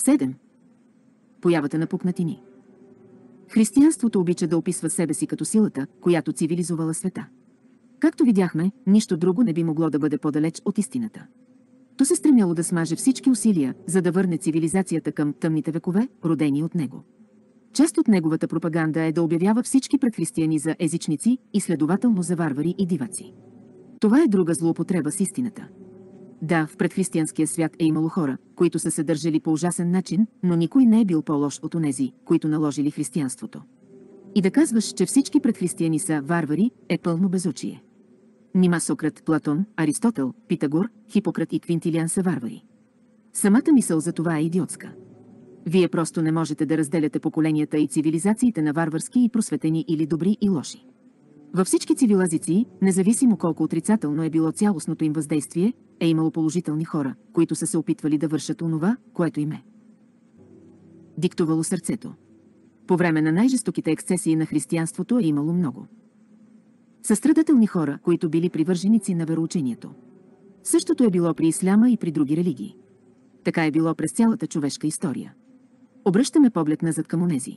7. Появата на пукнатини. Християнството обича да описва себе си като силата, която цивилизувала света. Както видяхме, нищо друго не би могло да бъде по-далеч от истината. То се стремяло да смаже всички усилия, за да върне цивилизацията към тъмните векове, родени от него. Част от неговата пропаганда е да обявява всички предхристияни за езичници и следователно за варвари и диваци. Това е друга злоупотреба с истината. Да, в предхристиянския свят е имало хора, които са се държали по ужасен начин, но никой не е бил по-лош от онези, които наложили християнството. И да казваш, че всички предхристияни са варвари, е пълно безучие. Нима Сократ, Платон, Аристотел, Питагор, Хипократ и Квинтилиан са варвари. Самата мисъл за това е идиотска. Вие просто не можете да разделяте поколенията и цивилизациите на варварски и просветени или добри и лоши. Във всички цивилизации, независимо колко отрицателно е било цялостното им въздействие, е имало положителни хора, които са се опитвали да вършат онова, което им е диктувало сърцето. По време на най-жестоките ексцесии на християнството е имало много състрадателни хора, които били привърженици на вероучението. Същото е било при исляма и при други религии. Така е било през цялата човешка история. Обръщаме поглед назад към онези,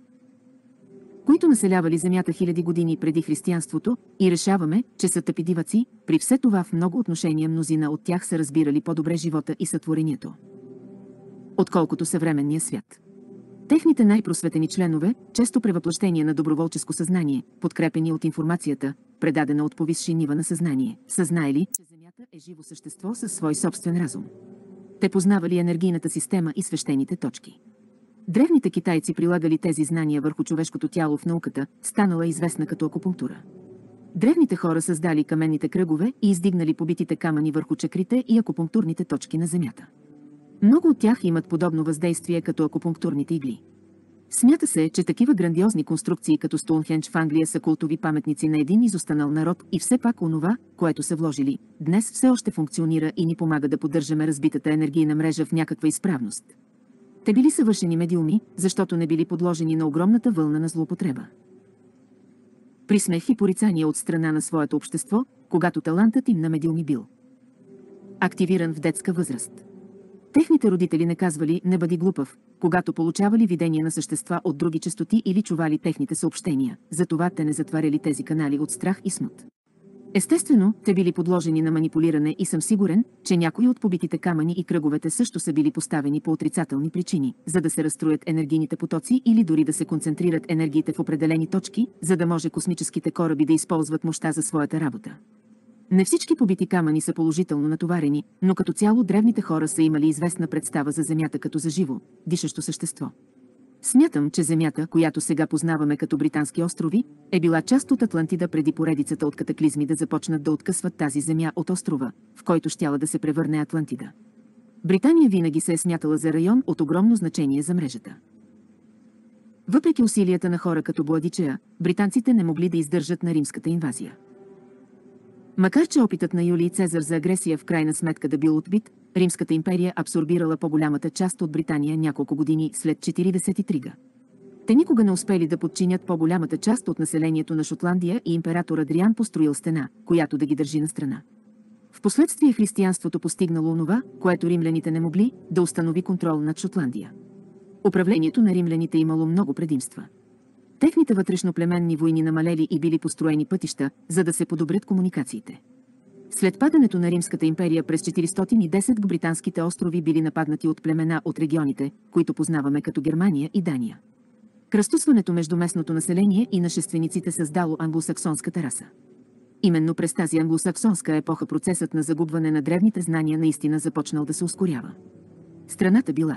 които населявали земята хиляди години преди християнството, и решаваме, че са тъпи диваци, при все това в много отношения мнозина от тях са разбирали по-добре живота и сътворението, отколкото съвременния свят. Техните най-просветени членове, често превъплъщения на доброволческо съзнание, подкрепени от информацията, предадена от повисши нива на съзнание, са знаели, че Земята е живо същество със свой собствен разум. Те познавали енергийната система и свещените точки. Древните китайци прилагали тези знания върху човешкото тяло в науката, станала известна като акупунктура. Древните хора създали каменните кръгове и издигнали побитите камъни върху чакрите и акупунктурните точки на Земята. Много от тях имат подобно въздействие като акупунктурните игли. Смята се, че такива грандиозни конструкции като Стоунхендж в Англия са култови паметници на един изостанал народ и все пак онова, което са вложили, днес все още функционира и ни помага да поддържаме разбитата енергийна мрежа в някаква изправност. Те били съвършени медиуми, защото не били подложени на огромната вълна на злоупотреба, присмех и порицание от страна на своето общество, когато талантът им на медиуми бил активиран в детска възраст. Техните родители не казвали «не бъди глупав», когато получавали видения на същества от други честоти или чували техните съобщения, затова те не затваряли тези канали от страх и смут. Естествено, те били подложени на манипулиране и съм сигурен, че някои от побитите камъни и кръговете също са били поставени по отрицателни причини, за да се разстроят енергийните потоци или дори да се концентрират енергиите в определени точки, за да може космическите кораби да използват мощта за своята работа. Не всички побити камъни са положително натоварени, но като цяло древните хора са имали известна представа за Земята като за живо, дишащо същество. Смятам, че Земята, която сега познаваме като Британски острови, е била част от Атлантида преди поредицата от катаклизми да започнат да откъсват тази земя от острова, в който щяла да се превърне Атлантида. Британия винаги се е смятала за район от огромно значение за мрежата. Въпреки усилията на хора като Боадичея, британците не могли да издържат на римската инвазия. Макар че опитът на Юлий Цезар за агресия в крайна сметка да бил отбит, Римската империя абсорбирала по-голямата част от Британия няколко години след 43 га. Те никога не успели да подчинят по-голямата част от населението на Шотландия и император Адриан построил стена, която да ги държи на страна. Впоследствие християнството постигнало онова, което римляните не могли, да установи контрол над Шотландия. Управлението на римляните имало много предимства. Техните вътрешноплеменни войни намалели и били построени пътища, за да се подобрят комуникациите. След падането на Римската империя през 410 г. британските острови били нападнати от племена от регионите, които познаваме като Германия и Дания. Кръстосването между местното население и нашествениците създало англосаксонската раса. Именно през тази англосаксонска епоха процесът на загубване на древните знания наистина започнал да се ускорява. Страната била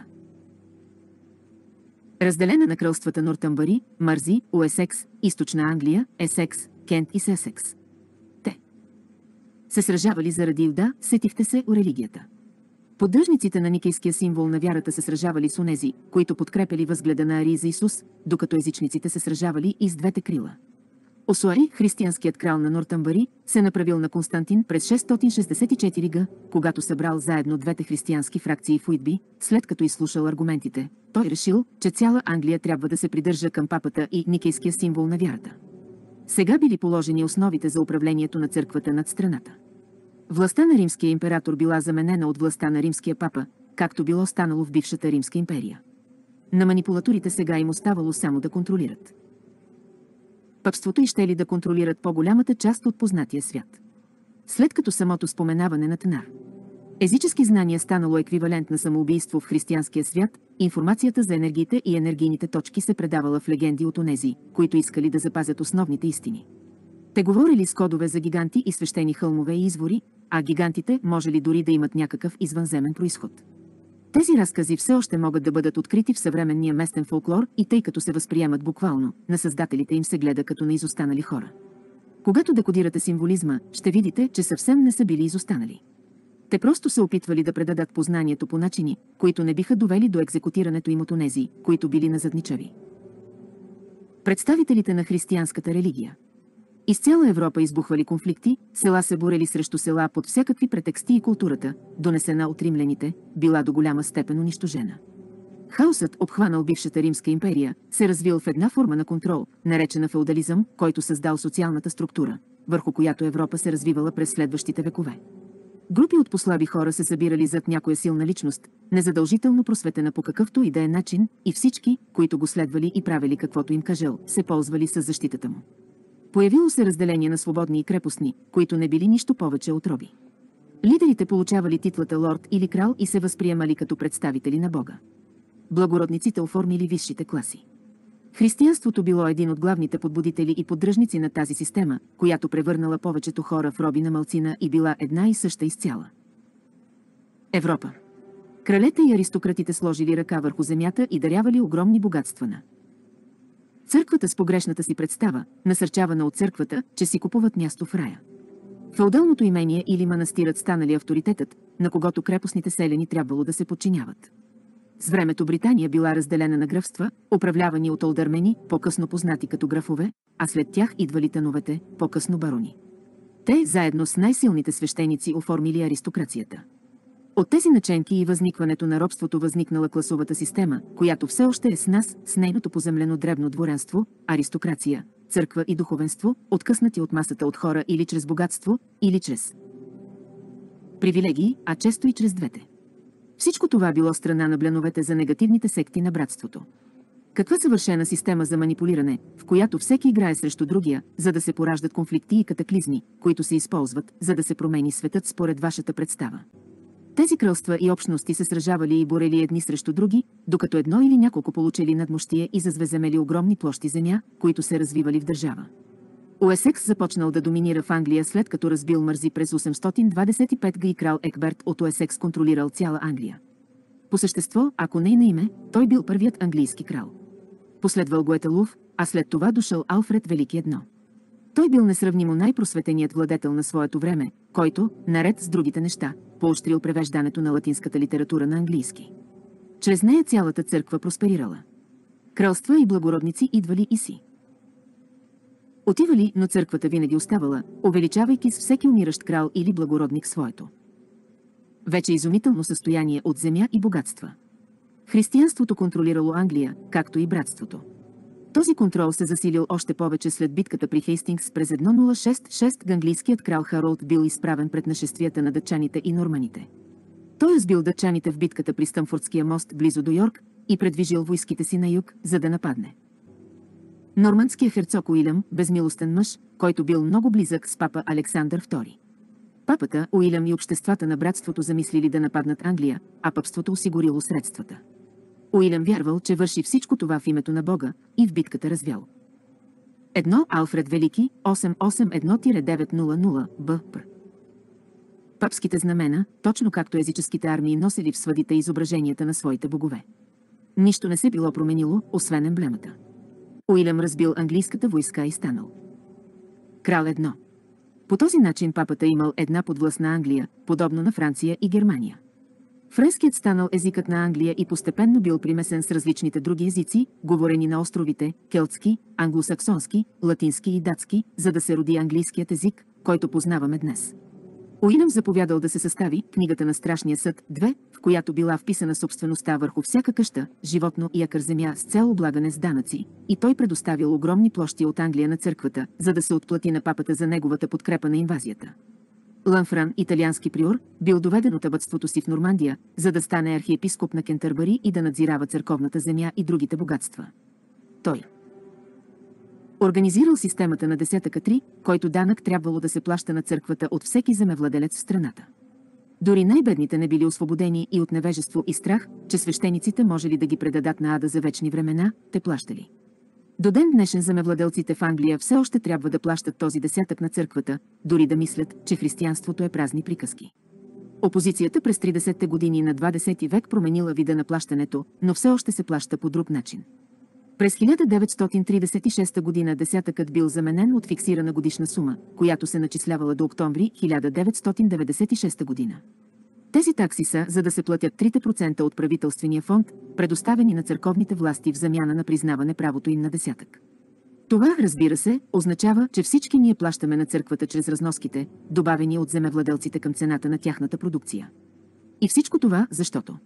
разделена на кралствата Нортъмбъри, Мързи, Уесекс, Източна Англия, Есекс, Кент и Сесекс. Те се сражавали заради Илда, сетихте се о религията. Поддръжниците на никейския символ на вярата се сражавали с онези, които подкрепяли възгледа на Арий за Исус, докато езичниците се сражавали и с двете крила. Осуари, християнският крал на Нортъмбъри, се направил на Константин през 664 г., когато събрал заедно двете християнски фракции в Уитби, след като изслушал аргументите. Той решил, че цяла Англия трябва да се придържа към папата и никейския символ на вярата. Сега били положени основите за управлението на църквата над страната. Властта на римския император била заменена от властта на римския папа, както било станало в бившата Римска империя. На манипулаторите сега им оставало само да контролират пъпството и щели да контролират по-голямата част от познатия свят. След като самото споменаване на Танар езически знания станало еквивалент на самоубийство в християнския свят, информацията за енергиите и енергийните точки се предавала в легенди от онези, които искали да запазят основните истини. Те говорили с кодове за гиганти и свещени хълмове и извори, а гигантите можели дори да имат някакъв извънземен произход. Тези разкази все още могат да бъдат открити в съвременния местен фолклор и тъй като се възприемат буквално, на създателите им се гледа като на изостанали хора. Когато декодирате символизма, ще видите, че съвсем не са били изостанали. Те просто се опитвали да предадат познанието по начини, които не биха довели до екзекутирането им от онези, които били назадничави. Представителите на християнската религия. Из цяла Европа избухвали конфликти, села се борели срещу села под всякакви претексти и културата, донесена от римляните, била до голяма степен унищожена. Хаосът, обхванал бившата Римска империя, се развил в една форма на контрол, наречена феодализъм, който създал социалната структура, върху която Европа се развивала през следващите векове. Групи от послаби хора се събирали зад някоя силна личност, незадължително просветена по какъвто и да е начин, и всички, които го следвали и правили каквото им кажел, се ползвали с защитата му. Появило се разделение на свободни и крепостни, които не били нищо повече от роби. Лидерите получавали титлата лорд или крал и се възприемали като представители на Бога. Благородниците оформили висшите класи. Християнството било един от главните подбудители и поддръжници на тази система, която превърнала повечето хора в роби на малцина и била една и съща изцяла. Европа. Кралете и аристократите сложили ръка върху земята и дарявали огромни богатства на църквата с погрешната си представа, насърчавана от църквата, че си купуват място в рая. Феодалното имение или манастирът станали авторитетът, на когото крепостните селяни трябвало да се подчиняват. С времето Британия била разделена на графства, управлявани от олдърмени, по-късно познати като графове, а след тях идвали тановете, по-късно барони. Те, заедно с най-силните свещеници, оформили аристокрацията. От тези наченки и възникването на робството възникнала класовата система, която все още е с нас, с нейното поземлено дребно дворянство, аристокрация, църква и духовенство, откъснати от масата от хора или чрез богатство, или чрез привилегии, а често и чрез двете. Всичко това било страна на бленовете за негативните секти на братството. Каква съвършена система за манипулиране, в която всеки играе срещу другия, за да се пораждат конфликти и катаклизми, които се използват, за да се промени светът според вашата представа. Тези кралства и общности се сражавали и борели едни срещу други, докато едно или няколко получили надмощие и зазвеземели огромни площи земя, които се развивали в държава. Уесекс започнал да доминира в Англия след като разбил Мързи през 825 г. и крал Екберт от Уесекс контролирал цяла Англия. По същество, ако не и на име, той бил първият английски крал. Последвал го Етелув, а след това дошъл Алфред Велики едно. Той бил несравнимо най-просветеният владетел на своето време, който, наред с другите неща, поощрил превеждането на латинската литература на английски. Чрез нея цялата църква просперирала. Кралства и благородници идвали и си отивали, но църквата винаги оставала, увеличавайки с всеки умиращ крал или благородник своето вече изумително състояние от земя и богатства. Християнството контролирало Англия, както и братството. Този контрол се засилил още повече след битката при Хейстингс през 1066 английският крал Харолд бил изправен пред нашествията на дъчаните и норманите. Той сбил дъчаните в битката при Стъмфордския мост близо до Йорк и предвижил войските си на юг, за да нападне нормандския херцог Уилям, безмилостен мъж, който бил много близък с папа Александър II. Папата, Уилям и обществата на братството замислили да нападнат Англия, а папството осигурило средствата. Уилям вярвал, че върши всичко това в името на Бога и в битката развял. Едно Алфред Велики, 881-900 б.П. Папските знамена, точно както езическите армии носили в свадите изображенията на своите богове. Нищо не се било променило, освен емблемата. Уилям разбил английската войска и станал крал едно. По този начин папата имал една подвластна Англия, подобно на Франция и Германия. Френският станал езикът на Англия и постепенно бил примесен с различните други езици, говорени на островите, келтски, англосаксонски, латински и датски, за да се роди английският език, който познаваме днес. Уилям заповядал да се състави книгата на Страшния съд 2, в която била вписана собствеността върху всяка къща, животно и акър земя с цел облагане с данъци, и той предоставил огромни площи от Англия на църквата, за да се отплати на папата за неговата подкрепа на инвазията. Ланфран, италиански приор, бил доведен от абътството си в Нормандия, за да стане архиепископ на Кентърбъри и да надзирава църковната земя и другите богатства. Той организирал системата на десетъка 3, който данък трябвало да се плаща на църквата от всеки земевладелец в страната. Дори най-бедните не били освободени и от невежество и страх, че свещениците можели да ги предадат на ада за вечни времена, те плащали. До ден днешен земевладелците в Англия все още трябва да плащат този десятък на църквата, дори да мислят, че християнството е празни приказки. Опозицията през 30-те години на 20 век променила вида на плащането, но все още се плаща по друг начин. През 1936 година десятъкът бил заменен от фиксирана годишна сума, която се начислявала до октомври 1996 година. Тези такси са, за да се платят 3% от правителствения фонд, предоставени на църковните власти в замяна на признаване правото им на десятък. Това, разбира се, означава, че всички ние плащаме на църквата чрез разноските, добавени от земевладелците към цената на тяхната продукция. И всичко това, защото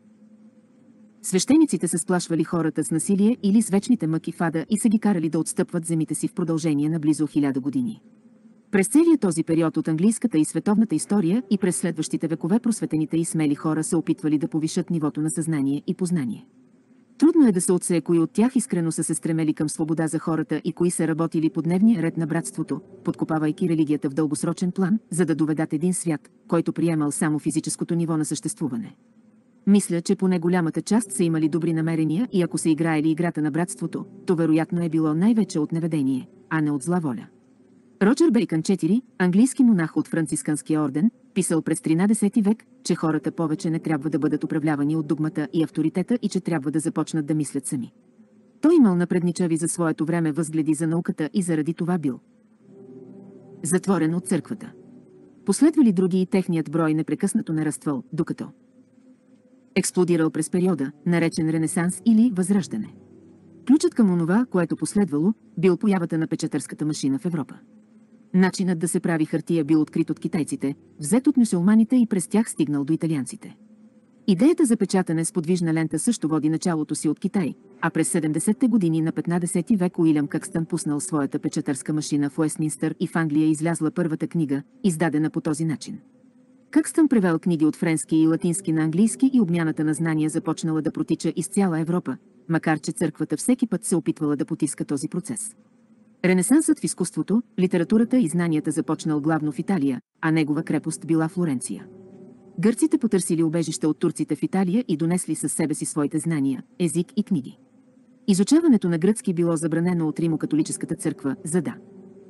свещениците са сплашвали хората с насилие или с вечните мъки в ада и са ги карали да отстъпват земите си в продължение на близо 1000 години. През целия този период от английската и световната история и през следващите векове просветените и смели хора са опитвали да повишат нивото на съзнание и познание. Трудно е да се отсее кои от тях искрено са се стремели към свобода за хората и кои са работили по дневния ред на братството, подкопавайки религията в дългосрочен план, за да доведат един свят, който приемал само физическото ниво на съществуване. Мисля, че поне голямата част са имали добри намерения и ако са играели играта на братството, то вероятно е било най-вече от неведение, а не от зла воля. Роджер Бейкън 4, английски монах от францисканския орден, писал през 13 век, че хората повече не трябва да бъдат управлявани от догмата и авторитета и че трябва да започнат да мислят сами. Той имал напредничави за своето време възгледи за науката и заради това бил затворен от църквата. Последвали други и техният брой непрекъснато нараствал, докато експлодирал през периода, наречен Ренесанс или Възраждане. Ключът към онова, което последвало, бил появата на печатърската машина в Европа. Начинът да се прави хартия бил открит от китайците, взет от мюсюлманите и през тях стигнал до италианците. Идеята за печатане с подвижна лента също води началото си от Китай, а през 70-те години на 15 век Уилям Къкстън пуснал своята печатърска машина в Уестминстър и в Англия излязла първата книга, издадена по този начин. Къкстън превел книги от френски и латински на английски и обмяната на знания започнала да протича из цяла Европа, макар че църквата всеки път се опитвала да потиска този процес. Ренесансът в изкуството, литературата и знанията започнал главно в Италия, а негова крепост била Флоренция. Гърците потърсили убежище от турците в Италия и донесли със себе си своите знания, език и книги. Изучаването на гръцки било забранено от Римокатолическата църква, за да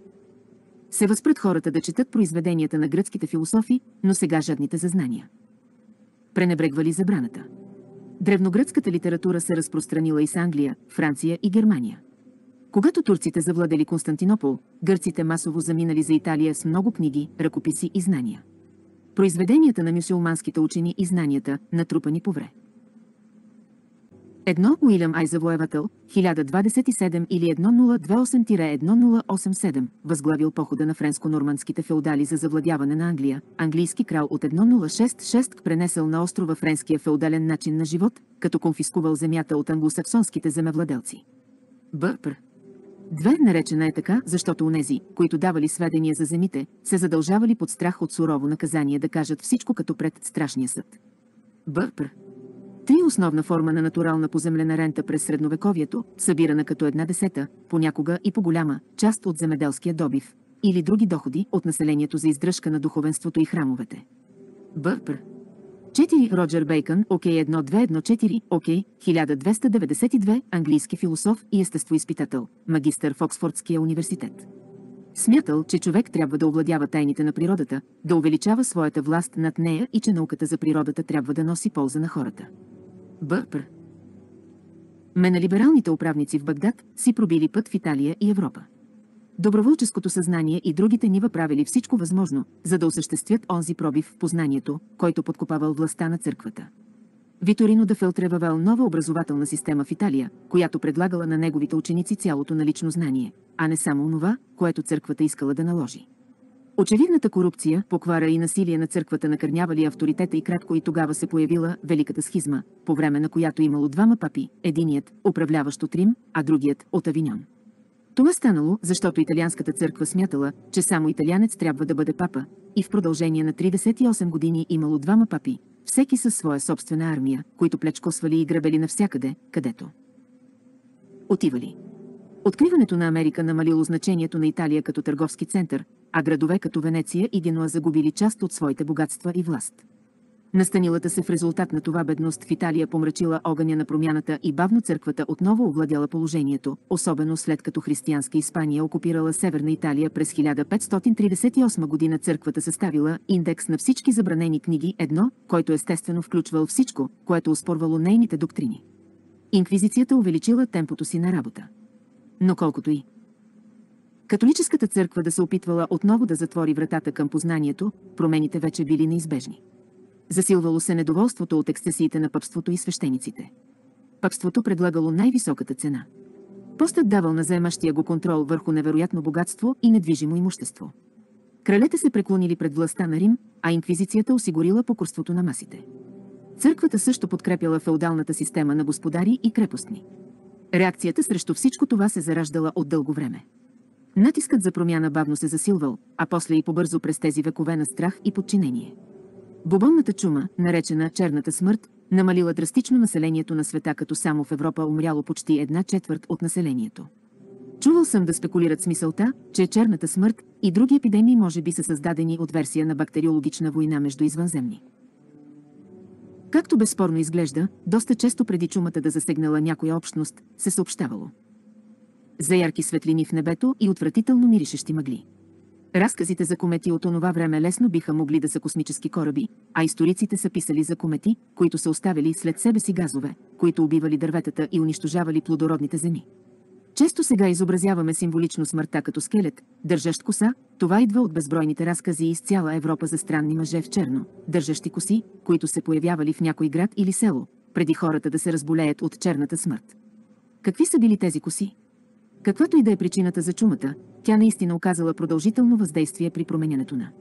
се възпрат хората да четат произведенията на гръцките философи, но сега жадните за знания пренебрегвали забраната. Древногръцката литература се разпространила и с Англия, Франция и Германия. Когато турците завладели Константинопол, гърците масово заминали за Италия с много книги, ръкописи и знания. Произведенията на мюсюлманските учени и знанията, натрупани по време. Едно Уилям Ай Завоевател, 1027 или 1028-1087, възглавил похода на френско-нормандските феодали за завладяване на Англия, английски крал от 1066 пренесъл на острова френския феодален начин на живот, като конфискувал земята от англосаксонските земевладелци. Бърпр. Две наречена е така, защото онези, които давали сведения за земите, се задължавали под страх от сурово наказание да кажат всичко като пред страшния съд. Бърпр. Три основна форма на натурална поземлена рента през средновековието, събирана като 1/10, понякога и по-голяма, част от земеделския добив, или други доходи от населението за издръжка на духовенството и храмовете. Бърпр. 4. Роджер Бейкън, окей 1214, окей, 1292, английски философ и естествоизпитател, магистър в Оксфордския университет. Смятал, че човек трябва да овладява тайните на природата, да увеличава своята власт над нея и че науката за природата трябва да носи полза на хората. Бърпр. На либералните управници в Багдад си пробили път в Италия и Европа. Доброволческото съзнание и другите нива правили всичко възможно, за да осъществят онзи пробив в познанието, който подкопавал властта на църквата. Виторино да Фелтре въвел нова образователна система в Италия, която предлагала на неговите ученици цялото налично знание, а не само онова, което църквата искала да наложи. Очевидната корупция, поквара и насилие на църквата накърнявали авторитета и кратко и тогава се появила Великата схизма, по време на която имало двама папи, единият, управляващ от Рим, а другият, от Авиньон. Това станало, защото италианската църква смятала, че само италианец трябва да бъде папа, и в продължение на 38 години имало двама папи, всеки със своя собствена армия, които плячкосвали и грабели навсякъде, където отивали. Откриването на Америка намалило значението на Италия като търговски център, а градове като Венеция и Генуа загубили част от своите богатства и власт. Настанилата се в резултат на това бедност в Италия помрачила огъня на промяната и бавно църквата отново овладяла положението, особено след като християнска Испания окупирала Северна Италия през 1538 година. Църквата съставила индекс на всички забранени книги едно, който естествено включвал всичко, което оспорвало нейните доктрини. Инквизицията увеличила темпото си на работа. Но колкото и католическата църква да се опитвала отново да затвори вратата към познанието, промените вече били неизбежни. Засилвало се недоволството от ексцесиите на пъпството и свещениците. Пъпството предлагало най-високата цена. Постът давал на заемащия го контрол върху невероятно богатство и недвижимо имущество. Кралете се преклонили пред властта на Рим, а инквизицията осигурила покорството на масите. Църквата също подкрепяла феодалната система на господари и крепостни. Реакцията срещу всичко това се зараждала от дълго време. Натискът за промяна бавно се засилвал, а после и побързо през тези векове на страх и подчинение. Бубонната чума, наречена черната смърт, намалила драстично населението на света, като само в Европа умряло почти 1/4 от населението. Чувал съм да спекулират с мисълта, че черната смърт и други епидемии може би са създадени от версия на бактериологична война между извънземни. Както безспорно изглежда, доста често преди чумата да засегнала някоя общност, се съобщавало за ярки светлини в небето и отвратително миришещи мъгли. Разказите за комети от онова време лесно биха могли да са космически кораби, а историците са писали за комети, които са оставили след себе си газове, които убивали дърветата и унищожавали плодородните земи. Често сега изобразяваме символично смъртта като скелет, държащ коса. Това идва от безбройните разкази из цяла Европа за странни мъже в черно, държащи коси, които се появявали в някой град или село, преди хората да се разболеят от черната смърт. Какви са били тези коси? Каквато и да е причината за чумата, тя наистина оказала продължително въздействие при променянето на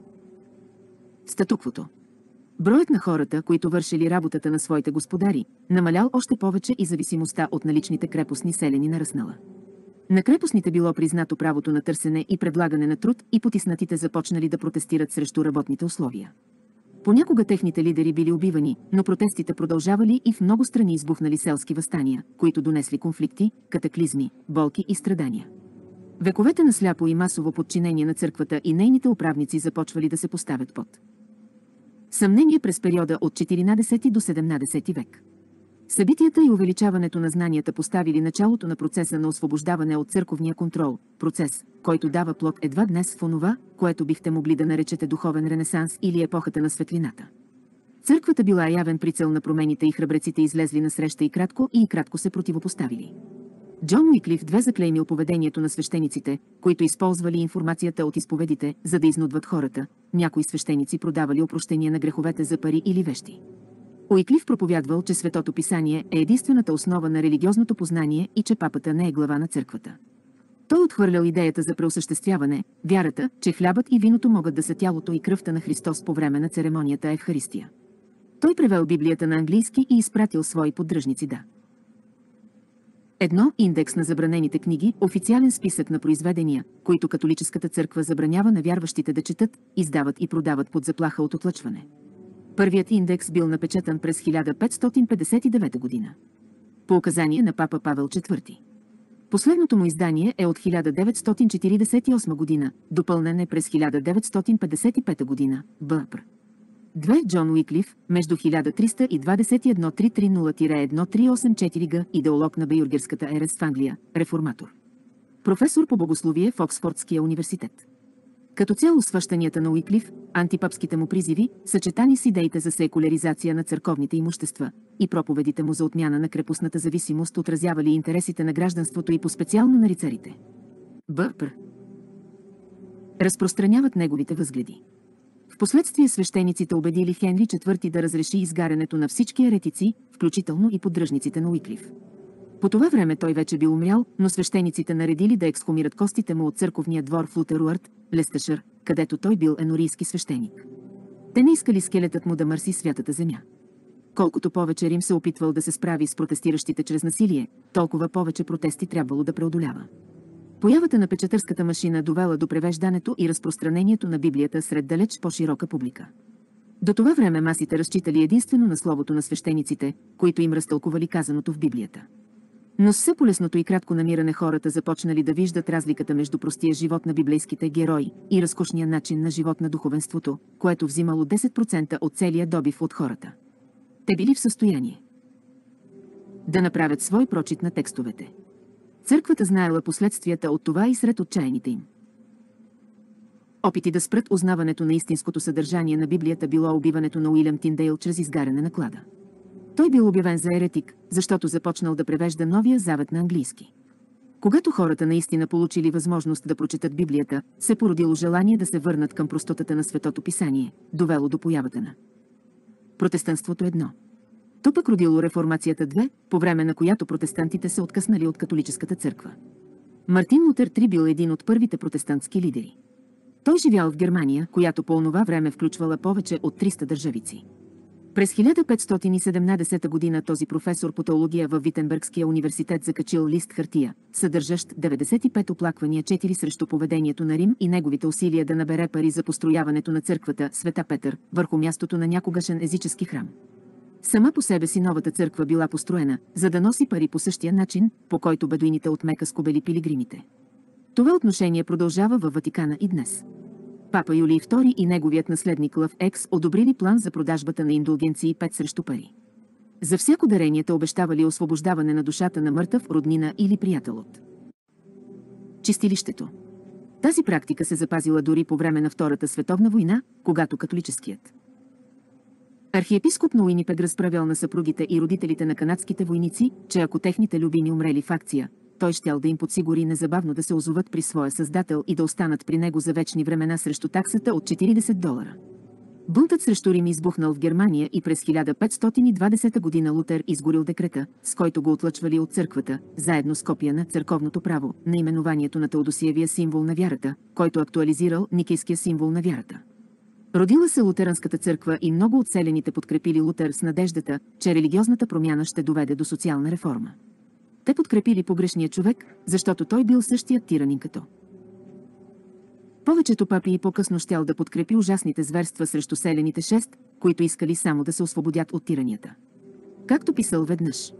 статуквото. Броят на хората, които вършили работата на своите господари, намалял още повече и зависимостта от наличните крепостни селени нараснала. На крепостните било признато правото на търсене и предлагане на труд и потиснатите започнали да протестират срещу работните условия. Понякога техните лидери били убивани, но протестите продължавали и в много страни избухнали селски въстания, които донесли конфликти, катаклизми, болки и страдания. Вековете на сляпо и масово подчинение на църквата и нейните управници започвали да се поставят под съмнение през периода от 14 до 17 век. Събитията и увеличаването на знанията поставили началото на процеса на освобождаване от църковния контрол, процес, който дава плод едва днес в онова, което бихте могли да наречете духовен ренесанс или епохата на светлината. Църквата била явен прицел на промените и храбреците излезли насреща и кратко се противопоставили. Джон Уиклиф II заклеймил поведението на свещениците, които използвали информацията от изповедите, за да изнудват хората. Някои свещеници продавали опрощения на греховете за пари или вещи. Уиклиф проповядвал, че Светото писание е единствената основа на религиозното познание и че папата не е глава на църквата. Той отхвърлял идеята за преосъществяване, вярата, че хлябът и виното могат да са тялото и кръвта на Христос по време на церемонията Евхаристия. Той превел Библията на английски и изпратил свои поддръжници да Едно, индекс на забранените книги, официален списък на произведения, които католическата църква забранява на вярващите да четат, издават и продават под заплаха от отлъчване. Първият индекс бил напечатан през 1559 година. По указание на папа Павел IV. Последното му издание е от 1948 година, допълнен е през 1955 година, Б.Пр. 2. Джон Уиклиф, между 1321-330-1384 г. идеолог на Бюргерската ерест в Англия, реформатор. Професор по богословие в Оксфордския университет. Като цяло свъщанията на Уиклиф, антипапските му призиви, съчетани с идеите за секуляризация на църковните имущества и проповедите му за отмяна на крепостната зависимост отразявали интересите на гражданството и по-специално на рицарите. Б.Пр. разпространяват неговите възгледи. Впоследствие свещениците убедили Хенри IV да разреши изгарянето на всички еретици, включително и поддръжниците на Уиклиф. По това време той вече бил умрял, но свещениците наредили да ексхумират костите му от църковния двор в Лутеруарт, Лестъшър, където той бил енорийски свещеник. Те не искали скелетът му да мърси святата земя. Колкото повече Рим се опитвал да се справи с протестиращите чрез насилие, толкова повече протести трябвало да преодолява. Появата на печатърската машина довела до превеждането и разпространението на Библията сред далеч по-широка публика. До това време масите разчитали единствено на словото на свещениците, които им разтълкували казаното в Библията. Но с все полесното и кратко намиране хората започнали да виждат разликата между простия живот на библейските герои и разкошния начин на живот на духовенството, което взимало 10% от целия добив от хората. Те били в състояние да направят свой прочит на текстовете. Църквата знаела последствията от това и сред отчаяните им опити да спрат узнаването на истинското съдържание на Библията било убиването на Уилям Тиндейл чрез изгаряне на клада. Той бил обявен за еретик, защото започнал да превежда Новия завет на английски. Когато хората наистина получили възможност да прочетат Библията, се породило желание да се върнат към простотата на Светото Писание, довело до появата на протестантството 1. То пък родило Реформацията 2, по време на която протестантите се откъснали от католическата църква. Мартин Лутер III бил един от първите протестантски лидери. Той живял в Германия, която по онова време включвала повече от 300 държавици. През 1517 година този професор по теология във Витенбергския университет закачил лист хартия, съдържащ 95 оплаквания 4 срещу поведението на Рим и неговите усилия да набере пари за построяването на църквата Света Петър върху мястото на някогашен езически храм. Сама по себе си новата църква била построена, за да носи пари по същия начин, по който бедуините от Мека скобели пилигримите. Това отношение продължава във Ватикана и днес. Папа Юлий II и неговият наследник Лъв Екс одобрили план за продажбата на индулгенции 5 срещу пари. За всяко дарение те обещавали освобождаване на душата на мъртъв, роднина или приятел от чистилището. Тази практика се запазила дори по време на Втората световна война, когато католическият архиепископ на Уинипег разправял на съпругите и родителите на канадските войници, че ако техните любими умрели в акция, той щял да им подсигури незабавно да се озоват при своя създател и да останат при него за вечни времена срещу таксата от $40. Бунтът срещу Рим избухнал в Германия и през 1520 година Лутер изгорил декрета, с който го отлъчвали от църквата, заедно с копия на църковното право, наименованието на Теодосиевия символ на вярата, който актуализирал Никейския символ на вярата. Родила се лутеранската църква и много от селените подкрепили Лутер с надеждата, че религиозната промяна ще доведе до социална реформа. Те подкрепили погрешния човек, защото той бил същият тиранин като повечето папи и по-късно щял да подкрепи ужасните зверства срещу селените 6, които искали само да се освободят от тиранията. Както писал веднъж.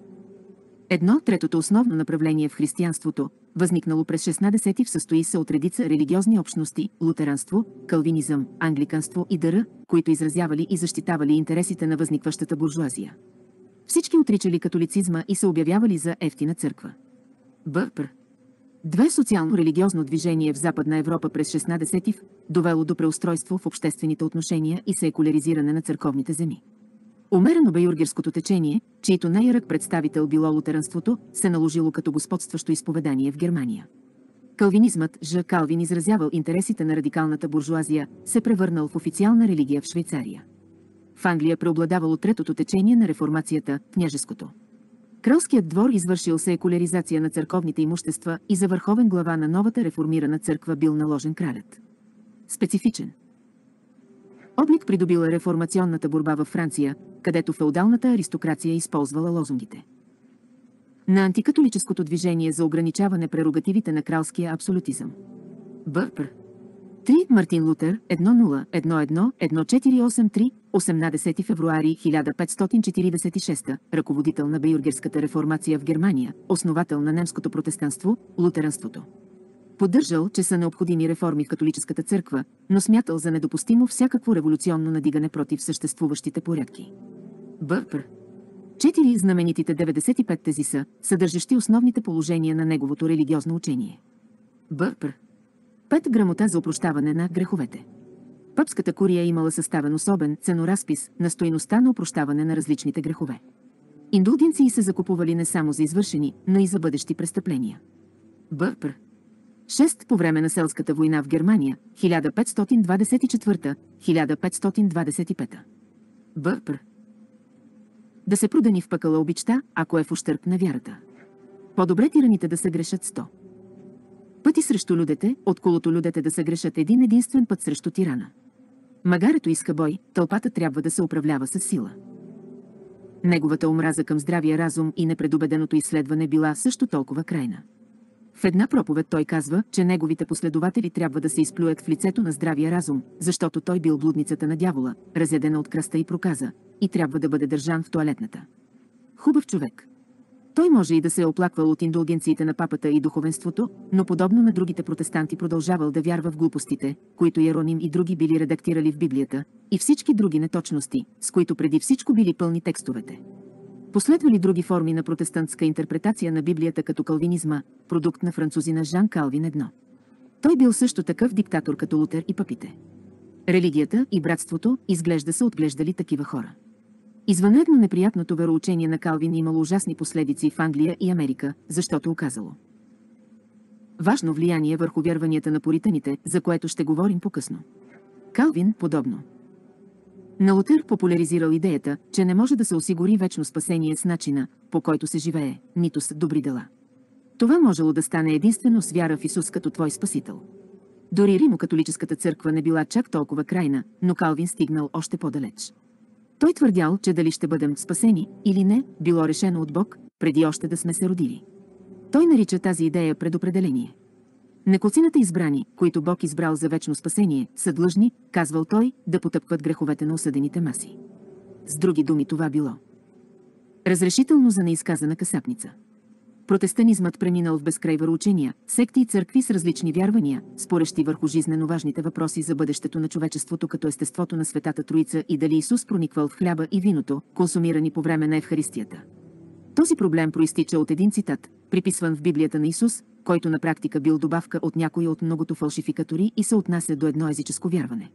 Третото основно направление в християнството, възникнало през 16 състои се от редица религиозни общности, лутеранство, калвинизъм, англиканство и дъра, които изразявали и защитавали интересите на възникващата буржуазия. Всички отричали католицизма и се обявявали за ефтина църква. БПР. Две социално-религиозно движение в Западна Европа през 16-ти довело до преустройство в обществените отношения и секуляризиране на църковните земи. Умерено бе юргерското течение, чието най-ярък представител било лутеранството, се наложило като господстващо изповедание в Германия. Калвинизмът, Калвин изразявал интересите на радикалната буржуазия, се превърнал в официална религия в Швейцария. В Англия преобладавало третото течение на реформацията, княжеското. Кралският двор извършил секуляризация на църковните имущества и за върховен глава на новата реформирана църква бил наложен кралят. Специфичен облик придобила реформационната борба във Франция, където феодалната аристокрация използвала лозунгите на антикатолическото движение за ограничаване прерогативите на кралския абсолютизъм. БПР. 3. Мартин Лутер, 1-0-1-1-1483, 18 февруари 1546, ръководител на бюргерската реформация в Германия, основател на немското протестанство, лутеранството. Поддържал, че са необходими реформи в католическата църква, но смятал за недопустимо всякакво революционно надигане против съществуващите порядки. БПР. 4. Знаменитите 95 тезиса, съдържащи основните положения на неговото религиозно учение. БПР. 5. Грамота за опрощаване на греховете. Папската курия имала съставен особен ценоразпис на стойността на опрощаване на различните грехове. Индулгенции се закупували не само за извършени, но и за бъдещи престъпления. БПР. 6. По време на селската война в Германия, 1524-1525. БПР. Да се продани в пъкъла обичта, ако е в ущърб на вярата. По-добре тираните да се грешат 100 пъти срещу людете, отколото людете да се грешат един единствен път срещу тирана. Магарето иска бой, тълпата трябва да се управлява със сила. Неговата омраза към здравия разум и непредубеденото изследване била също толкова крайна. В една проповед той казва, че неговите последователи трябва да се изплюят в лицето на здравия разум, защото той бил блудницата на дявола, разядена от кръста и проказа, и трябва да бъде държан в тоалетната. Хубав човек. Той може и да се е оплаквал от индулгенциите на папата и духовенството, но подобно на другите протестанти продължавал да вярва в глупостите, които Иероним и други били редактирали в Библията, и всички други неточности, с които преди всичко били пълни текстовете. Последвали други форми на протестантска интерпретация на Библията като калвинизма, продукт на французина Жан Калвин I. Той бил също такъв диктатор като Лутер и папите. Религията и братството изглежда са отглеждали такива хора. Извънредно неприятното вероучение на Калвин имало ужасни последици в Англия и Америка, защото оказало важно влияние върху вярванията на пуританите, за което ще говорим по-късно. Калвин, подобно на Лутер, популяризирал идеята, че не може да се осигури вечно спасение с начина, по който се живее, нито с добри дела. Това можело да стане единствено с вяра в Исус като твой спасител. Дори римокатолическата църква не била чак толкова крайна, но Калвин стигнал още по-далеч. Той твърдял, че дали ще бъдем спасени или не, било решено от Бог, преди още да сме се родили. Той нарича тази идея предопределение. Неколцината избрани, които Бог избрал за вечно спасение, са длъжни, казвал той, да потъпкват греховете на осъдените маси. С други думи това било разрешително за неизказана касапница. Протестанизмът преминал в безкрай вероучения, секти и църкви с различни вярвания, спорещи върху жизнено важните въпроси за бъдещето на човечеството като естеството на Светата Троица и дали Исус прониквал в хляба и виното, консумирани по време на Евхаристията. Този проблем проистича от един цитат, приписван в Библията на Исус, който на практика бил добавка от някои от многото фалшификатори и се отнася до едно езическо вярване.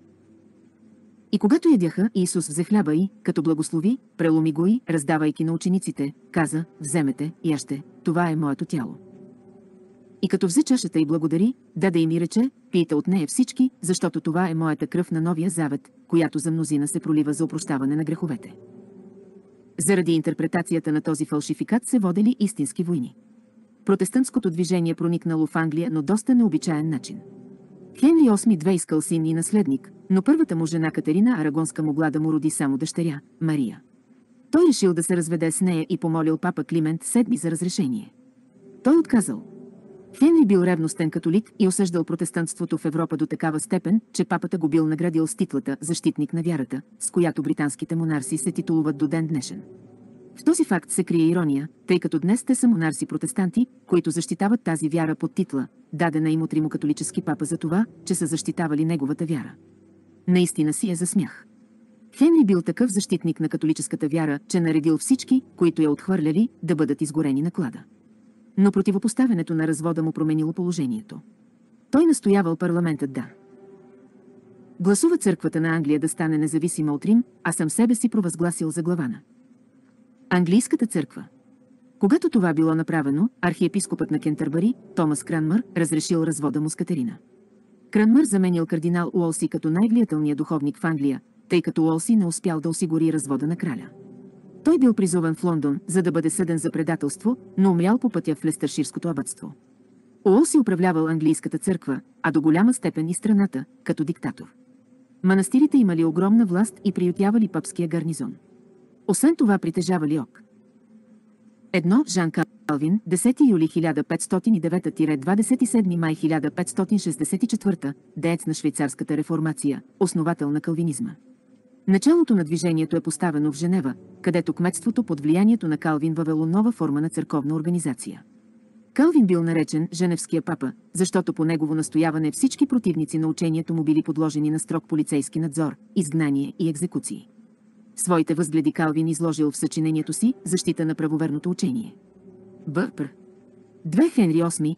И когато ядяха, Исус взе хляба и, като благослови, преломи го и, раздавайки на учениците, каза: вземете, яжте, това е моето тяло. И като взе чашата и благодари, даде им и рече: пийте от нея всички, защото това е моята кръв на новия завет, която за мнозина се пролива за опрощаване на греховете. Заради интерпретацията на този фалшификат се водели истински войни. Протестантското движение проникнало в Англия, но доста необичаен начин. Хенри VIII искал син и наследник, но първата му жена Катерина Арагонска могла да му роди само дъщеря, Мария. Той решил да се разведе с нея и помолил папа Климент VII за разрешение. Той отказал. Хенри бил ревностен католик и осъждал протестантството в Европа до такава степен, че папата го бил наградил с титлата защитник на вярата, с която британските монарси се титулуват до ден днешен. В този факт се крие ирония, тъй като днес те са монарси-протестанти, които защитават тази вяра под титла, дадена им от римокатолически папа за това, че са защитавали неговата вяра. Наистина си е за смях. Хенри бил такъв защитник на католическата вяра, че наредил всички, които я отхвърляли, да бъдат изгорени на клада. Но противопоставянето на развода му променило положението. Той настоявал парламентът да гласува църквата на Англия да стане независима от Рим, а сам себе си провъзгласил за глава на Английската църква. Когато това било направено, архиепископът на Кентърбъри, Томас Кранмър, разрешил развода му с Катерина. Кранмър заменил кардинал Уолси като най-влиятелния духовник в Англия, тъй като Уолси не успял да осигури развода на краля. Той бил призован в Лондон, за да бъде съден за предателство, но умрял по пътя в Лестърширското абътство. Уолси управлявал английската църква, а до голяма степен и страната, като диктатор. Манастирите имали огромна власт и приютявали папския гарнизон. Освен това притежавали едно Жан Калвин, 10 юли 1509-27 май 1564, деец на швейцарската реформация, основател на калвинизма. Началото на движението е поставено в Женева, където кметството под влиянието на Калвин въвело нова форма на църковна организация. Калвин бил наречен Женевския папа, защото по негово настояване всички противници на учението му били подложени на строг полицейски надзор, изгнание и екзекуции. Своите възгледи Калвин изложил в съчинението си «Защита на правоверното учение». Б.Пр. 2 Хенри VIII,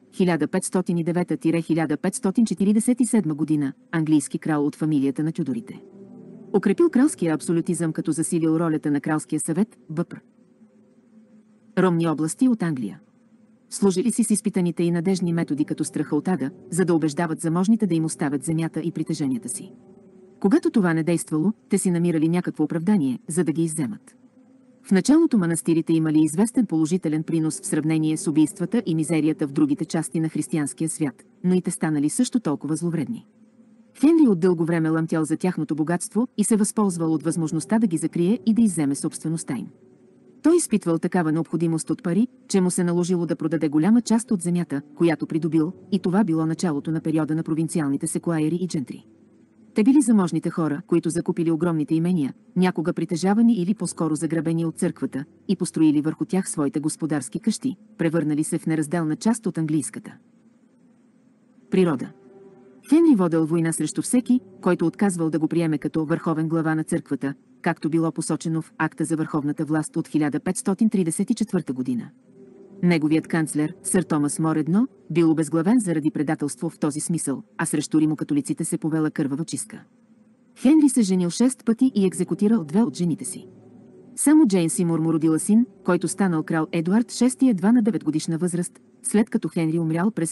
1509-1547 година, английски крал от фамилията на Тюдорите. Укрепил кралския абсолютизъм, като засилил ролята на кралския съвет, Б.Пр. Ромни области от Англия. Служили си с изпитаните и надежни методи като страха от ада, за да убеждават заможните да им оставят земята и притеженията си. Когато това не действало, те си намирали някакво оправдание, за да ги изземат. В началото манастирите имали известен положителен принос в сравнение с убийствата и мизерията в другите части на християнския свят, но и те станали също толкова зловредни. Хенри от дълго време ламтял за тяхното богатство и се възползвал от възможността да ги закрие и да изземе собствеността им. Той изпитвал такава необходимост от пари, че му се наложило да продаде голяма част от земята, която придобил, и това било началото на периода на провинциалните секуайери и джентри. Те били заможните хора, които закупили огромните имения, някога притежавани или по-скоро заграбени от църквата, и построили върху тях своите господарски къщи, превърнали се в неразделна част от английската природа. Хенри водел война срещу всеки, който отказвал да го приеме като върховен глава на църквата, както било посочено в акта за върховната власт от 1534 година. Неговият канцлер, сър Томас Мор I, бил обезглавен заради предателство в този смисъл, а срещу римокатолиците се повела кървава чистка. Хенри се женил 6 пъти и екзекутирал 2 от жените си. Само Джейн Симур му родила син, който станал крал Едуард VI едва на 9-годишна възраст, след като Хенри умрял през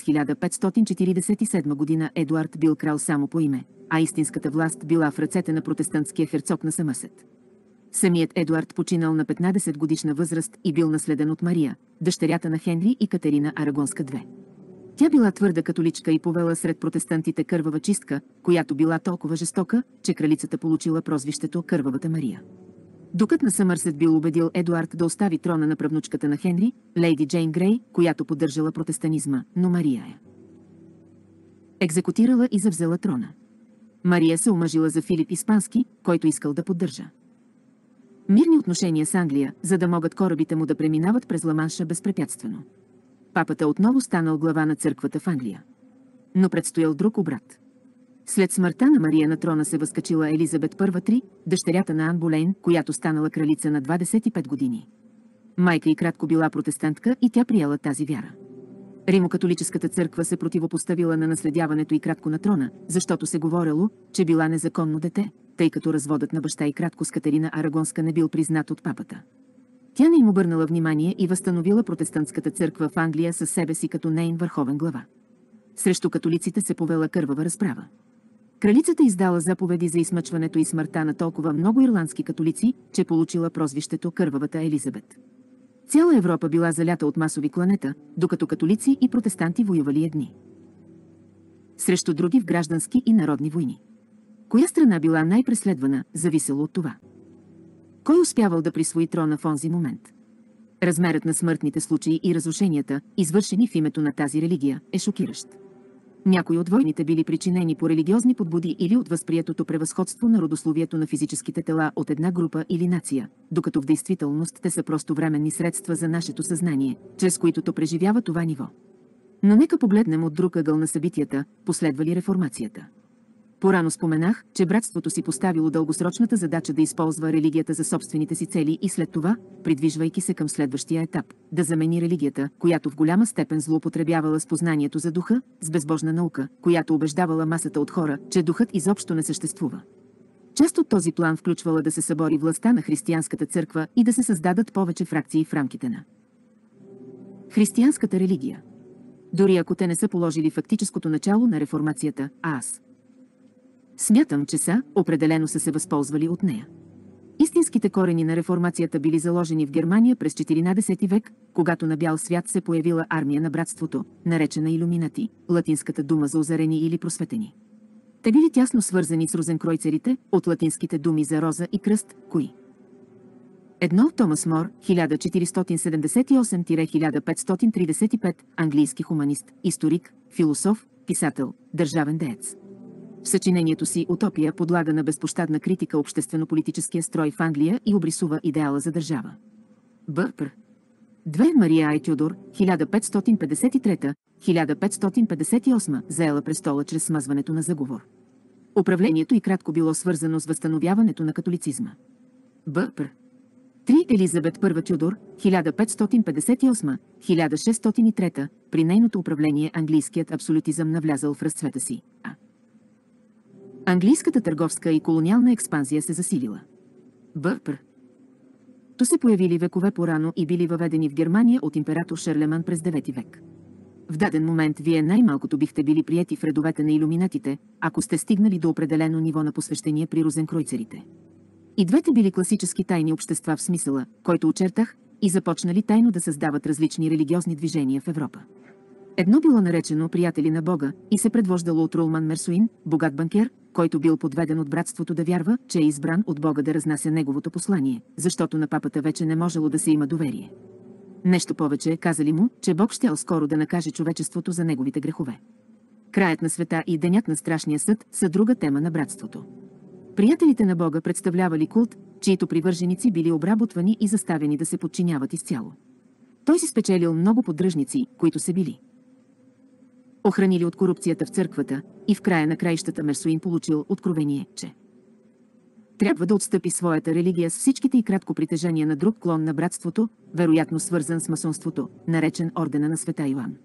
1547 година. Едуард бил крал само по име, а истинската власт била в ръцете на протестантския херцог на Съмърсет. Самият Едуард починал на 15-годишна възраст и бил наследен от Мария, дъщерята на Хенри и Катерина Арагонска II. Тя била твърда католичка и повела сред протестантите кървава чистка, която била толкова жестока, че кралицата получила прозвището Кървавата Мария. Дукът на Съмърсет бил убедил Едуард да остави трона на правнучката на Хенри, лейди Джейн Грей, която поддържала протестанизма, но Мария я екзекутирала и завзела трона. Мария се омъжила за Филип Испански, който искал да поддържа мирни отношения с Англия, за да могат корабите му да преминават през Ла-Манша безпрепятствено. Папата отново станал глава на църквата в Англия. Но предстоял друг обрат. След смъртта на Мария на трона се възкачила Елизабет I, дъщерята на Ан Болейн, която станала кралица на 25 години. Майка й кратко била протестантка и тя приела тази вяра. Римокатолическата църква се противопоставила на наследяването и кратко на трона, защото се говорело, че била незаконно дете, тъй като разводът на баща и кратко с Катерина Арагонска не бил признат от папата. Тя не им обърнала внимание и възстановила протестантската църква в Англия със себе си като нейн върховен глава. Срещу католиците се повела кървава разправа. Кралицата издала заповеди за измъчването и смъртта на толкова много ирландски католици, че получила прозвището Кървавата Елизабет. Цяла Европа била залята от масови кланета, докато католици и протестанти воювали едни срещу други в граждански и народни войни. Коя страна била най-преследвана, зависело от това кой успявал да присвои трона в онзи момент. Размерът на смъртните случаи и разрушенията, извършени в името на тази религия, е шокиращ. Някои от войните били причинени по религиозни подбуди или от възприетото превъзходство на родословието на физическите тела от една група или нация, докато в действителност те са просто временни средства за нашето съзнание, чрез които то преживява това ниво. Но нека погледнем от друг ъгъл на събитията, последвали реформацията. Порано споменах, че братството си поставило дългосрочната задача да използва религията за собствените си цели и след това, придвижвайки се към следващия етап, да замени религията, която в голяма степен злоупотребявала с познанието за духа, с безбожна наука, която убеждавала масата от хора, че духът изобщо не съществува. Част от този план включвала да се събори властта на християнската църква и да се създадат повече фракции в рамките на християнската религия. Дори ако те не са положили фактическото начало на реформацията, аз смятам, че определено са се възползвали от нея. Истинските корени на реформацията били заложени в Германия през 14 век, когато на бял свят се появила армия на братството, наречена Илюминати, латинската дума за озарени или просветени. Те били тясно свързани с розенкройцерите, от латинските думи за роза и кръст, кои. Едно Томас Мор, 1478-1535, английски хуманист, историк, философ, писател, държавен деец. В съчинението си «Утопия» подлага на безпощадна критика обществено-политическия строй в Англия и обрисува идеала за държава. Б.Пр. 2. Мария Ай Тюдор, 1553-1558, заела престола чрез смазването на заговор. Управлението и кратко било свързано с възстановяването на католицизма. Б.Пр. 3. Елизабет I Тюдор, 1558-1603, при нейното управление английският абсолютизъм навлязал в разцвета си. Английската търговска и колониална експанзия се засилила. Б.Пр. То се появили векове по-рано и били въведени в Германия от император Шарлеман през 9 век. В даден момент вие най-малкото бихте били приети в редовете на илюминатите, ако сте стигнали до определено ниво на посвещение при розенкройцерите. И двете били класически тайни общества в смисъла, който очертах, и започнали тайно да създават различни религиозни движения в Европа. Едно било наречено приятели на Бога и се предвождало от Рулман Мерсуин, богат банкер, който бил подведен от братството да вярва, че е избран от Бога да разнася неговото послание, защото на папата вече не можело да се има доверие. Нещо повече, казали му, че Бог щял скоро да накаже човечеството за неговите грехове. Краят на света и денят на страшния съд са друга тема на братството. Приятелите на Бога представлявали култ, чието привърженици били обработвани и заставени да се подчиняват изцяло. Той си спечелил много поддръжници, които се били охранили от корупцията в църквата, и в края на краищата Мерсуин получил откровение, че трябва да отстъпи своята религия с всичките и кратко притежания на друг клон на братството, вероятно свързан с масонството, наречен Ордена на Света Йоан.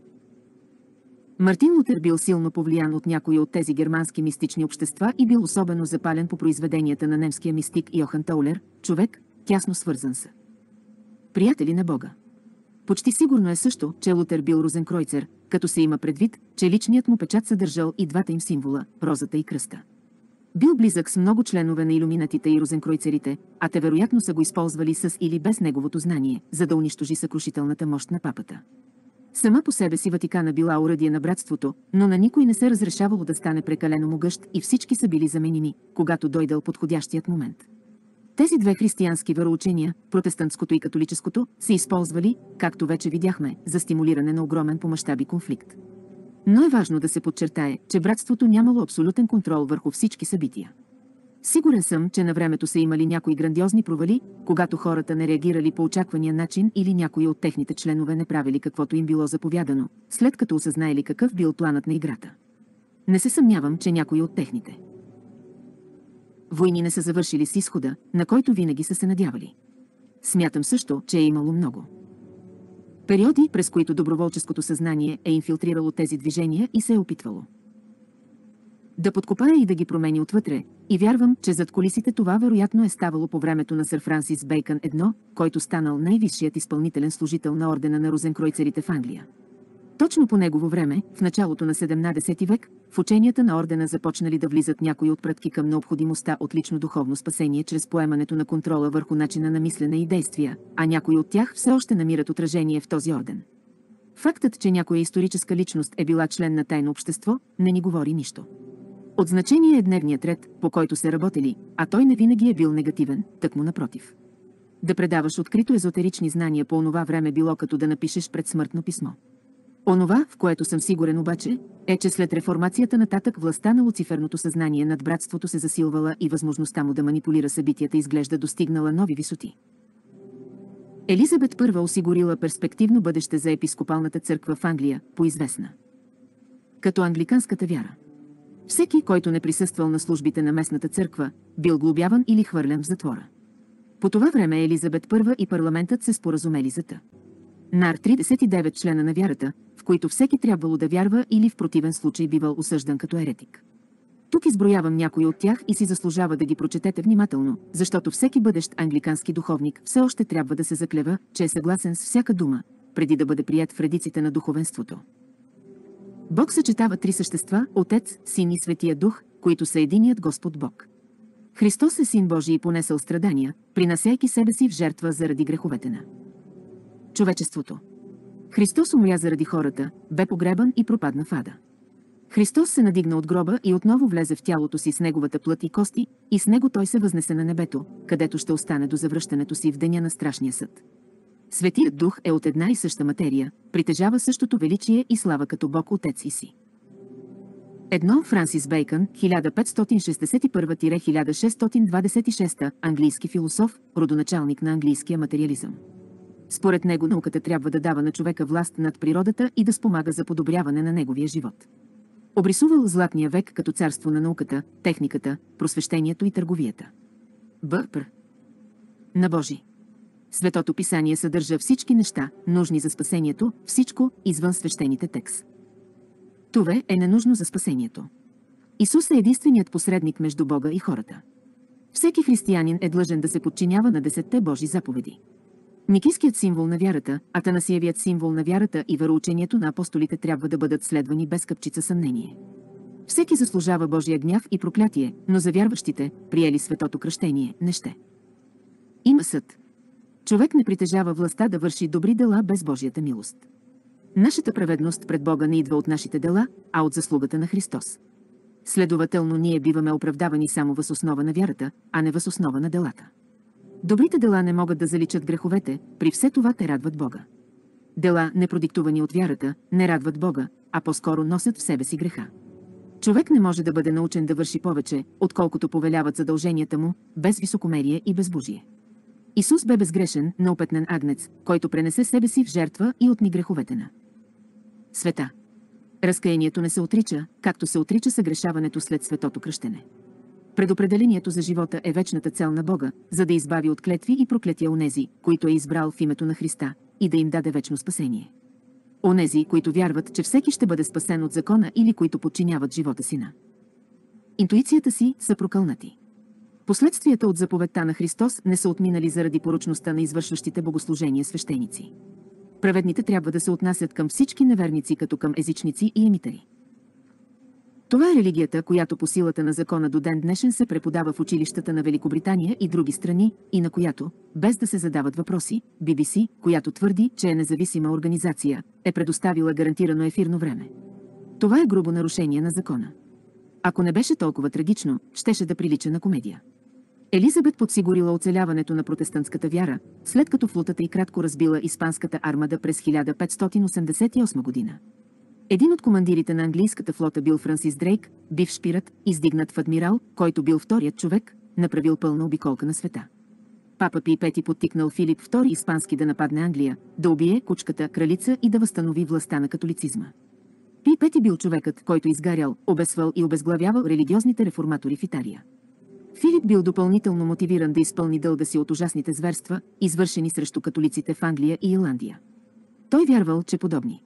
Мартин Лутер бил силно повлиян от някои от тези германски мистични общества и бил особено запален по произведенията на немския мистик Йохан Таулер, човек, тясно свързан с приятели на Бога. Почти сигурно е също, че Лутер бил розенкройцер, като се има предвид, че личният му печат съдържал и двата им символа – розата и кръста. Бил близък с много членове на илюминатите и розенкройцерите, а те вероятно са го използвали с или без неговото знание, за да унищожи съкрушителната мощ на папата. Сама по себе си Ватикана била оръдие на братството, но на никой не се разрешавало да стане прекалено могъщ и всички са били заменими, когато дойдал подходящият момент. Тези две християнски вероучения, протестантското и католическото, се използвали, както вече видяхме, за стимулиране на огромен по мащаби конфликт. Но е важно да се подчертае, че братството нямало абсолютен контрол върху всички събития. Сигурен съм, че на времето са имали някои грандиозни провали, когато хората не реагирали по очаквания начин или някои от техните членове не правили каквото им било заповядано, след като осъзнаели какъв бил планът на играта. Не се съмнявам, че някои от техните войни не са завършили с изхода, на който винаги са се надявали. Смятам също, че е имало много периоди, през които доброволческото съзнание е инфилтрирало тези движения и се е опитвало да подкопае и да ги промени отвътре, и вярвам, че зад кулисите това вероятно е ставало по времето на сър Франсис Бейкън I, който станал най-висшият изпълнителен служител на ордена на розенкройцерите в Англия. Точно по негово време, в началото на 17 век, в ученията на ордена започнали да влизат някои отпратки към необходимостта от лично духовно спасение чрез поемането на контрола върху начина на мислене и действия, а някои от тях все още намират отражение в този орден. Фактът, че някоя историческа личност е била член на тайно общество, не ни говори нищо. От значение е дневният ред, по който се работили, а той не винаги е бил негативен, тъкмо напротив. Да предаваш открито езотерични знания по онова време било като да напишеш предсмъртно писмо. Онова, в което съм сигурен обаче, е, че след реформацията нататък властта на луциферното съзнание над братството се засилвала и възможността му да манипулира събитията изглежда достигнала нови висоти. Елизабет I осигурила перспективно бъдеще за епископалната църква в Англия, поизвестна като англиканската вяра. Всеки, който не присъствал на службите на местната църква, бил глобяван или хвърлен в затвора. По това време Елизабет I и парламентът се споразумели за нар 39 члена на вярата, в които всеки трябвало да вярва или в противен случай бивал осъждан като еретик. Тук изброявам някои от тях и си заслужава да ги прочетете внимателно, защото всеки бъдещ англикански духовник все още трябва да се заклева, че е съгласен с всяка дума, преди да бъде приет в редиците на духовенството. Бог съчетава три същества – Отец, Син и Светия Дух, които са единият Господ Бог. Христос е Син Божий и понесъл страдания, принасяйки себе си в жертва заради греховете на човечеството. Христос умря заради хората, бе погребан и пропадна в ада. Христос се надигна от гроба и отново влезе в тялото си с неговата плът и кости, и с него той се възнесе на небето, където ще остане до завръщането си в деня на страшния съд. Светият Дух е от една и съща материя, притежава същото величие и слава като Бог Отец и Си. Едно Франсис Бейкън, 1561-1626, английски философ, родоначалник на английския материализъм. Според него науката трябва да дава на човека власт над природата и да спомага за подобряване на неговия живот. Обрисувал златния век като царство на науката, техниката, просвещението и търговията. Б.Пр. на Божи. Светото писание съдържа всички неща, нужни за спасението, всичко извън свещените текст. Това е ненужно за спасението. Исус е единственият посредник между Бога и хората. Всеки християнин е длъжен да се подчинява на 10 Божи заповеди. Никийският символ на вярата, Атанасиевият символ на вярата и вероучението на апостолите трябва да бъдат следвани без капчица съмнение. Всеки заслужава Божия гняв и проклятие, но за вярващите, приели светото кръщение, не ще има съд. Човек не притежава властта да върши добри дела без Божията милост. Нашата праведност пред Бога не идва от нашите дела, а от заслугата на Христос. Следователно ние биваме оправдавани само въз основа на вярата, а не въз основа на делата. Добрите дела не могат да заличат греховете, при все това те радват Бога. Дела, непродиктувани от вярата, не радват Бога, а по-скоро носят в себе си греха. Човек не може да бъде научен да върши повече, отколкото повеляват задълженията му, без високомерие и безбожие. Исус бе безгрешен, неопетнен агнец, който пренесе себе си в жертва и отми греховете на света. Разкаянието не се отрича, както се отрича съгрешаването след светото кръщене. Предопределението за живота е вечната цел на Бога, за да избави от клетви и проклетия онези, които е избрал в името на Христа, и да им даде вечно спасение. Онези, които вярват, че всеки ще бъде спасен от закона или които подчиняват живота си на интуицията си, са прокълнати. Последствията от заповедта на Христос не са отминали заради порочността на извършващите богослужения свещеници. Праведните трябва да се отнасят към всички неверници като към езичници и емитари. Това е религията, която по силата на закона до ден днешен се преподава в училищата на Великобритания и други страни, и на която, без да се задават въпроси, BBC, която твърди, че е независима организация, е предоставила гарантирано ефирно време. Това е грубо нарушение на закона. Ако не беше толкова трагично, щеше да прилича на комедия. Елизабет подсигурила оцеляването на протестантската вяра, след като флотата й кратко разбила испанската армада през 1588 година. Един от командирите на английската флота бил Франсис Дрейк, бивш пират, издигнат в адмирал, който бил вторият човек, направил пълна обиколка на света. Папа Пий V подтикнал Филип II испански да нападне Англия, да убие кучката кралица и да възстанови властта на католицизма. Пий V бил човекът, който изгарял, обесвал и обезглавявал религиозните реформатори в Италия. Филип бил допълнително мотивиран да изпълни дълга си от ужасните зверства, извършени срещу католиците в Англия и Ирландия. Той вярвал, че подобни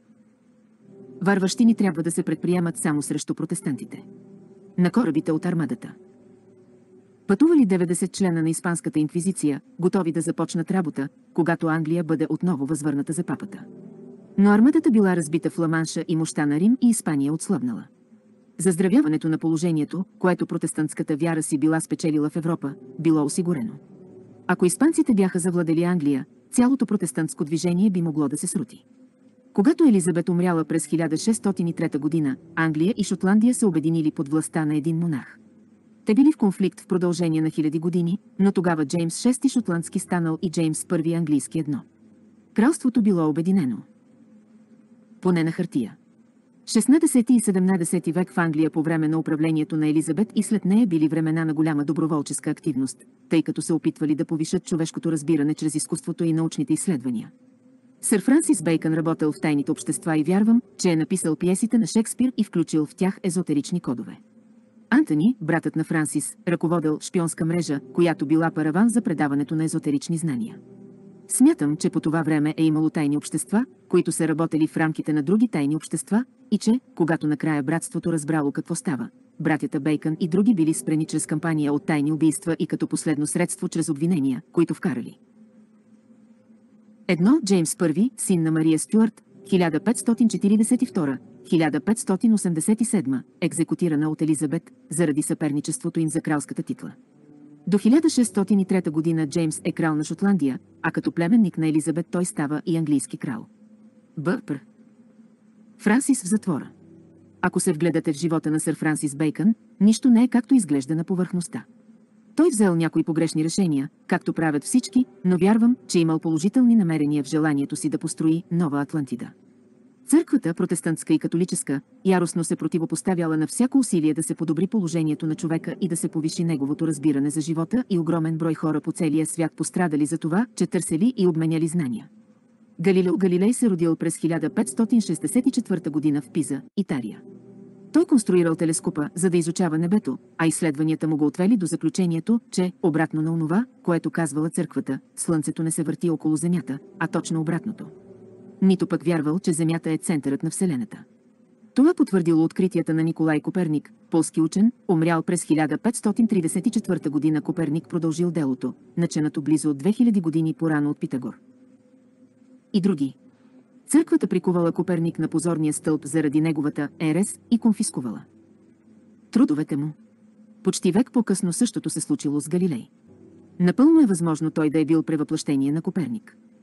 варващини трябва да се предприемат само срещу протестантите. На корабите от армадата пътували 90 члена на Испанската инквизиция, готови да започнат работа, когато Англия бъде отново възвърната за папата. Но армадата била разбита в Ла-Манша и мощта на Рим и Испания отслабнала. Заздравяването на положението, което протестантската вяра си била спечелила в Европа, било осигурено. Ако испанците бяха завладели Англия, цялото протестантско движение би могло да се срути. Когато Елизабет умряла през 1603 година, Англия и Шотландия се обединили под властта на един монарх. Те били в конфликт в продължение на хиляди години, но тогава Джеймс VI шотландски станал и Джеймс I английски едно. Кралството било обединено. Поне на хартия. 16 и 17 век в Англия по време на управлението на Елизабет и след нея били времена на голяма доброволческа активност, тъй като се опитвали да повишат човешкото разбиране чрез изкуството и научните изследвания. Сър Франсис Бейкън работил в тайните общества и вярвам, че е написал пиесите на Шекспир и включил в тях езотерични кодове. Антони, братът на Франсис, ръководел шпионска мрежа, която била параван за предаването на езотерични знания. Смятам, че по това време е имало тайни общества, които са работели в рамките на други тайни общества, и че, когато накрая братството разбрало какво става, братята Бейкън и други били спрени чрез кампания от тайни убийства и като последно средство чрез обвинения, които вкарали. Едно Джеймс I, син на Мария Стюарт, 1542-1587, екзекутирана от Елизабет, заради съперничеството им за кралската титла. До 1603 година Джеймс е крал на Шотландия, а като племенник на Елизабет той става и английски крал. Б.Пр. Франсис в затвора. Ако се вгледате в живота на сър Франсис Бейкън, нищо не е както изглежда на повърхността. Той взел някои погрешни решения, както правят всички, но вярвам, че имал положителни намерения в желанието си да построи нова Атлантида. Църквата, протестантска и католическа, яростно се противопоставяла на всяко усилие да се подобри положението на човека и да се повиши неговото разбиране за живота и огромен брой хора по целия свят пострадали за това, че търсели и обменяли знания. Галилео Галилей се родил през 1564 година в Пиза, Италия. Той конструирал телескопа, за да изучава небето, а изследванията му го отвели до заключението, че, обратно на онова, което казвала църквата, Слънцето не се върти около Земята, а точно обратното. Нито пък вярвал, че Земята е центърът на Вселената. Това потвърдило откритията на Николай Коперник, полски учен, умрял през 1534 година. Коперник продължил делото, начинато близо от 2000 години по-рано от Питагор. И други. Църквата прикувала Коперник на позорния стълб заради неговата ерес и конфискувала трудовете му. Почти век по-късно същото се случило с Галилей. Напълно е възможно той да е бил превъплъщение на Коперник.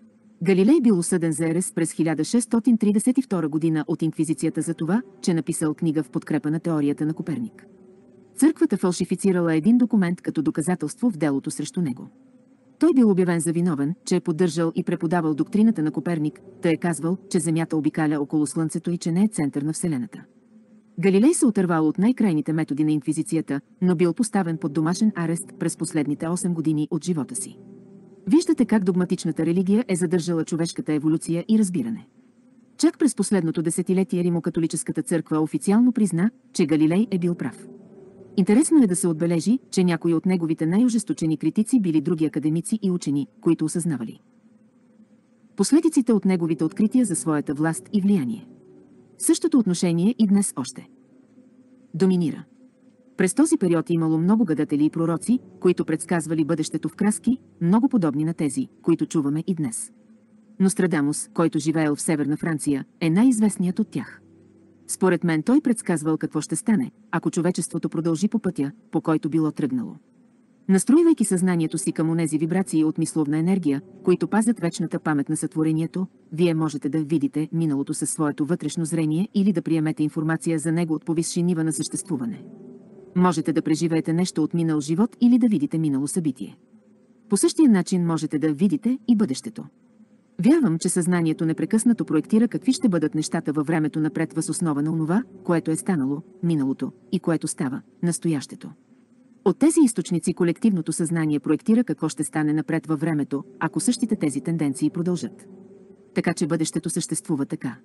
Галилей бил осъден за арест през 1632 година от инквизицията за това, че написал книга в подкрепа на теорията на Коперник. Църквата фалшифицирала един документ като доказателство в делото срещу него. Той бил обявен за виновен, че е поддържал и преподавал доктрината на Коперник, той е казвал, че Земята обикаля около Слънцето и че не е център на Вселената. Галилей се отървал от най-крайните методи на инквизицията, но бил поставен под домашен арест през последните 8 години от живота си. Виждате как догматичната религия е задържала човешката еволюция и разбиране. Чак през последното десетилетие римокатолическата църква официално призна, че Галилей е бил прав. Интересно е да се отбележи, че някои от неговите най-ожесточени критици били други академици и учени, които осъзнавали последиците от неговите открития за своята власт и влияние. Същото отношение и днес още доминира. През този период имало много гадатели и пророци, които предсказвали бъдещето в краски, много подобни на тези, които чуваме и днес. Нострадамус, който живеел в Северна Франция, е най-известният от тях. Според мен той предсказвал какво ще стане, ако човечеството продължи по пътя, по който било тръгнало. Настроивайки съзнанието си към онези вибрации от мисловна енергия, които пазят вечната памет на сътворението, вие можете да видите миналото със своето вътрешно зрение или да приемете информация за него от повисши нива на съществуване. Можете да преживеете нещо от минал живот или да видите минало събитие. По същия начин можете да видите и бъдещето. Вярвам, че съзнанието непрекъснато проектира какви ще бъдат нещата във времето напред въз основа на онова, което е станало, миналото, и което става, настоящето. От тези източници колективното съзнание проектира какво ще стане напред във времето, ако същите тези тенденции продължат. Така че бъдещето съществува така.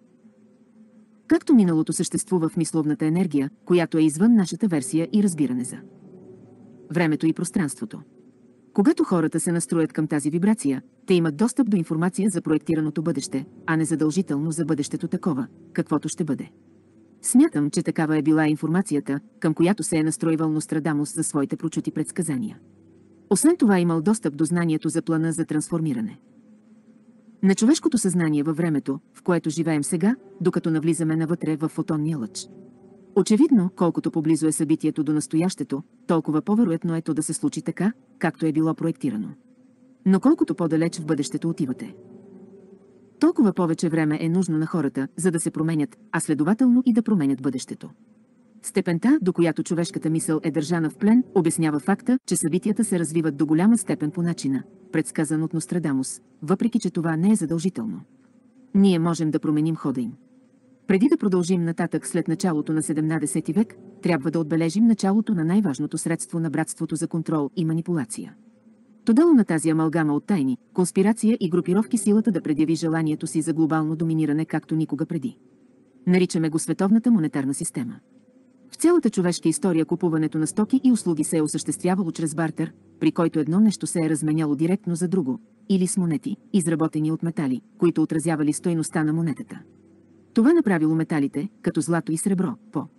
Както миналото съществува в мисловната енергия, която е извън нашата версия и разбиране за времето и пространството. Когато хората се настроят към тази вибрация, те имат достъп до информация за проектираното бъдеще, а не задължително за бъдещето такова, каквото ще бъде. Смятам, че такава е била информацията, към която се е настройвал Нострадамус за своите прочути предсказания. Освен това имал достъп до знанието за плана за трансформиране на човешкото съзнание във времето, в което живеем сега, докато навлизаме навътре в фотонния лъч. Очевидно, колкото поблизо е събитието до настоящето, толкова по-вероятно е то да се случи така, както е било проектирано. Но колкото по-далеч в бъдещето отивате, толкова повече време е нужно на хората, за да се променят, а следователно и да променят бъдещето. Степента, до която човешката мисъл е държана в плен, обяснява факта, че събитията се развиват до голяма степен по начина, предсказан от Нострадамус, въпреки че това не е задължително. Ние можем да променим хода им. Преди да продължим нататък след началото на 17 век, трябва да отбележим началото на най-важното средство на братството за контрол и манипулация. То дало на тази амалгама от тайни, конспирация и групировки силата да предяви желанието си за глобално доминиране както никога преди. Наричаме го световната монетарна система. В цялата човешка история купуването на стоки и услуги се е осъществявало чрез бартер, при който едно нещо се е разменяло директно за друго, или с монети, изработени от метали, които отразявали стойността на монетата. Това направило металите, като злато и сребро,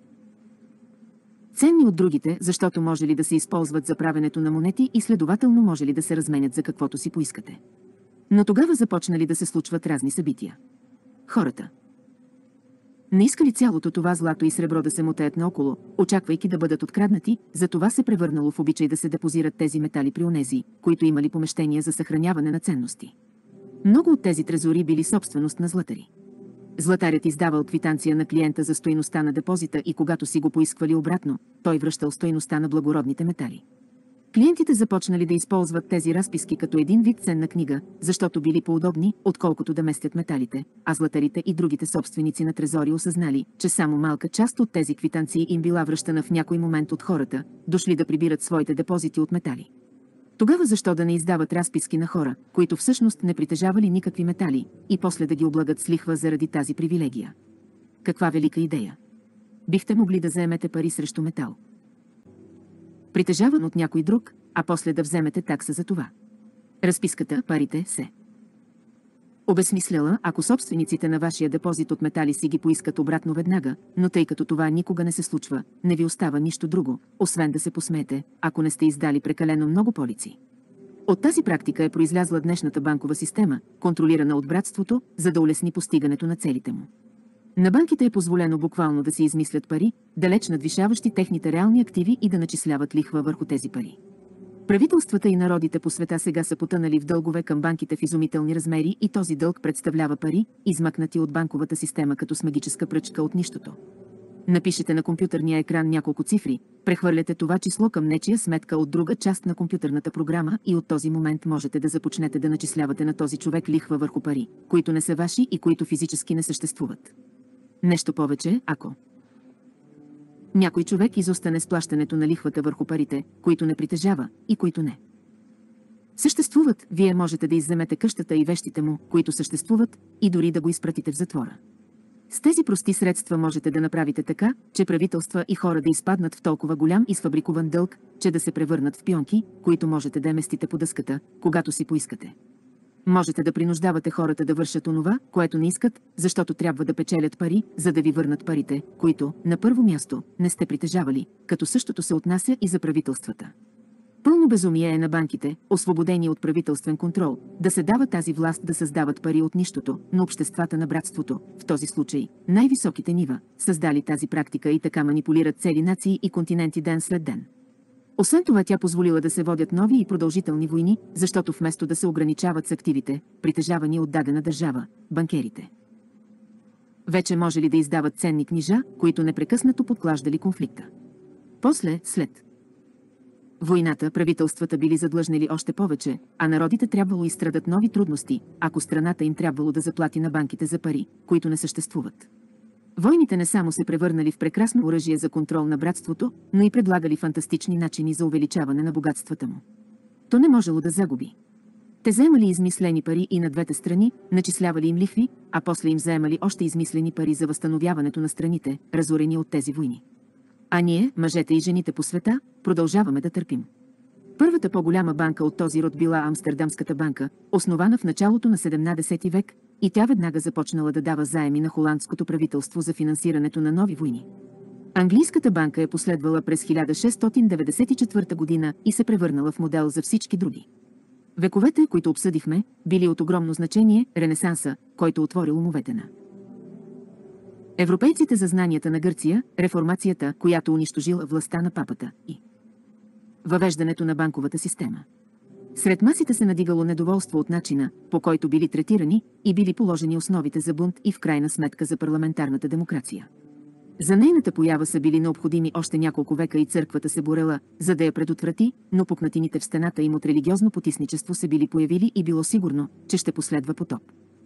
ценни от другите, защото може ли да се използват за правенето на монети и следователно може ли да се разменят за каквото си поискате. Но тогава започнали да се случват разни събития. Хората не искали цялото това злато и сребро да се мотеят наоколо, очаквайки да бъдат откраднати, затова се превърнало в обичай да се депозират тези метали при онези, които имали помещения за съхраняване на ценности. Много от тези трезори били собственост на златари. Златарят издавал квитанция на клиента за стойността на депозита и когато си го поисквали обратно, той връщал стойността на благородните метали. Клиентите започнали да използват тези разписки като един вид ценна книга, защото били по-удобни, отколкото да местят металите, а златарите и другите собственици на трезори осъзнали, че само малка част от тези квитанции им била връщана в някой момент от хората, дошли да прибират своите депозити от метали. Тогава защо да не издават разписки на хора, които всъщност не притежавали никакви метали, и после да ги облагат с лихва заради тази привилегия? Каква велика идея! Бихте могли да заемете пари срещу метал, притежаван от някой друг, а после да вземете такса за това. Разписката, парите се обезсмисляла, ако собствениците на вашия депозит от метали си ги поискат обратно веднага, но тъй като това никога не се случва, не ви остава нищо друго, освен да се посмеете, ако не сте издали прекалено много полици. От тази практика е произлязла днешната банкова система, контролирана от братството, за да улесни постигането на целите му. На банките е позволено буквално да си измислят пари, далеч надвишаващи техните реални активи и да начисляват лихва върху тези пари. Правителствата и народите по света сега са потънали в дългове към банките в изумителни размери и този дълг представлява пари, измъкнати от банковата система като с магическа пръчка от нищото. Напишете на компютърния екран няколко цифри, прехвърляте това число към нечия сметка от друга част на компютърната програма и от този момент можете да започнете да начислявате на този човек лихва върху пари, които не са ваши и които физически не съществуват. Нещо повече, ако някой човек изостане с плащането на лихвата върху парите, които не притежава и които не съществуват, вие можете да изземете къщата и вещите му, които съществуват, и дори да го изпратите в затвора. С тези прости средства можете да направите така, че правителства и хора да изпаднат в толкова голям и сфабрикуван дълг, че да се превърнат в пионки, които можете да местите по дъската, когато си поискате. Можете да принуждавате хората да вършат онова, което не искат, защото трябва да печелят пари, за да ви върнат парите, които, на първо място, не сте притежавали, като същото се отнася и за правителствата. Пълно безумие е на банките, освободени от правителствен контрол, да се дава тази власт да създават пари от нищото, на обществата на братството, в този случай, най-високите нива, създали тази практика и така манипулират цели нации и континенти ден след ден. Освен това тя позволила да се водят нови и продължителни войни, защото вместо да се ограничават с активите, притежавани от дадена държава, банкерите вече може ли да издават ценни книжа, които непрекъснато подклаждали конфликта. После, след войната, правителствата били задлъжнели още повече, а народите трябвало изстрадат нови трудности, ако страната им трябвало да заплати на банките за пари, които не съществуват. Войните не само се превърнали в прекрасно оръжие за контрол на братството, но и предлагали фантастични начини за увеличаване на богатствата му. То не можело да загуби. Те заемали измислени пари и на двете страни, начислявали им лихви, а после им заемали още измислени пари за възстановяването на страните, разорени от тези войни. А ние, мъжете и жените по света, продължаваме да търпим. Първата по-голяма банка от този род била Амстердамската банка, основана в началото на 17 век, и тя веднага започнала да дава заеми на холандското правителство за финансирането на нови войни. Английската банка е последвала през 1694 година и се превърнала в модел за всички други. Вековете, които обсъдихме, били от огромно значение, Ренесанса, който отворил умовете на европейците за знанията на Гърция, реформацията, която унищожила властта на папата и въвеждането на банковата система. Сред масите се надигало недоволство от начина, по който били третирани и били положени основите за бунт и в крайна сметка за парламентарната демокрация. За нейната поява са били необходими още няколко века и църквата се борела, за да я предотврати, но пукнатините в стената им от религиозно потисничество се били появили и било сигурно, че ще последва потоп.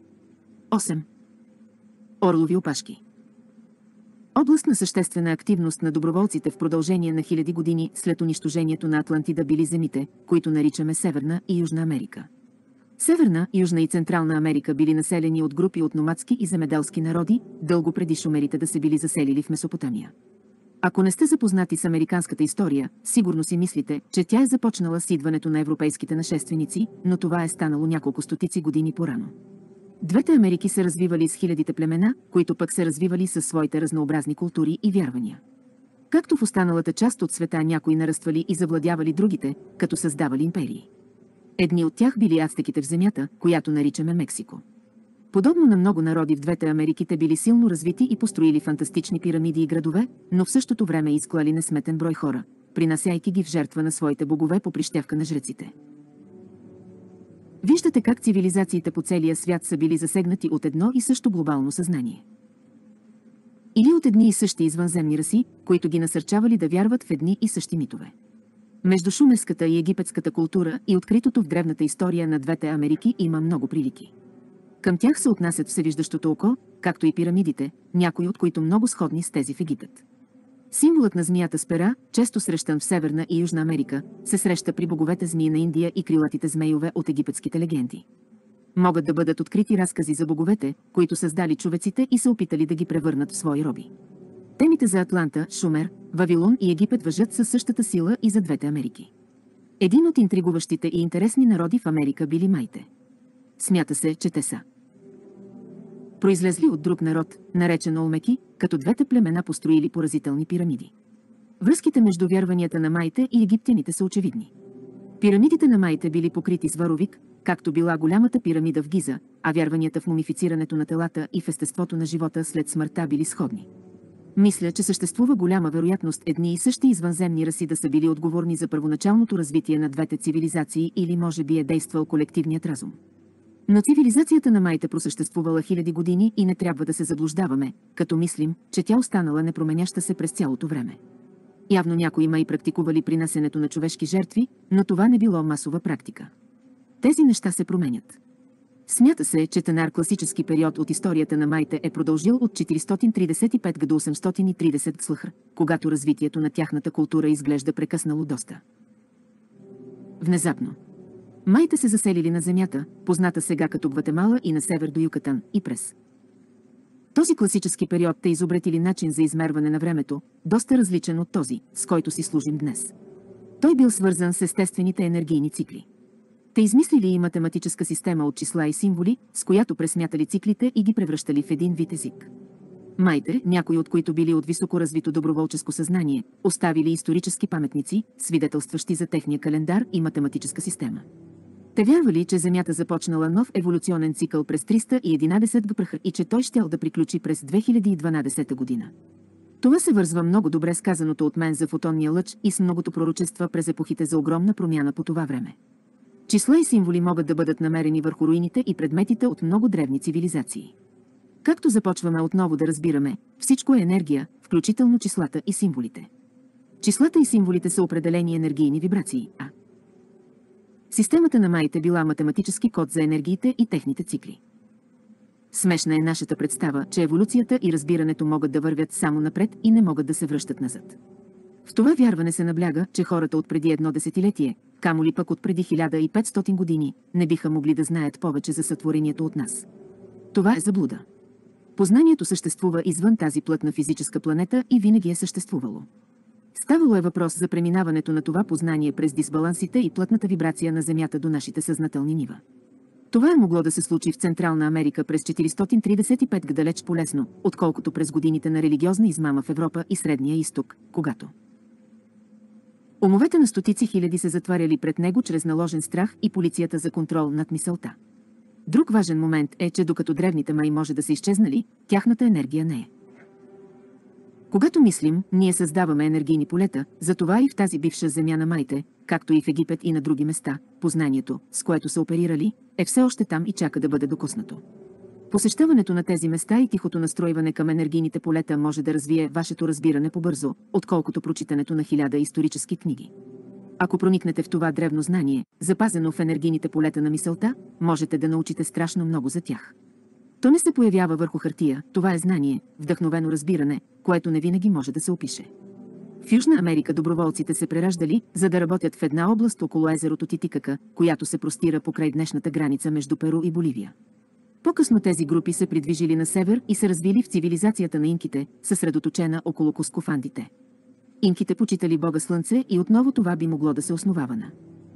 8. Орлови опашки. Област на съществена активност на доброволците в продължение на хиляди години след унищожението на Атлантида били земите, които наричаме Северна и Южна Америка. Северна, Южна и Централна Америка били населени от групи от номадски и земеделски народи, дълго преди шумерите да се били заселили в Месопотамия. Ако не сте запознати с американската история, сигурно си мислите, че тя е започнала с идването на европейските нашественици, но това е станало няколко стотици години по-рано. Двете Америки се развивали с хилядите племена, които пък се развивали със своите разнообразни култури и вярвания. Както в останалата част от света някои нараствали и завладявали другите, като създавали империи. Едни от тях били ацтеките в земята, която наричаме Мексико. Подобно на много народи в двете Америки те били силно развити и построили фантастични пирамиди и градове, но в същото време изклали несметен брой хора, принасяйки ги в жертва на своите богове по прищевка на жреците. Виждате как цивилизациите по целия свят са били засегнати от едно и също глобално съзнание. Или от едни и същи извънземни раси, които ги насърчавали да вярват в едни и същи митове. Между шумерската и египетската култура и откритото в древната история на двете Америки има много прилики. Към тях се отнасят всевиждащото око, както и пирамидите, някои от които много сходни с тези в Египет. Символът на змията с пера, често срещан в Северна и Южна Америка, се среща при боговете змии на Индия и крилатите змейове от египетските легенди. Могат да бъдат открити разкази за боговете, които създали човеците и се опитали да ги превърнат в свои роби. Темите за Атланта, Шумер, Вавилон и Египет важат със същата сила и за двете Америки. Един от интригуващите и интересни народи в Америка били майте. Смята се, че те са произлезли от друг народ, наречен Олмеки, като двете племена построили поразителни пирамиди. Връзките между вярванията на майте и египтяните са очевидни. Пирамидите на майте били покрити с варовик, както била голямата пирамида в Гиза, а вярванията в мумифицирането на телата и в естеството на живота след смъртта били сходни. Мисля, че съществува голяма вероятност едни и същи извънземни раси да са били отговорни за първоначалното развитие на двете цивилизации или може би е действал колективният разум. Но цивилизацията на майите просъществувала хиляди години и не трябва да се заблуждаваме, като мислим, че тя останала непроменяща се през цялото време. Явно някои май практикували принасенето на човешки жертви, но това не било масова практика. Тези неща се променят. Смята се, че тенар класически период от историята на майте е продължил от 435 до 830 слъхр, когато развитието на тяхната култура изглежда прекъснало доста. Внезапно. Майте се заселили на земята, позната сега като Гватемала и на север до Юкатан, и през този класически период те изобретили начин за измерване на времето, доста различен от този, с който си служим днес. Той бил свързан с естествените енергийни цикли. Те измислили и математическа система от числа и символи, с която пресмятали циклите и ги превръщали в един вид език. Майте, някои от които били от високо развито доброволческо съзнание, оставили исторически паметници, свидетелстващи за техния календар и математическа система. Те вярвали, че Земята започнала нов еволюционен цикъл през 311 г. и че той щял да приключи през 2012 година. Това се вързва много добре с казаното от мен за фотонния лъч и с многото пророчества през епохите за огромна промяна по това време. Числа и символи могат да бъдат намерени върху руините и предметите от много древни цивилизации. Както започваме отново да разбираме, всичко е енергия, включително числата и символите. Числата и символите са определени енергийни вибрации, а системата на майите била математически код за енергиите и техните цикли. Смешна е нашата представа, че еволюцията и разбирането могат да вървят само напред и не могат да се връщат назад. В това вярване се набляга, че хората от преди едно десетилетие, камо ли пък от преди 1500 години, не биха могли да знаят повече за сътворението от нас. Това е заблуда. Познанието съществува извън тази плътна физическа планета и винаги е съществувало. Ставало е въпрос за преминаването на това познание през дисбалансите и плътната вибрация на Земята до нашите съзнателни нива. Това е могло да се случи в Централна Америка през 435 г. далеч полезно, отколкото през годините на религиозна измама в Европа и Средния изток, когато умовете на стотици хиляди се затваряли пред него чрез наложен страх и полицията за контрол над мисълта. Друг важен момент е, че докато древните май може да са изчезнали, тяхната енергия не е. Когато мислим, ние създаваме енергийни полета, затова и в тази бивша земя на майте, както и в Египет и на други места, познанието, с което са оперирали, е все още там и чака да бъде докоснато. Посещаването на тези места и тихото настройване към енергийните полета може да развие вашето разбиране по-бързо, отколкото прочитането на 1000 исторически книги. Ако проникнете в това древно знание, запазено в енергийните полета на мисълта, можете да научите страшно много за тях. То не се появява върху хартия, това е знание, вдъхновено разбиране, което не винаги може да се опише. В Южна Америка доброволците се прераждали, за да работят в една област около езерото Титикака, която се простира покрай днешната граница между Перу и Боливия. По-късно тези групи се придвижили на север и се развили в цивилизацията на инките, съсредоточена около Кускофандите. Инките почитали Бога Слънце и отново това би могло да се основава на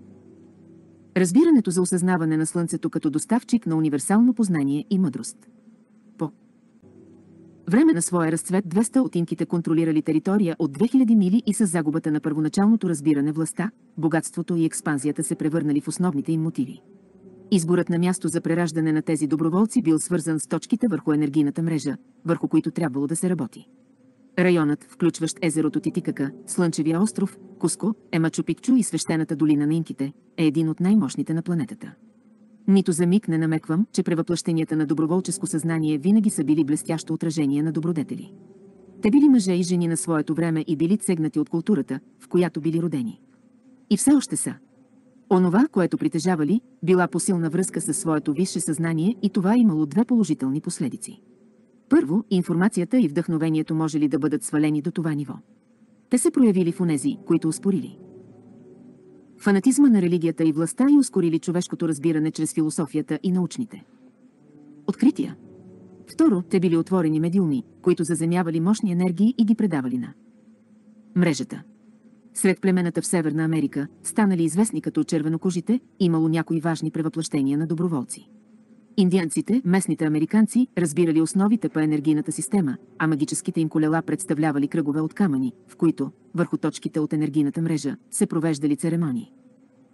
разбирането за осъзнаване на Слънцето като доставчик на универсално познание и мъдрост. По време на своя разцвет 200 от инките контролирали територия от 2000 мили и с загубата на първоначалното разбиране властта, богатството и експанзията се превърнали в основните им мотиви. Изборът на място за прераждане на тези доброволци бил свързан с точките върху енергийната мрежа, върху които трябвало да се работи. Районът, включващ езерото Титикака, Слънчевия остров, Куско, Емачу Пикчу и свещената долина на инките, е един от най-мощните на планетата. Нито за миг не намеквам, че превъплъщенията на доброволческо съзнание винаги са били блестящо отражение на добродетели. Те били мъже и жени на своето време и били цегнати от културата, в която били родени. И все още са. Онова, което притежавали, била посилна връзка със своето висше съзнание и това имало две положителни последици. Първо, информацията и вдъхновението може ли да бъдат свалени до това ниво. Те се проявили в онези, които успорили фанатизма на религията и властта и ускорили човешкото разбиране чрез философията и научните открития. Второ, те били отворени медиуми, които заземявали мощни енергии и ги предавали на мрежата. Сред племената в Северна Америка, станали известни като червенокожите, имало някои важни превъплъщения на доброволци. Индианците, местните американци, разбирали основите по енергийната система, а магическите им колела представлявали кръгове от камъни, в които, върху точките от енергийната мрежа, се провеждали церемонии.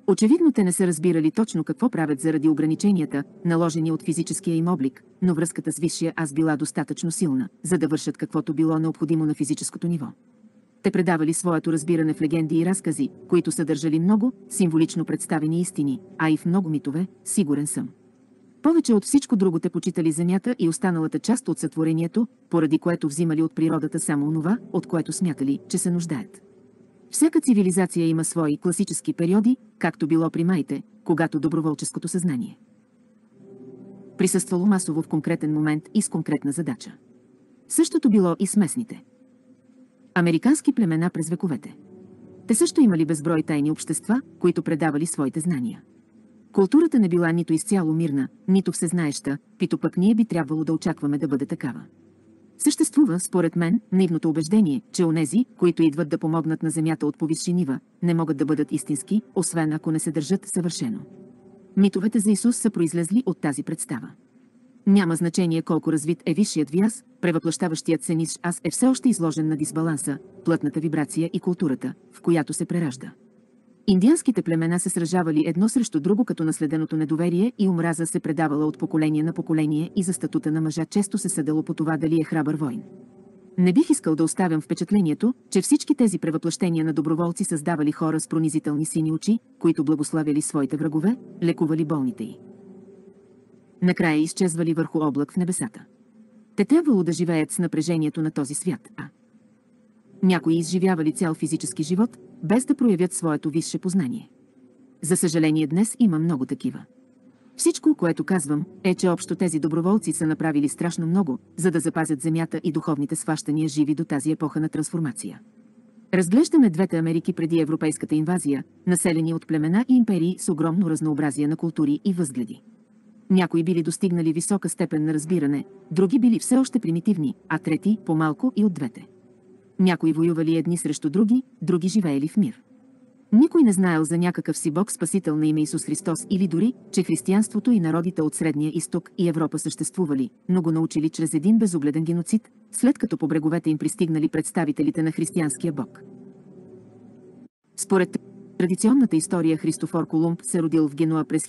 Очевидно те не са разбирали точно какво правят заради ограниченията, наложени от физическия им облик, но връзката с висшия аз била достатъчно силна, за да вършат каквото било необходимо на физическото ниво. Те предавали своето разбиране в легенди и разкази, които съдържали много символично представени истини, а и в много митове, сигурен съм. Повече от всичко друго те почитали земята и останалата част от сътворението, поради което взимали от природата само онова, от което смятали, че се нуждаят. Всяка цивилизация има свои класически периоди, както било при майте, когато доброволческото съзнание присъствало масово в конкретен момент и с конкретна задача. Същото било и с местните американски племена през вековете. Те също имали безброй тайни общества, които предавали своите знания. Културата не била нито изцяло мирна, нито всезнаеща, пито пък ние би трябвало да очакваме да бъде такава. Съществува, според мен, наивното убеждение, че онези, които идват да помогнат на земята от повисши нива, не могат да бъдат истински, освен ако не се държат съвършено. Митовете за Исус са произлезли от тази представа. Няма значение колко развит е висшият ви аз, превъплъщаващият се ниш аз е все още изложен на дисбаланса, плътната вибрация и културата, в която се преражда. Индианските племена се сражавали едно срещу друго, като наследеното недоверие и омраза се предавала от поколение на поколение и за статута на мъжа често се съдало по това дали е храбър войн. Не бих искал да оставям впечатлението, че всички тези превъплъщения на доброволци създавали хора с пронизителни сини очи, които благославяли своите врагове, лекували болните й. Накрая изчезвали върху облак в небесата. Те трябвало да живеят с напрежението на този свят, а някои изживявали цял физически живот, без да проявят своето висше познание. За съжаление днес има много такива. Всичко, което казвам, е, че общо тези доброволци са направили страшно много, за да запазят земята и духовните схващания живи до тази епоха на трансформация. Разглеждаме двете Америки преди европейската инвазия, населени от племена и империи с огромно разнообразие на култури и възгледи. Някои били достигнали висока степен на разбиране, други били все още примитивни, а трети – по-малко и от двете. Някои воювали едни срещу други, други живеели в мир. Никой не знаел за някакъв си Бог спасител на име Исус Христос или дори, че християнството и народите от Средния изток и Европа съществували, но го научили чрез един безогледен геноцид, след като по бреговете им пристигнали представителите на християнския Бог. Според традиционната история Христофор Колумб се родил в Генуа през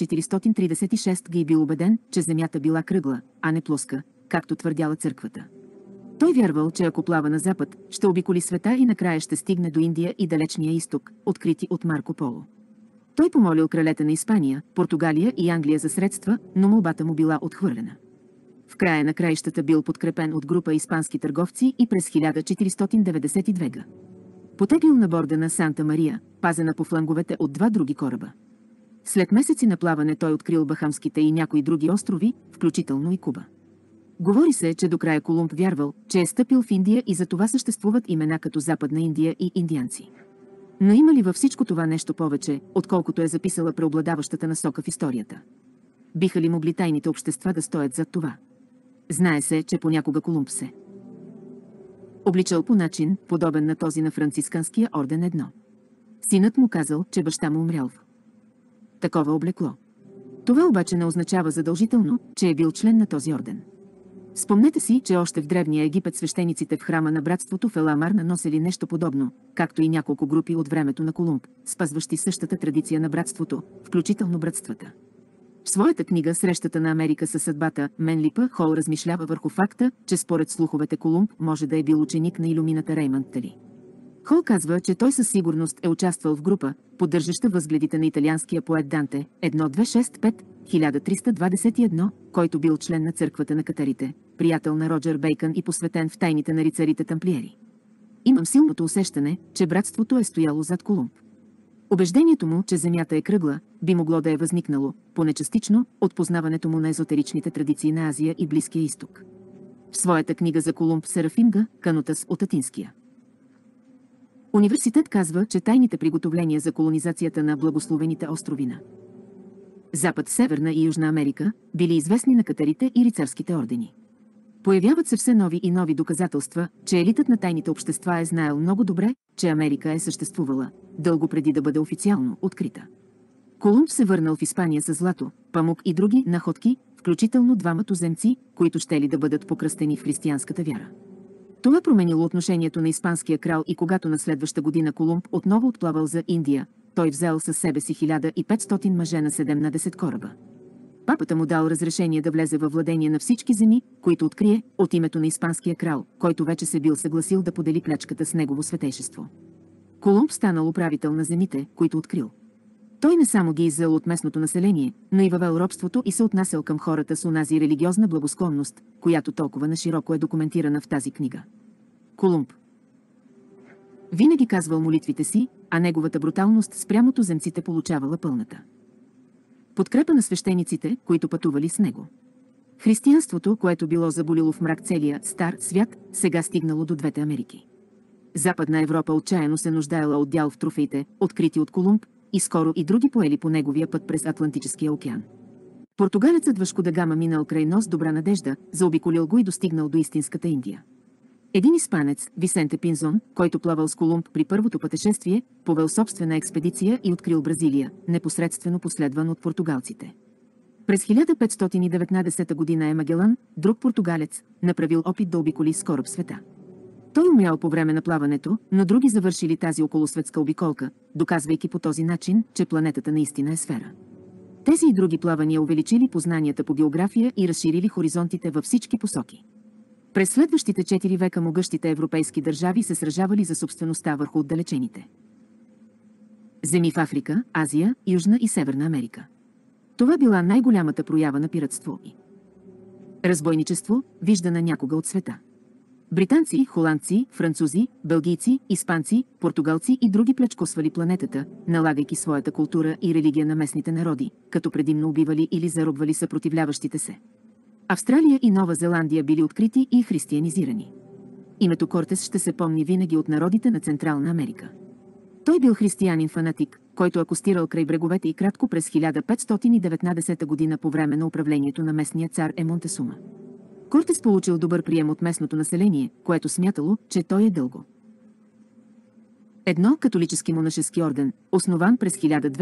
1436 и бил убеден, че земята била кръгла, а не плоска, както твърдяла църквата. Той вярвал, че ако плава на запад, ще обиколи света и накрая ще стигне до Индия и далечния изток, открити от Марко Поло. Той помолил кралете на Испания, Португалия и Англия за средства, но молбата му била отхвърлена. В края на краищата бил подкрепен от група испански търговци и през 1492 г. потеглил на борда на Санта Мария, пазена по фланговете от два други кораба. След месеци на плаване той открил Бахамските и някои други острови, включително и Куба. Говори се, че до края Колумб вярвал, че е стъпил в Индия и за това съществуват имена като Западна Индия и индианци. Но има ли във всичко това нещо повече, отколкото е записала преобладаващата насока в историята? Биха ли могли тайните общества да стоят зад това? Знае се, че понякога Колумб се обличал по начин, подобен на този на францисканския орден едно. Синът му казал, че баща му умрял в такова облекло. Това обаче не означава задължително, че е бил член на този орден. Спомнете си, че още в древния Египет свещениците в храма на братството в Еламарна носели нещо подобно, както и няколко групи от времето на Колумб, спазващи същата традиция на братството, включително братствата. В своята книга «Срещата на Америка със съдбата» Менлипа Хол размишлява върху факта, че според слуховете Колумб може да е бил ученик на илюмината Реймънд Тали. Хол казва, че той със сигурност е участвал в група, поддържаща възгледите на италианския поет Данте, 1265-1321, който бил член на църквата на катарите, приятел на Роджер Бейкън и посветен в тайните на рицарите тамплиери. Имам силното усещане, че братството е стояло зад Колумб. Убеждението му, че земята е кръгла, би могло да е възникнало, поне частично, от познаването му на езотеричните традиции на Азия и Близкия изток. В своята книга за Колумб Серафим Г. Канутас от Атинския университет казва, че тайните приготовления за колонизацията на благословените острови на Запад, Северна и Южна Америка били известни на катарите и рицарските ордени. Появяват се все нови и нови доказателства, че елитът на тайните общества е знаел много добре, че Америка е съществувала, дълго преди да бъде официално открита. Колумб се върнал в Испания с злато, памук и други находки, включително двама туземци, които щели да бъдат покръстени в християнската вяра. Това променило отношението на испанския крал и когато на следваща година Колумб отново отплавал за Индия, той взел със себе си 1500 мъже на 17 кораба. Папата му дал разрешение да влезе във владение на всички земи, които открие, от името на испанския крал, който вече се бил съгласил да подели плячката с негово светейшество. Колумб станал управител на земите, които открил. Той не само ги иззел от местното население, но и въвел робството и се отнасял към хората с онази религиозна благосклонност, която толкова нашироко е документирана в тази книга. Колумб винаги казвал молитвите си, а неговата бруталност спрямо туземците получавала пълната подкрепа на свещениците, които пътували с него. Християнството, което било заболило в мрак целия стар свят, сега стигнало до двете Америки. Западна Европа отчаяно се нуждаела от дял в трофеите, открити от Колумб, и скоро и други поели по неговия път през Атлантическия океан. Португалецът Вашко да Гама минал край нос Добра надежда, заобиколил го и достигнал до истинската Индия. Един испанец, Висенте Пинзон, който плавал с Колумб при първото пътешествие, повел собствена експедиция и открил Бразилия, непосредствено последван от португалците. През 1519 година е Магелан, друг португалец, направил опит да обиколи с кораб света. Той умрял по време на плаването, но други завършили тази околосветска обиколка, доказвайки по този начин, че планетата наистина е сфера. Тези и други плавания увеличили познанията по география и разширили хоризонтите във всички посоки. През следващите 4 века могъщите европейски държави се сражавали за собствеността върху отдалечените земи в Африка, Азия, Южна и Северна Америка. Това била най-голямата проява на пиратство и разбойничество, виждана някога от света. Британци, холандци, французи, белгийци, испанци, португалци и други плячкосвали планетата, налагайки своята култура и религия на местните народи, като предимно убивали или заробвали съпротивляващите се. Австралия и Нова Зеландия били открити и християнизирани. Името Кортес ще се помни винаги от народите на Централна Америка. Той бил християнин-фанатик, който акостирал край бреговете и кратко през 1519 година по време на управлението на местния цар Монтесума. Кортес получил добър прием от местното население, което смятало, че той е дълго. Едно католически монашески орден, основан през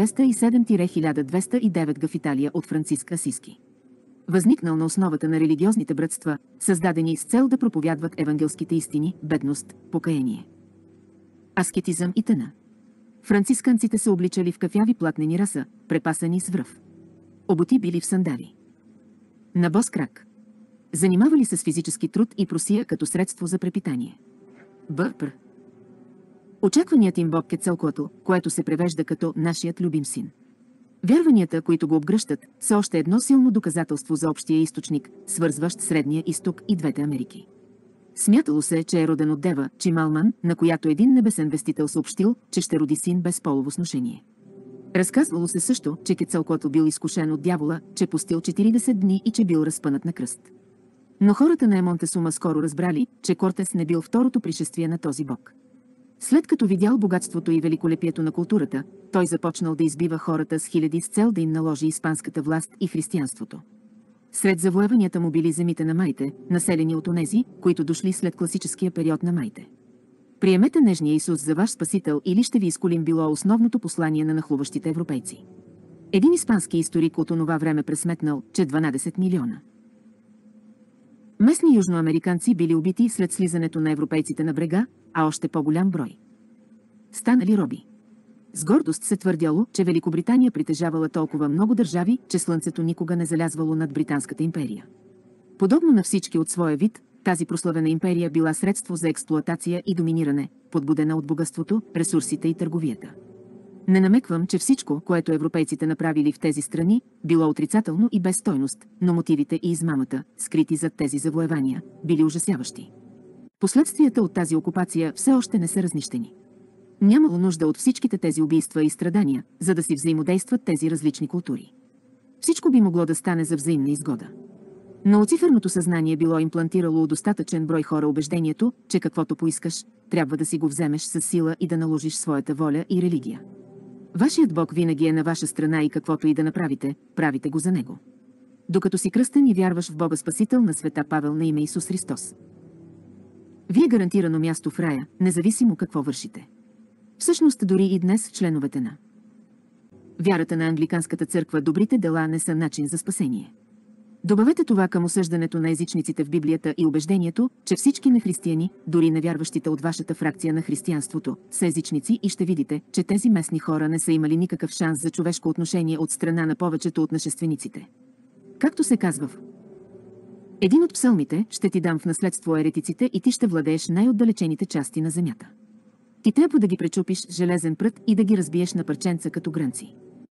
1207-1209 г. в Италия от Франциск Асиски. Възникнал на основата на религиозните братства, създадени с цел да проповядват евангелските истини, бедност, покаяние, аскетизъм и т.н. Францисканците се обличали в кафяви платнени раса, препасани с връв. Оботи били в сандали. На бос крак. Занимавали се с физически труд и просия като средство за препитание. Бъпр. Очакваният им бог Кецалкуатл, което се превежда като нашият любим син. Вярванията, които го обгръщат, са още едно силно доказателство за общия източник, свързващ Средния изток и двете Америки. Смятало се, че е роден от дева, Чималман, на която един небесен вестител съобщил, че ще роди син без полово сношение. Разказвало се също, че Кецалкуатл бил изкушен от дявола, че постил 40 дни и че бил разпънат на кръст. Но хората на Монтесума скоро разбрали, че Кортес не бил второто пришествие на този бог. След като видял богатството и великолепието на културата, той започнал да избива хората с хиляди с цел да им наложи испанската власт и християнството. Сред завоеванията му били земите на майте, населени от онези, които дошли след класическия период на майте. Приемете нежния Исус за ваш спасител или ще ви изколим било основното послание на нахлуващите европейци. Един испански историк от онова време пресметнал, че 12 милиона местни южноамериканци били убити след слизането на европейците на брега, а още по-голям брой станали роби. С гордост се твърдяло, че Великобритания притежавала толкова много държави, че слънцето никога не залязвало над Британската империя. Подобно на всички от своя вид, тази прославена империя била средство за експлоатация и доминиране, подбудена от богатството, ресурсите и търговията. Не намеквам, че всичко, което европейците направили в тези страни, било отрицателно и без стойност, но мотивите и измамата, скрити зад тези завоевания, били ужасяващи. Последствията от тази окупация все още не са разнищени. Нямало нужда от всичките тези убийства и страдания, за да си взаимодействат тези различни култури. Всичко би могло да стане за взаимна изгода. Но луциферното съзнание било имплантирало у достатъчен брой хора убеждението, че каквото поискаш, трябва да си го вземеш със сила и да наложиш своята воля и религия. Вашият Бог винаги е на ваша страна и каквото и да направите, правите го за Него. Докато си кръстен и вярваш в Бога Спасител на света Павел на име Исус Христос. Вие гарантирано място в рая, независимо какво вършите. Всъщност дори и днес членовете на вярата на англиканската църква добрите дела не са начин за спасение. Добавете това към осъждането на езичниците в Библията и убеждението, че всички нехристияни, дори невярващите от вашата фракция на християнството, са езичници и ще видите, че тези местни хора не са имали никакъв шанс за човешко отношение от страна на повечето от нашествениците. Както се казва в един от псалмите, ще ти дам в наследство еретиците и ти ще владееш най-отдалечените части на земята. Ти трябва да ги пречупиш железен прът и да ги разбиеш на парченца като грънци.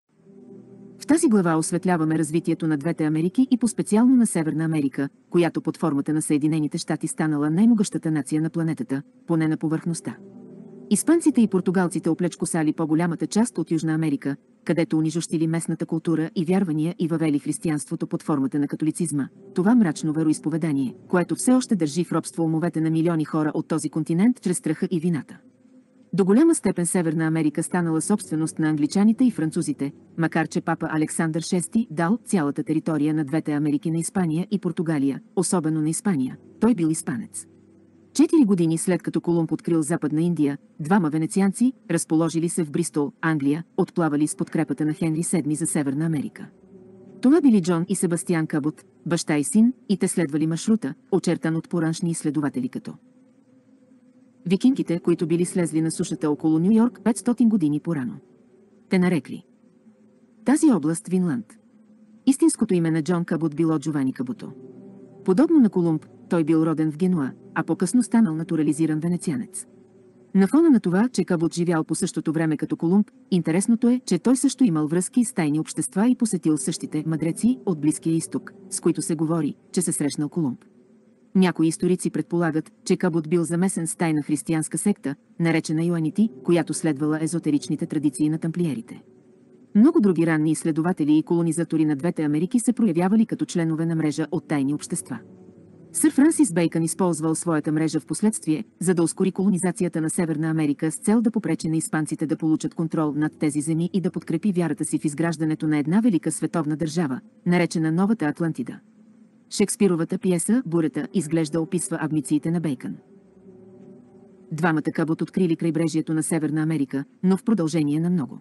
В тази глава осветляваме развитието на двете Америки и по-специално на Северна Америка, която под формата на Съединените щати станала най-могъщата нация на планетата, поне на повърхността. Испанците и португалците оплечкосали по-голямата част от Южна Америка, където унижощили местната култура и вярвания и въвели християнството под формата на католицизма. Това мрачно вероизповедание, което все още държи в робство умовете на милиони хора от този континент чрез страха и вината. До голяма степен Северна Америка станала собственост на англичаните и французите, макар че папа Александър VI дал цялата територия на двете Америки на Испания и Португалия, особено на Испания. Той бил испанец. 4 години след като Колумб открил Западна Индия, двама венецианци, разположили се в Бристол, Англия, отплавали с подкрепата на Хенри VII за Северна Америка. Това били Джон и Себастиан Кабот, баща и син, и те следвали маршрута, очертан от пораншни изследователи като викингите, които били слезли на сушата около Ню Йорк 500 години по-рано. Те нарекли тази област Винланд. Истинското име на Джон Кабот било Джовани Кабото. Подобно на Колумб, той бил роден в Генуа, а по-късно станал натурализиран венецианец. На фона на това, че Кабот живял по същото време като Колумб, интересното е, че той също имал връзки с тайни общества и посетил същите мъдреци от Близкия изток, с които се говори, че се срещнал Колумб. Някои историци предполагат, че Кабот бил замесен с тайна християнска секта, наречена Йоанити, която следвала езотеричните традиции на тамплиерите. Много други ранни изследователи и колонизатори на двете Америки се проявявали като членове на мрежа от тайни общества. Сър Франсис Бейкън използвал своята мрежа в последствие, за да ускори колонизацията на Северна Америка с цел да попречи на испанците да получат контрол над тези земи и да подкрепи вярата си в изграждането на една велика световна държава, наречена Новата Атлантида. Шекспировата пиеса «Бурята» изглежда описва амбициите на Бейкън. Двамата Кабот открили крайбрежието на Северна Америка, но в продължение на много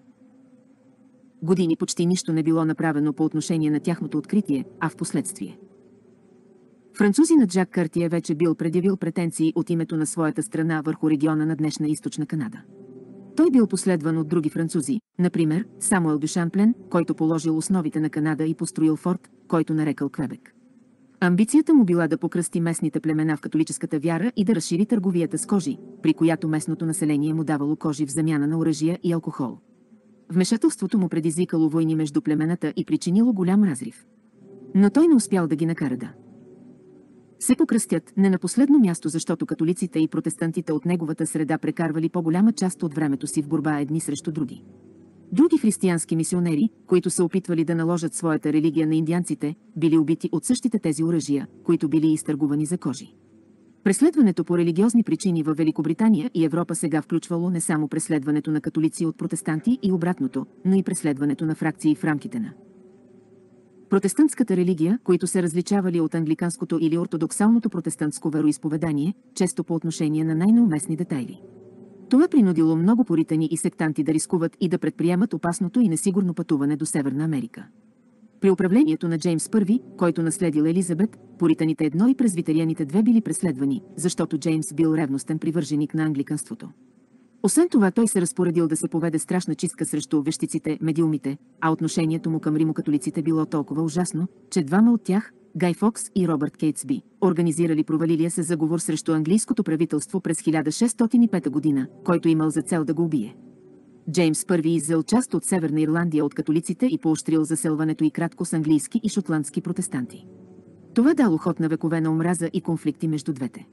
години почти нищо не било направено по отношение на тяхното откритие, а в последствие. Французинът Жак Картие вече бил предявил претенции от името на своята страна върху региона на днешна източна Канада. Той бил последван от други французи, например Самуел дю Шамплен, който положил основите на Канада и построил форт, който нарекал Квебек. Амбицията му била да покръсти местните племена в католическата вяра и да разшири търговията с кожи, при която местното население му давало кожи в замяна на оръжия и алкохол. Вмешателството му предизвикало войни между племената и причинило голям разрив. Но той не успял да ги накара да се покръстят, не на последно място, защото католиците и протестантите от неговата среда прекарвали по-голяма част от времето си в борба едни срещу други. Други християнски мисионери, които се опитвали да наложат своята религия на индианците, били убити от същите тези оръжия, които били изтъргувани за кожи. Преследването по религиозни причини в Великобритания и Европа сега включвало не само преследването на католици от протестанти и обратното, но и преследването на фракции в рамките на протестантската религия, които се различавали от англиканското или ортодоксалното протестантско вероизповедание, често по отношение на най-неуместни детайли. Това принудило много пуритани и сектанти да рискуват и да предприемат опасното и несигурно пътуване до Северна Америка. При управлението на Джеймс I, който наследил Елизабет, пуританите едно и презвитерианите две били преследвани, защото Джеймс бил ревностен привърженик на англиканството. Освен това, той се разпоредил да се поведе страшна чистка срещу вещиците, медиумите, а отношението му към римокатолиците било толкова ужасно, че двама от тях, Гай Фокс и Робърт Кейтсби, организирали провалилия се заговор срещу английското правителство през 1605 година, който имал за цел да го убие. Джеймс I иззел част от Северна Ирландия от католиците и поощрил заселването и кратко с английски и шотландски протестанти. Това дало ход на векове на омраза и конфликти между двете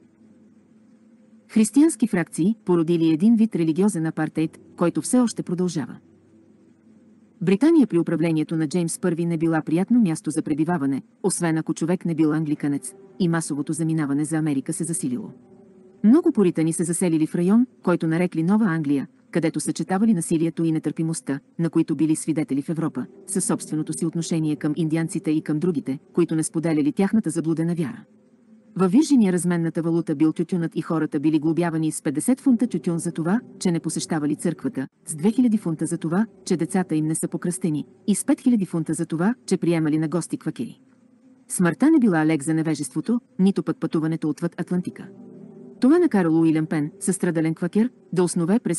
християнски фракции, породили един вид религиозен апартейт, който все още продължава. Британия при управлението на Джеймс I не била приятно място за пребиваване, освен ако човек не бил англиканец, и масовото заминаване за Америка се засилило. Много пуритани се заселили в район, който нарекли Нова Англия, където съчетавали насилието и нетърпимостта, на които били свидетели в Европа, със собственото си отношение към индианците и към другите, които не споделяли тяхната заблудена вяра. Във Вирджиния разменната валута бил тютюнът и хората били глобявани с 50 фунта тютюн за това, че не посещавали църквата, с 2000 фунта за това, че децата им не са покръстени, и с 5000 фунта за това, че приемали на гости квакери. Смъртта не била лек за невежеството, нито пък пътуването отвъд Атлантика. Това накарало Уилям Пен, състрадален квакер, да основе през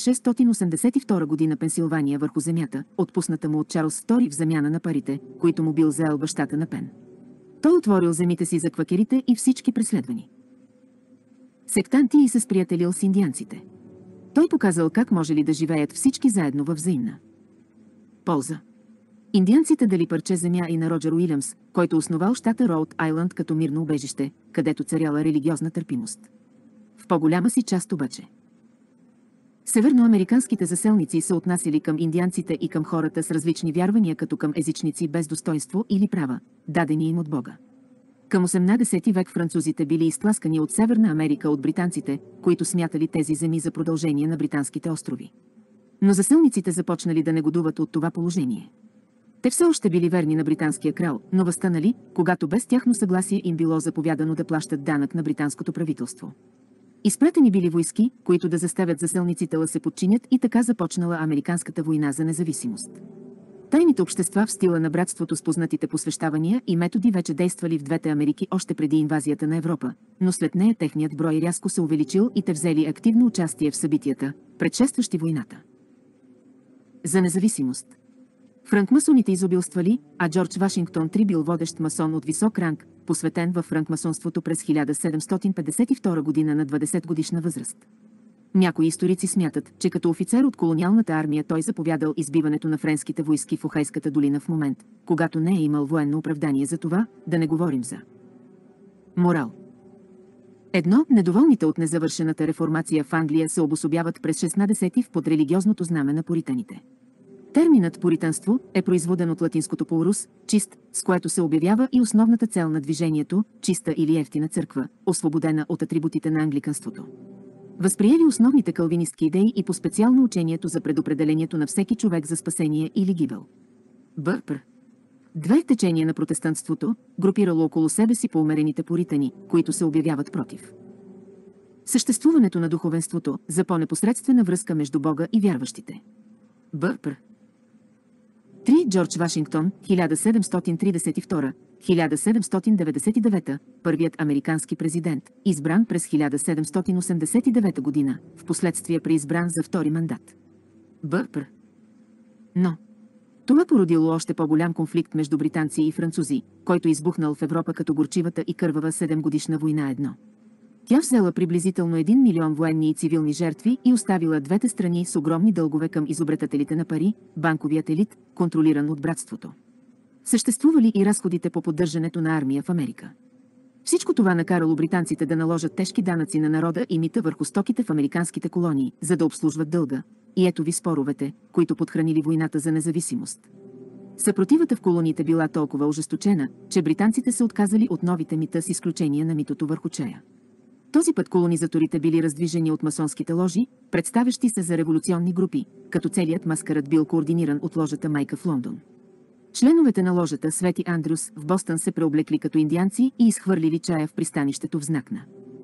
1682 година Пенсилвания върху земята, отпусната му от Чарлз II в замяна на парите, които му бил взел бащата на Пен. Той отворил земите си за квакерите и всички преследвани сектанти и се сприятелил с индианците. Той показал как може ли да живеят всички заедно във взаимна полза. Индианците дали парче земя и на Роджер Уилямс, който основал щата Роуд Айланд като мирно убежище, където царяла религиозна търпимост. В по-голяма си част обаче северноамериканските заселници са отнасяли към индианците и към хората с различни вярвания като към езичници без достоинство или права, дадени им от Бога. Към 18 век французите били изтласкани от Северна Америка от британците, които смятали тези земи за продължение на британските острови. Но заселниците започнали да негодуват от това положение. Те все още били верни на британския крал, но възстанали, когато без тяхно съгласие им било заповядано да плащат данък на британското правителство. Изпратени били войски, които да заставят заселниците да се подчинят, и така започнала Американската война за независимост. Тайните общества в стила на братството с познатите посвещавания и методи вече действали в двете Америки още преди инвазията на Европа, но след нея техният брой рязко се увеличил и те взели активно участие в събитията, предшестващи войната за независимост. Франкмасоните изобилствали, а Джордж Вашингтон III бил водещ масон от висок ранг, посветен във франкмасонството през 1752 година на 20-годишна възраст. Някои историци смятат, че като офицер от колониалната армия той заповядал избиването на френските войски в Охайската долина в момент, когато не е имал военно оправдание за това, да не говорим за морал. Едно, недоволните от незавършената реформация в Англия се обособяват през 16-ти в под религиозното знаме на пуританите. Терминът пуританство е производен от латинското пурус, чист, с което се обявява и основната цел на движението, чиста или евтина църква, освободена от атрибутите на англиканството. Възприели основните калвинистки идеи и по-специално учението за предопределението на всеки човек за спасение или гибел. Бърпр. Две течения на протестантството, групирало около себе си по-умерените пуритани, които се обявяват против съществуването на духовенството, за по-непосредствена връзка между Бога и вярващите. Бърпр. 3. Джордж Вашингтон, 1732-1799, първият американски президент, избран през 1789 година, впоследствие преизбран за втори мандат. Бърпр. Но това породило още по-голям конфликт между британци и французи, който избухнал в Европа като горчивата и кървава 7-годишна война едно. Тя взела приблизително 1 милион военни и цивилни жертви и оставила двете страни с огромни дългове към изобретателите на пари, банковият елит, контролиран от братството. Съществували и разходите по поддържането на армия в Америка. Всичко това накарало британците да наложат тежки данъци на народа и мита върху стоките в американските колонии, за да обслужват дълга. И ето ви споровете, които подхранили войната за независимост. Съпротивата в колониите била толкова ожесточена, че британците се отказали от новите мита с изключение на митото върху чая. Този път колонизаторите били раздвижени от масонските ложи, представящи се за революционни групи, като целият маскарад бил координиран от ложата Майка в Лондон. Членовете на ложата Свети Андрюс в Бостън се преоблекли като индианци и изхвърлили чая в пристанището в знак на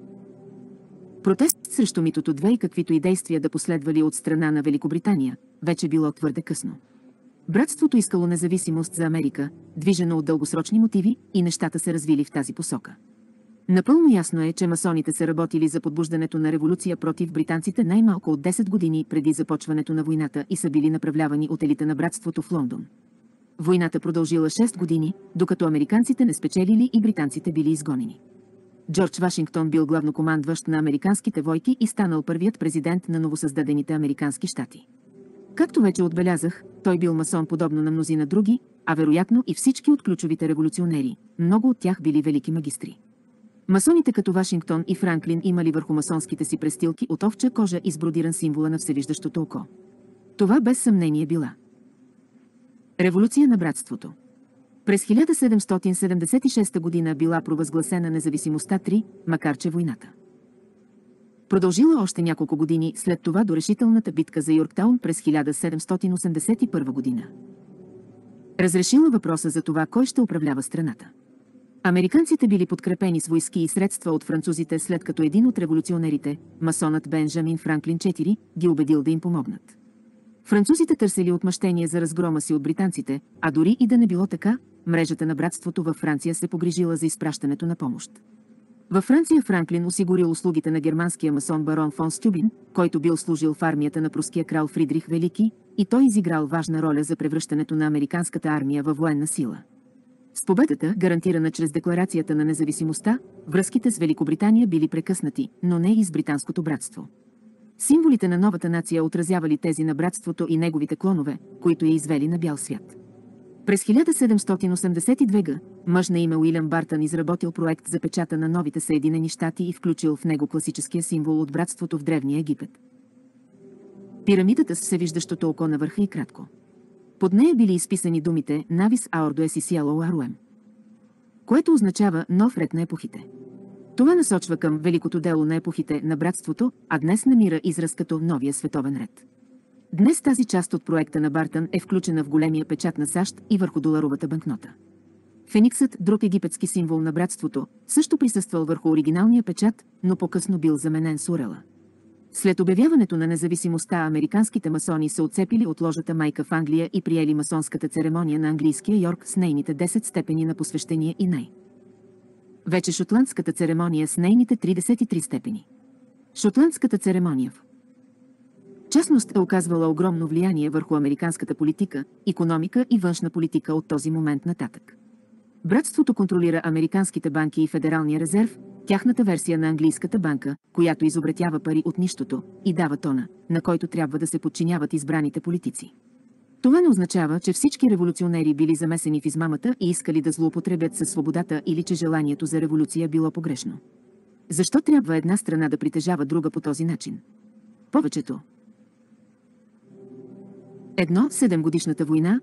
протест срещу митото 2 и каквито и действия да последвали от страна на Великобритания, вече било твърде късно. Братството искало независимост за Америка, движено от дългосрочни мотиви, и нещата се развили в тази посока. Напълно ясно е, че масоните са работили за подбуждането на революция против британците най-малко от 10 години преди започването на войната и са били направлявани от елита на братството в Лондон. Войната продължила 6 години, докато американците не спечелили и британците били изгонени. Джордж Вашингтон бил главнокомандващ на американските войски и станал първият президент на новосъздадените американски щати. Както вече отбелязах, той бил масон подобно на мнозина други, а вероятно и всички от ключовите революционери, много от тях били велики магистри. Масоните като Вашингтон и Франклин имали върху масонските си престилки от овча кожа и с бродиран символа на всевиждащото око. Това без съмнение била революция на братството. През 1776 година била провъзгласена независимостта 3, макар че войната продължила още няколко години след това до решителната битка за Йорктаун през 1781 година. Разрешила въпроса за това кой ще управлява страната. Американците били подкрепени с войски и средства от французите, след като един от революционерите, масонът Бенджамин Франклин IV, ги убедил да им помогнат. Французите търсили отмъщение за разгрома си от британците, а дори и да не било така, мрежата на братството във Франция се погрижила за изпращането на помощ. Във Франция Франклин осигурил услугите на германския масон барон фон Стюбин, който бил служил в армията на пруския крал Фридрих Велики, и той изиграл важна роля за превръщането на американската армия във военна сила. С победата, гарантирана чрез декларацията на независимостта, връзките с Великобритания били прекъснати, но не и с британското братство. Символите на новата нация отразявали тези на братството и неговите клонове, които я извели на бял свят. През 1782 г. мъж на име Уилям Бартън изработил проект за печата на новите Съединени щати и включил в него класическия символ от братството в Древния Египет. Пирамидата с всевиждащото око на върха и кратко. Под нея били изписани думите «Navis Aordo Esicialo Aruem», което означава нов ред на епохите. Това насочва към великото дело на епохите на братството, а днес намира израз като новия световен ред. Днес тази част от проекта на Бартън е включена в големия печат на САЩ и върху доларовата банкнота. Фениксът, друг египетски символ на братството, също присъствал върху оригиналния печат, но по-късно бил заменен с орела. След обявяването на независимостта, американските масони се отцепили от ложата майка в Англия и приели масонската церемония на английския Йорк с нейните 10 степени на посвещение и вече шотландската церемония с нейните 33 степени. Шотландската церемония в частност е оказвала огромно влияние върху американската политика, икономика и външна политика от този момент нататък. Братството контролира американските банки и Федералния резерв, тяхната версия на английската банка, която изобретява пари от нищото и дава тона, на който трябва да се подчиняват избраните политици. Това не означава, че всички революционери били замесени в измамата и искали да злоупотребят със свободата или че желанието за революция било погрешно. Защо трябва една страна да притежава друга по този начин? Повечето. 7-годишната война,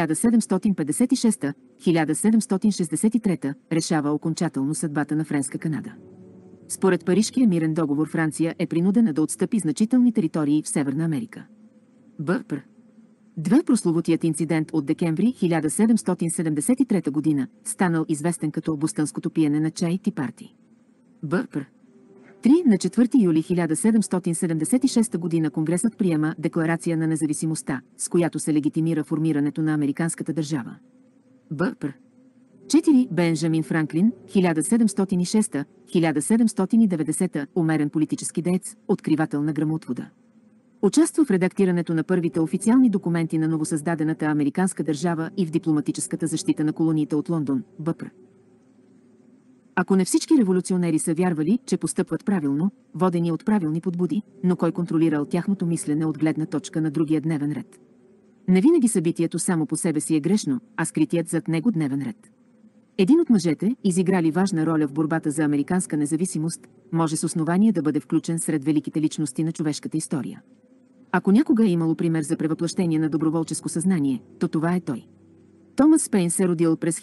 1756-1763, решава окончателно съдбата на Френска Канада. Според Парижкия мирен договор Франция е принудена да отстъпи значителни територии в Северна Америка. БПР. Прословутият инцидент от декември 1773 година, станал известен като бостънското пиене на чай Ти парти. БПР. На 4 юли 1776 година Конгресът приема Декларация на независимостта, с която се легитимира формирането на американската държава. БПР. 4. Бенджамин Франклин, 1706-1790, умерен политически деец, откривател на гръмотвода. Участва в редактирането на първите официални документи на новосъздадената американска държава и в дипломатическата защита на колониите от Лондон, БПР. Ако не всички революционери са вярвали, че постъпват правилно, водени от правилни подбуди, но кой контролирал тяхното мислене от гледна точка на другия дневен ред? Не винаги събитието само по себе си е грешно, а скритият зад него дневен ред. Един от мъжете, изиграли важна роля в борбата за американска независимост, може с основание да бъде включен сред великите личности на човешката история. Ако някога е имало пример за превъплъщение на доброволческо съзнание, то това е той. Томас Пейн се родил през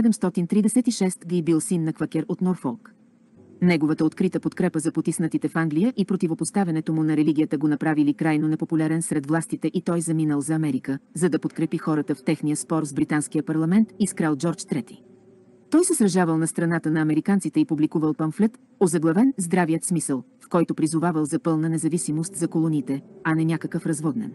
1736 и бил син на квакер от Норфолк. Неговата открита подкрепа за потиснатите в Англия и противопоставянето му на религията го направили крайно непопулярен сред властите и той заминал за Америка, за да подкрепи хората в техния спор с британския парламент и с крал Джордж III. Той се сражавал на страната на американците и публикувал памфлет, озаглавен «Здравият смисъл», в който призовавал за пълна независимост за колониите, а не някакъв разводнен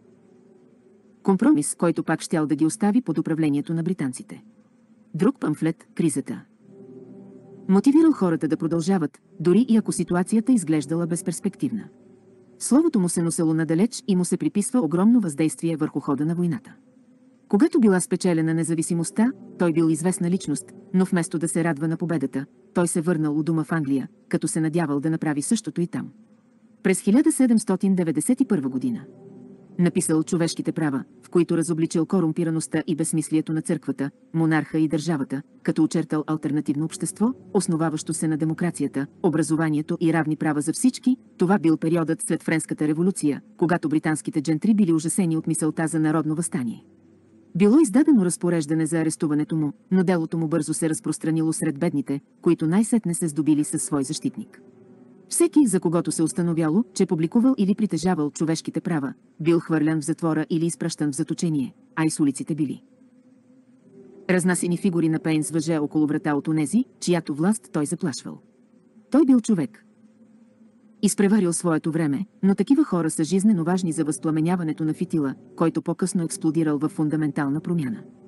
компромис, който пак щял да ги остави под управлението на британците. Друг памфлет – «Кризата». Мотивирал хората да продължават, дори и ако ситуацията изглеждала безперспективна. Словото му се носело надалеч и му се приписва огромно въздействие върху хода на войната. Когато била спечелена независимостта, той бил известна личност, но вместо да се радва на победата, той се върнал у дома в Англия, като се надявал да направи същото и там. През 1791 година написал «Човешките права», в които разобличил корумпираността и безсмислието на църквата, монарха и държавата, като очертал алтернативно общество, основаващо се на демокрацията, образованието и равни права за всички. Това бил периодът след Френската революция, когато британските джентри били ужасени от мисълта за народно въстание. Било издадено разпореждане за арестуването му, но делото му бързо се разпространило сред бедните, които най-сетне се здобили със свой защитник. Всеки, за когото се установяло, че публикувал или притежавал човешките права, бил хвърлян в затвора или изпращан в заточение, а и с улиците били разнасени фигури на Пейн с въже около врата от онези, чиято власт той заплашвал. Той бил човек. Изпреварил своето време, но такива хора са жизнено важни за възпламеняването на фитила, който по-късно експлодирал във фундаментална промяна.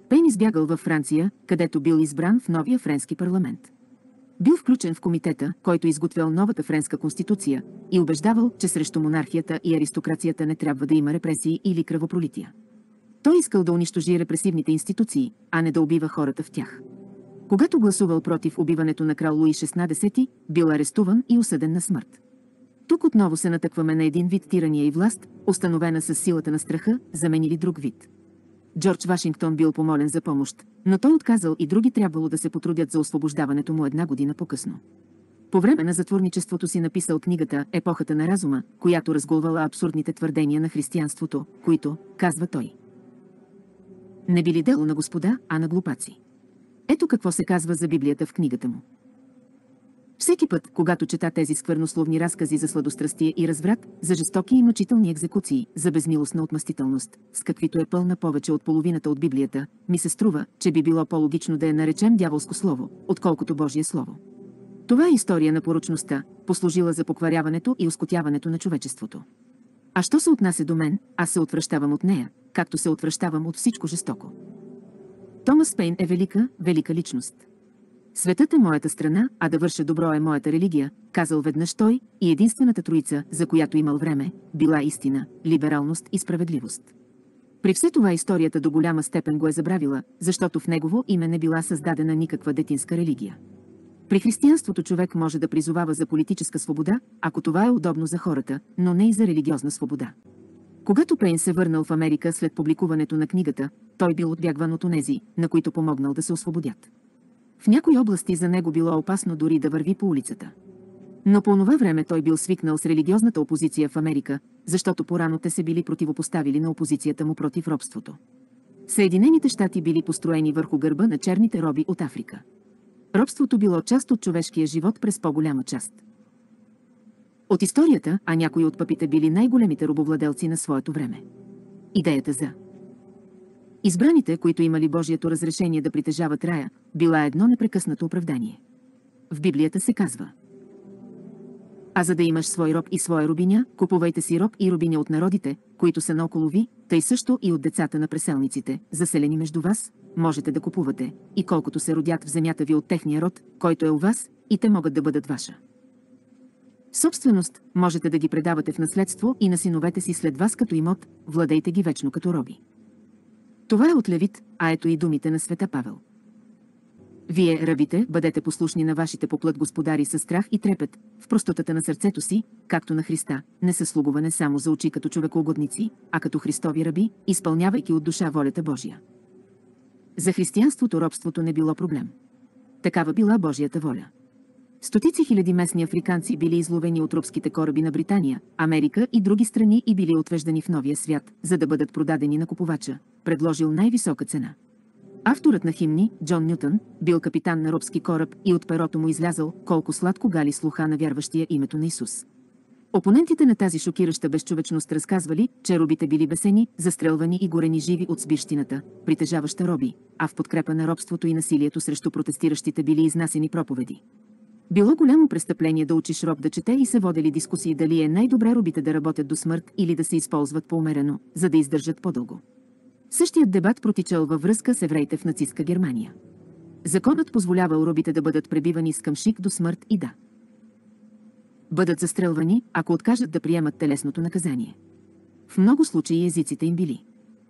Пейн избягал във Франция, където бил избран в новия френски парламент. Бил включен в комитета, който изготвял новата френска конституция и убеждавал, че срещу монархията и аристокрацията не трябва да има репресии или кръвопролития. Той искал да унищожи репресивните институции, а не да убива хората в тях. Когато гласувал против убиването на крал Луи XVI, бил арестуван и осъден на смърт. Тук отново се натъкваме на един вид тирания и власт, установена с силата на страха, заменили друг вид. Джордж Вашингтон бил помолен за помощ, но той отказал и други трябвало да се потрудят за освобождаването му 1 година по-късно. По време на затворничеството си написал книгата «Епохата на разума», която разгулвала абсурдните твърдения на християнството, които, казва той, не били дело на господа, а на глупаци. Ето какво се казва за Библията в книгата му. Всеки път, когато чета тези сквернословни разкази за сладострастие и разврат, за жестоки и мъчителни екзекуции, за безмилостна отмъстителност, с каквито е пълна повече от половината от Библията, ми се струва, че би било по-логично да я наречем дяволско слово, отколкото Божие слово. Това е история на порочността, послужила за покваряването и оскотяването на човечеството. А що се отнася до мен, аз се отвръщавам от нея, както се отвръщавам от всичко жестоко. Томас Пейн е велика, велика личност. Светът е моята страна, а да върша добро е моята религия, казал веднъж той, и единствената троица, за която имал време, била истина, либералност и справедливост. При все това историята до голяма степен го е забравила, защото в негово име не била създадена никаква детинска религия. При християнството човек може да призовава за политическа свобода, ако това е удобно за хората, но не и за религиозна свобода. Когато Пейн се върнал в Америка след публикуването на книгата, той бил отбягван от онези, на които помогнал да се освободят. В някои области за него било опасно дори да върви по улицата. Но по онова време той бил свикнал с религиозната опозиция в Америка, защото порано те се били противопоставили на опозицията му против робството. Съединените щати били построени върху гърба на черните роби от Африка. Робството било част от човешкия живот през по-голяма част от историята, а някои от пъпите били най-големите робовладелци на своето време. Идеята за избраните, които имали Божието разрешение да притежават рая, била едно непрекъснато оправдание. В Библията се казва: а за да имаш свой роб и своя робиня, купувайте си роб и робиня от народите, които са наоколо ви, тъй също и от децата на преселниците, заселени между вас, можете да купувате, и колкото се родят в земята ви от техния род, който е у вас, и те могат да бъдат ваша собственост, можете да ги предавате в наследство и на синовете си след вас като имот, владейте ги вечно като роби. Това е от Левит, а ето и думите на света Павел. Вие, рабите, бъдете послушни на вашите по плът господари със страх и трепет, в простотата на сърцето си, както на Христа, не със слугуване само за очи като човекоугодници, а като Христови раби, изпълнявайки от душа волята Божия. За християнството робството не било проблем. Такава била Божията воля. Стотици хиляди местни африканци били изловени от робските кораби на Британия, Америка и други страни и били отвеждани в новия свят, за да бъдат продадени на купувача, предложил най-висока цена. Авторът на химни, Джон Нютън, бил капитан на робски кораб и от перото му излязъл колко сладко гали слуха на вярващия името на Исус. Опонентите на тази шокираща безчовечност разказвали, че робите били бесени, застрелвани и горени живи от сбищината, притежаваща роби, а в подкрепа на робството и насилието срещу протестиращите били изнасени проповеди. Било голямо престъпление да учиш роб да чете и се водели дискусии дали е най-добре робите да работят до смърт или да се използват по-умерено, за да издържат по-дълго. Същият дебат протичал във връзка с евреите в нацистка Германия. Законът позволявал робите да бъдат пребивани с камшик до смърт и да бъдат застрелвани, ако откажат да приемат телесното наказание. В много случаи езиците им били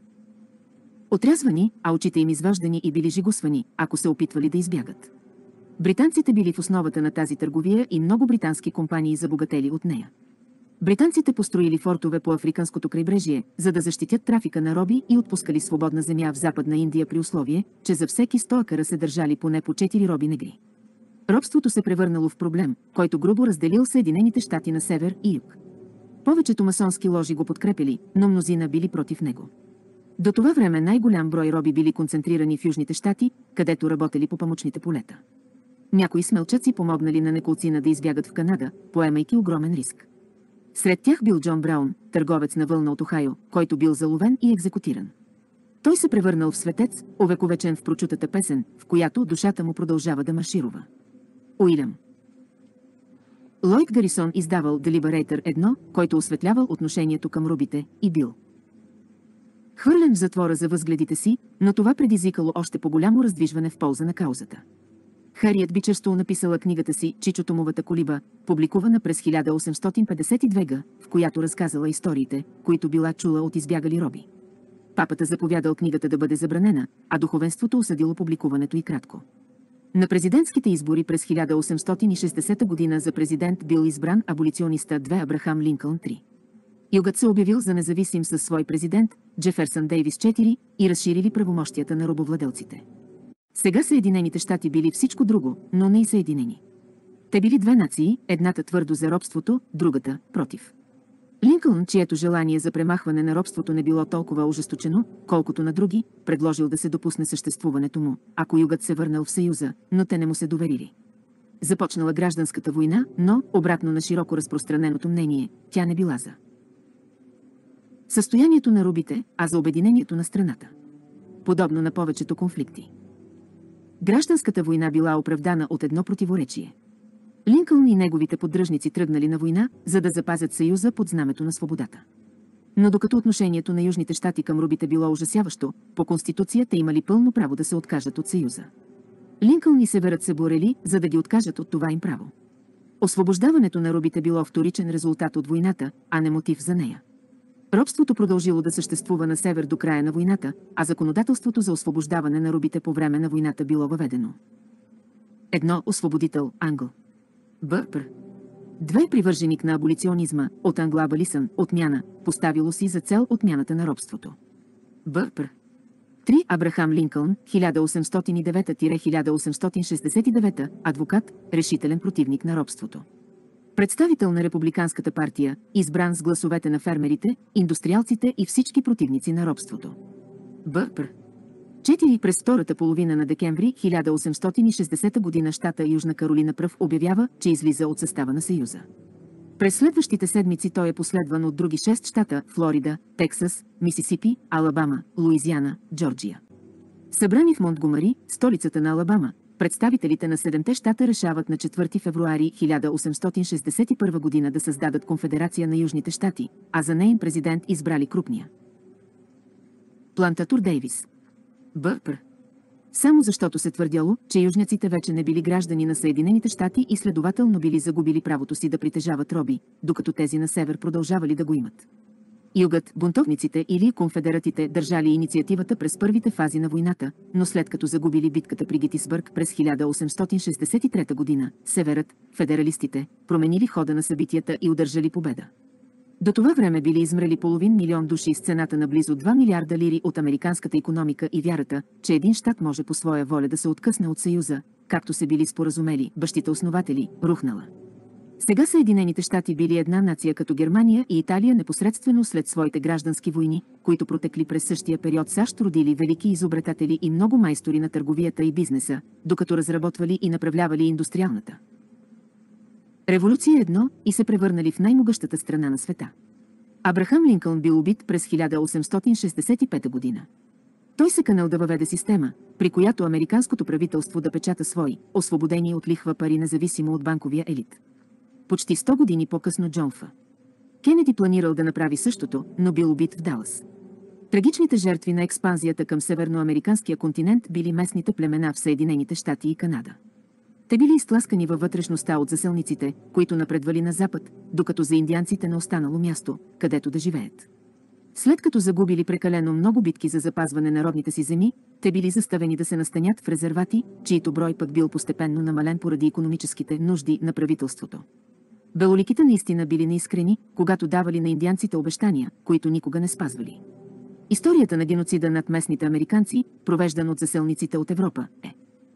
отрязвани, а очите им изваждани и били жигусвани, ако се опитвали да избягат. Британците били в основата на тази търговия и много британски компании забогатели от нея. Британците построили фортове по африканското крайбрежие, за да защитят трафика на роби и отпускали свободна земя в Западна Индия при условие, че за всеки 100 акъра се държали поне по 4 роби негри. Робството се превърнало в проблем, който грубо разделил Съединените щати на север и юг. Повечето масонски ложи го подкрепили, но мнозина били против него. До това време най-голям брой роби били концентрирани в южните щати, където работели по памучните полета. Някои смелчаци помогнали на неколцина да избягат в Канада, поемайки огромен риск. Сред тях бил Джон Браун, търговец на вълна от Охайо, който бил заловен и екзекутиран. Той се превърнал в светец, увековечен в прочутата песен, в която душата му продължава да марширува. Уилям Лойд Гарисон издавал The Liberator 1, който осветлявал отношението към робите, и бил Хвърлен в затвора за възгледите си, но това предизвикало още по-голямо раздвижване в полза на каузата. Хариет Бичърстоу написала книгата си «Чичотомовата колиба», публикувана през 1852 г., в която разказала историите, които била чула от избягали роби. Папата заповядал книгата да бъде забранена, а духовенството осъдило публикуването и кратко. На президентските избори през 1860 година за президент бил избран аболициониста 2 Абрахам Линкълн 3. Югът се обявил за независим със свой президент, Джеферсън Дейвис 4, и разширили правомощията на робовладелците. Сега Съединените щати били всичко друго, но не и съединени. Те били две нации, едната твърдо за робството, другата – против. Линкълн, чието желание за премахване на робството не било толкова ожесточено, колкото на други, предложил да се допусне съществуването му, ако югът се върнал в Съюза, но те не му се доверили. Започнала гражданската война, но, обратно на широко разпространеното мнение, тя не била за състоянието на робите, а за обединението на страната. Подобно на повечето конфликти. Гражданската война била оправдана от едно противоречие. Линкълн и неговите поддръжници тръгнали на война, за да запазят Съюза под знамето на свободата. Но докато отношението на Южните щати към робите било ужасяващо, по Конституцията имали пълно право да се откажат от Съюза. Линкълн и Северът се борели, за да ги откажат от това им право. Освобождаването на робите било вторичен резултат от войната, а не мотив за нея. Робството продължило да съществува на север до края на войната, а законодателството за освобождаване на робите по време на войната било въведено. Едно освободител, Англ. Бърпър. 2 привърженик на аболиционизма, от Англо-аболисън, отмяна, поставило си за цел отмяната на робството. Бърпър. 3. Абрахам Линкълн, 1809-1869, адвокат, решителен противник на робството. Представител на Републиканската партия, избран с гласовете на фермерите, индустриалците и всички противници на робството. Бърпър. 4. През втората половина на декември 1860 година щата Южна Каролина пръв обявява, че излиза от състава на Съюза. През следващите седмици той е последван от други 6 щата – Флорида, Тексас, Мисисипи, Алабама, Луизиана, Джорджия. Събрани в Монтгомъри, столицата на Алабама, представителите на 7-те щата решават на 4 февруари 1861 година да създадат Конфедерация на Южните щати, а за неин президент избрали крупния плантатор Дейвис. Бърпър. Само защото се твърдяло, че южняците вече не били граждани на Съединените щати и следователно били загубили правото си да притежават роби, докато тези на север продължавали да го имат. Югът, бунтовниците или конфедератите държали инициативата през първите фази на войната, но след като загубили битката при Гетисбърг през 1863 година, северът, федералистите, променили хода на събитията и удържали победа. До това време били измрели половин милион души с цената на близо 2 милиарда лири от американската икономика и вярата, че един щат може по своя воля да се откъсне от Съюза, както се били споразумели бащите основатели, рухнала. Сега Съединените щати били една нация като Германия и Италия непосредствено след своите граждански войни, които протекли през същия период. САЩ родили велики изобретатели и много майстори на търговията и бизнеса, докато разработвали и направлявали индустриалната революция едно и се превърнали в най-могъщата страна на света. Абрахам Линкълн бил убит през 1865 година. Той се канал да въведе система, при която американското правителство да печата свои, освободени от лихва пари независимо от банковия елит. Почти 100 години по-късно Джон Ф. Кенеди планирал да направи същото, но бил убит в Далас. Трагичните жертви на експанзията към северноамериканския континент били местните племена в Съединените щати и Канада. Те били изтласкани във вътрешността от заселниците, които напредвали на запад, докато за индианците не останало място, където да живеят. След като загубили прекалено много битки за запазване на родните си земи, те били заставени да се настанят в резервати, чието брой пък бил постепенно намален поради икономическите нужди на правителството. Белоликите наистина били неискрени, когато давали на индианците обещания, които никога не спазвали. Историята на геноцида над местните американци, провеждан от заселниците от Европа, е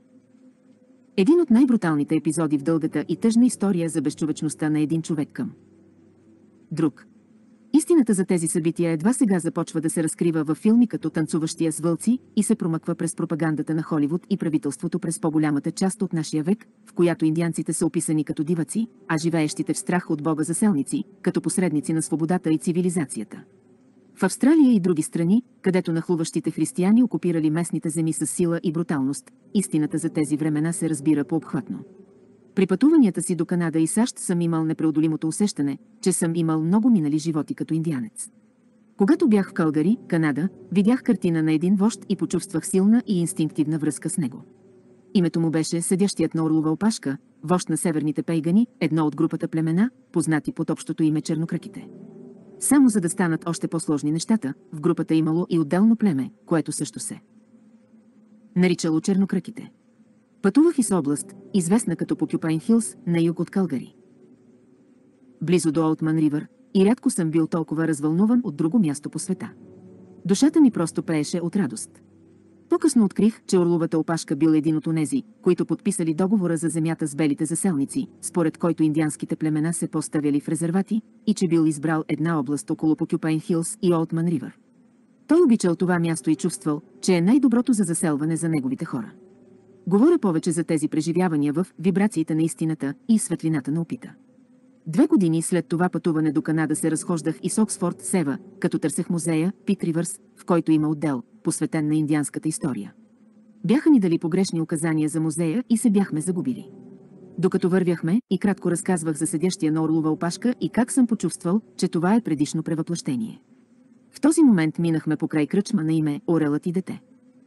един от най-бруталните епизоди в дългата и тъжна история за безчовечността на един човек към друг. Истината за тези събития едва сега започва да се разкрива във филми като «Танцуващия с вълци» и се промъква през пропагандата на Холивуд и правителството през по-голямата част от нашия век, в която индианците са описани като диваци, а живеещите в страх от Бога заселници, като посредници на свободата и цивилизацията. В Австралия и други страни, където нахлуващите християни окупирали местните земи с сила и бруталност, истината за тези времена се разбира по-обхватно. При пътуванията си до Канада и САЩ съм имал непреодолимото усещане, че съм имал много минали животи като индианец. Когато бях в Калгари, Канада, видях картина на един вожд и почувствах силна и инстинктивна връзка с него. Името му беше седящият на орлова опашка, вожд на северните пейгани, едно от групата племена, познати под общото име чернокръките. Само за да станат още по-сложни нещата, в групата имало и отделно племе, което също се наричало чернокръките. Пътувах из област, известна като Porcupine Hills, на юг от Калгари. Близо до Олтман Ривър, и рядко съм бил толкова развълнуван от друго място по света. Душата ми просто пееше от радост. По-късно открих, че орловата опашка бил един от онези, които подписали договора за земята с белите заселници, според който индианските племена се поставяли в резервати, и че бил избрал една област около Porcupine Hills и Олтман Ривър. Той обичал това място и чувствал, че е най-доброто за заселване за неговите хора. Говоря повече за тези преживявания в вибрациите на истината и светлината на опита. 2 години след това пътуване до Канада се разхождах из Оксфорд, Сева, като търсех музея Пит Ривърс, в който има отдел, посветен на индианската история. Бяха ни дали погрешни указания за музея и се бяхме загубили. Докато вървяхме, и кратко разказвах за седящия на орлова опашка и как съм почувствал, че това е предишно превъплъщение. В този момент минахме покрай кръчма на име Орелът и дете.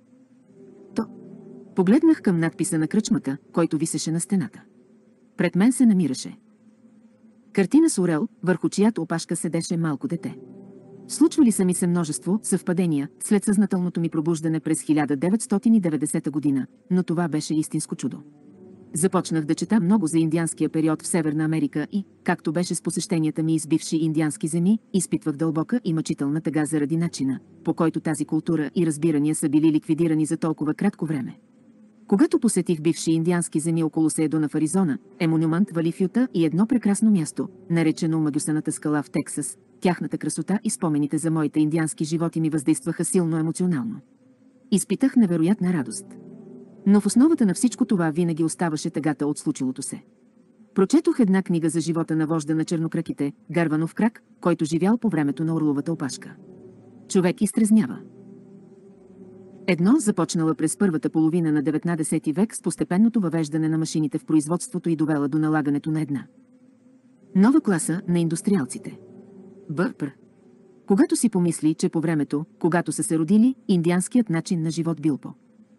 Погледнах към надписа на кръчмата, който висеше на стената. Пред мен се намираше картина с орел, върху чиято опашка седеше малко дете. Случвали са ми се множество съвпадения след съзнателното ми пробуждане през 1990 година, но това беше истинско чудо. Започнах да чета много за индианския период в Северна Америка и, както беше с посещенията ми из бивши индиански земи, изпитвах дълбока и мъчителна тъга заради начина, по който тази култура и разбирания са били ликвидирани за толкова кратко време. Когато посетих бивши индиански земи около Сейдона в Аризона, Монумент Вали в Юта и едно прекрасно място, наречено Магюсаната скала в Тексас, тяхната красота и спомените за моите индиански животи ми въздействаха силно емоционално. Изпитах невероятна радост. Но в основата на всичко това винаги оставаше тъгата от случилото се. Прочетох една книга за живота на вожда на чернокръките, Гарванов крак, който живял по времето на орловата опашка. Човек изтрезнява. Едно започнала през първата половина на 19 век с постепенното въвеждане на машините в производството и довела до налагането на една нова класа на индустриалците. БПР. Когато си помисли, че по времето, когато са се родили, индианският начин на живот бил по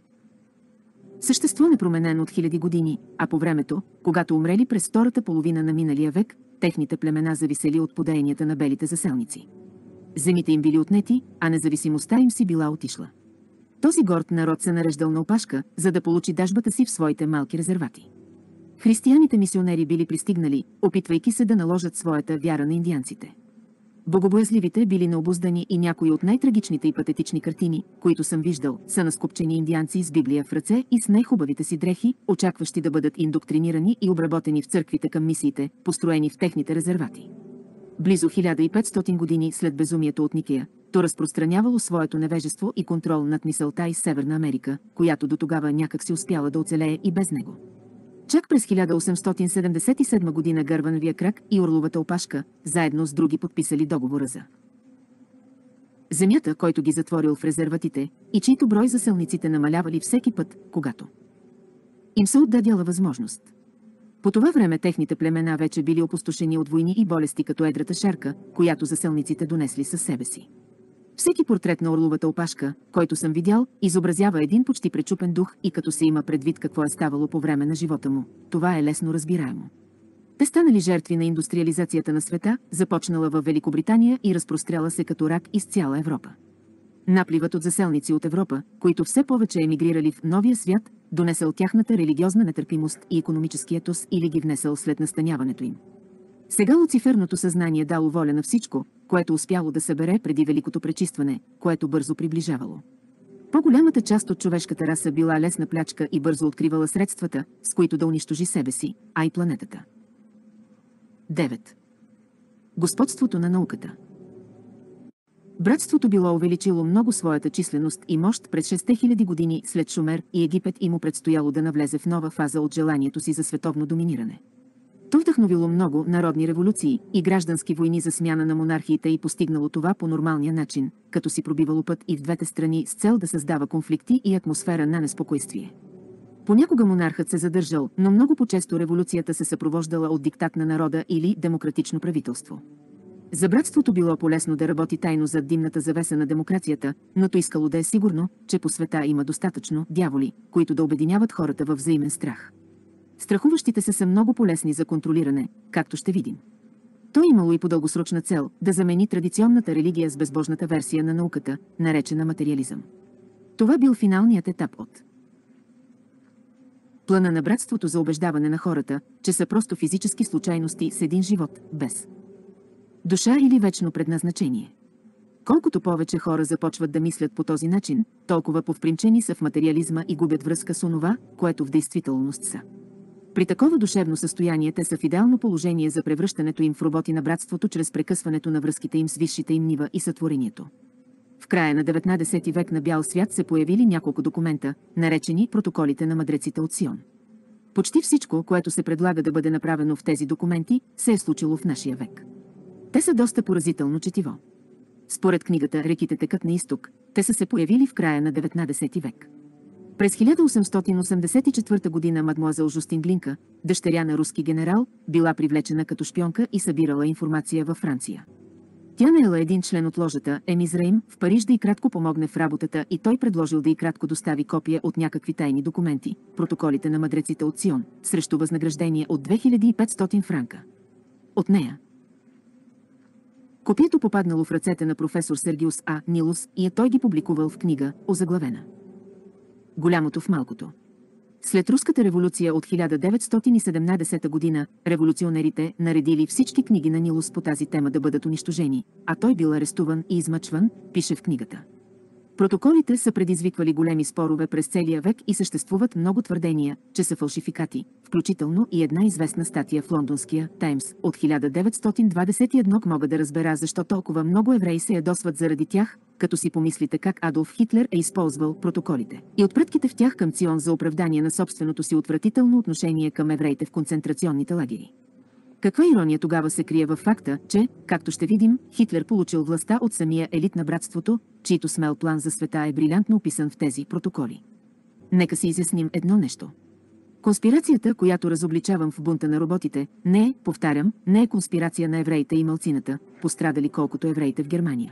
същество непроменено от хиляди години, а по времето, когато умрели през втората половина на миналия век, техните племена зависели от подеянията на белите заселници. Земите им били отнети, а независимостта им си била отишла. Този горд народ се нареждал на опашка, за да получи дажбата си в своите малки резервати. Християните мисионери били пристигнали, опитвайки се да наложат своята вяра на индианците. Богобоязливите били необуздани и някои от най-трагичните и патетични картини, които съм виждал, са на скопчени индианци с Библия в ръце и с най-хубавите си дрехи, очакващи да бъдат индоктринирани и обработени в църквите към мисиите, построени в техните резервати. Близо 1500 години след безумието от Никея, то разпространявало своето невежество и контрол над мисълта из Северна Америка, която до тогава някак си успяла да оцелее и без него. Чак през 1877 година Гървановия крак и орловата опашка, заедно с други подписали договора за земята, който ги затворил в резерватите, и чийто брой заселниците намалявали всеки път, когато им се отдадяла възможност. По това време техните племена вече били опустошени от войни и болести като едрата шарка, която заселниците донесли със себе си. Всеки портрет на орловата опашка, който съм видял, изобразява един почти пречупен дух и като се има предвид какво е ставало по време на живота му, това е лесно разбираемо. Те станали жертви на индустриализацията на света, започнала във Великобритания и разпростряла се като рак из цяла Европа. Напливът от заселници от Европа, които все повече емигрирали в новия свят, донесъл тяхната религиозна нетърпимост и икономически етос или ги внесъл след настаняването им. Сега луциферното съзнание дало воля на всичко, което успяло да събере преди великото пречистване, което бързо приближавало. По-голямата част от човешката раса била лесна плячка и бързо откривала средствата, с които да унищожи себе си, а и планетата. 9. Господството на науката. Братството било увеличило много своята численост и мощ през 6000 години след Шумер и Египет и му предстояло да навлезе в нова фаза от желанието си за световно доминиране. То вдъхновило много народни революции и граждански войни за смяна на монархиите и постигнало това по нормалния начин, като си пробивало път и в двете страни с цел да създава конфликти и атмосфера на неспокойствие. Понякога монархът се задържал, но много по-често революцията се съпровождала от диктат на народа или демократично правителство. За братството било полезно да работи тайно зад димната завеса на демокрацията, но то искало да е сигурно, че по света има достатъчно дяволи, които да обединяват хората във взаимен страх. Страхуващите се са много полезни за контролиране, както ще видим. То имало и по дългосрочна цел да замени традиционната религия с безбожната версия на науката, наречена материализъм. Това бил финалният етап от плана на братството за убеждаване на хората, че са просто физически случайности с един живот, без душа или вечно предназначение. Колкото повече хора започват да мислят по този начин, толкова повпринчени са в материализма и губят връзка с онова, което в действителност са. При такова душевно състояние те са в идеално положение за превръщането им в роботи на братството чрез прекъсването на връзките им с висшите им нива и сътворението. В края на 19 век на бял свят се появили няколко документа, наречени протоколите на мъдреците от Сион. Почти всичко, което се предлага да бъде направено в тези документи, се е случило в нашия век. Те са доста поразително четиво. Според книгата «Реките текат на изток», те са се появили в края на 19 век. През 1884 година мадмуазел Жустин Глинка, дъщеря на руски генерал, била привлечена като шпионка и събирала информация във Франция. Тя наела един член от ложата, Емизраим, в Париж да й кратко помогне в работата и той предложил да й кратко достави копия от някакви тайни документи, протоколите на мъдреците от Сион, срещу възнаграждение от 2500 франка. От нея копието попаднало в ръцете на професор Сергиус А. Нилус и той ги публикувал в книга, озаглавена «Голямото в малкото». След Руската революция от 1917 година, революционерите наредили всички книги на Нилус по тази тема да бъдат унищожени, а той бил арестуван и измъчван, пише в книгата. Протоколите са предизвиквали големи спорове през целия век и съществуват много твърдения, че са фалшификати, включително и една известна статия в лондонския Таймс от 1921. Мога да разбера защо толкова много евреи се ядосват заради тях, като си помислите как Адолф Хитлер е използвал протоколите и отпрътките в тях към Цион за оправдание на собственото си отвратително отношение към евреите в концентрационните лагери. Каква ирония тогава се крие във факта, че, както ще видим, Хитлер получил властта от самия елит на братството, чийто смел план за света е брилянтно описан в тези протоколи. Нека си изясним едно нещо. Конспирацията, която разобличавам в бунта на роботите, не е, повтарям, не е конспирация на евреите и малцината, пострадали колкото евреите в Германия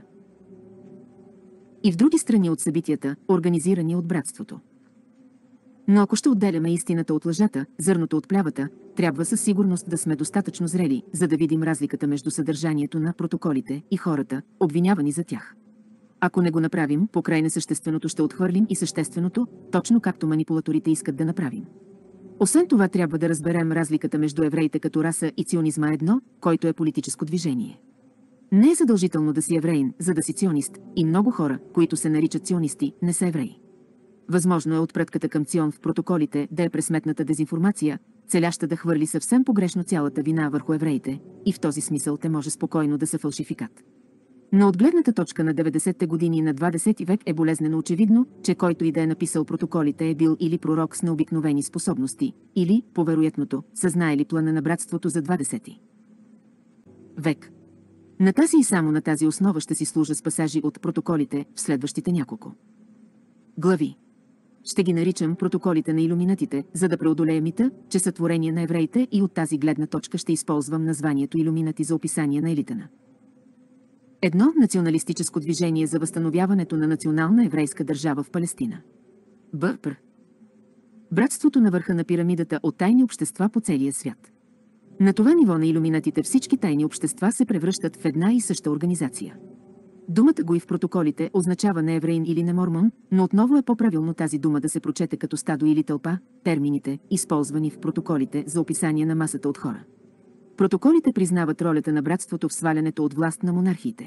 и в други страни от събитията, организирани от братството. Но ако ще отделяме истината от лъжата, зърното от плявата, трябва със сигурност да сме достатъчно зрели, за да видим разликата между съдържанието на протоколите и хората, обвинявани за тях. Ако не го направим, покрай несъщественото ще отхвърлим и същественото, точно както манипулаторите искат да направим. Освен това трябва да разберем разликата между евреите като раса и ционизма едно, който е политическо движение. Не е задължително да си евреин, за да си ционист, и много хора, които се наричат ционисти, не са евреи. Възможно е отпрътката към Цион в протоколите да е пресметната дезинформация, целяща да хвърли съвсем погрешно цялата вина върху евреите, и в този смисъл те може спокойно да са фалшификат. Но от гледната точка на 90-те години на 20 век е болезнено очевидно, че който и да е написал протоколите е бил или пророк с необикновени способности, или, по вероятното, съзнаели плана на братството за 20 век. На тази и само на тази основа ще си служа с пасажи от протоколите в следващите няколко глави. Ще ги наричам протоколите на илюминатите, за да преодолея мита, че са творение на евреите, и от тази гледна точка ще използвам названието илюминати за описание на елитана. Едно националистическо движение за възстановяването на национална еврейска държава в Палестина. БПР. Братството на върха на пирамидата от тайни общества по целия свят. На това ниво на илюминатите всички тайни общества се превръщат в една и съща организация. Думата го и в протоколите означава не евреин или не мормон, но отново е по-правилно тази дума да се прочете като стадо или тълпа, термините, използвани в протоколите за описание на масата от хора. Протоколите признават ролята на братството в свалянето от власт на монархиите.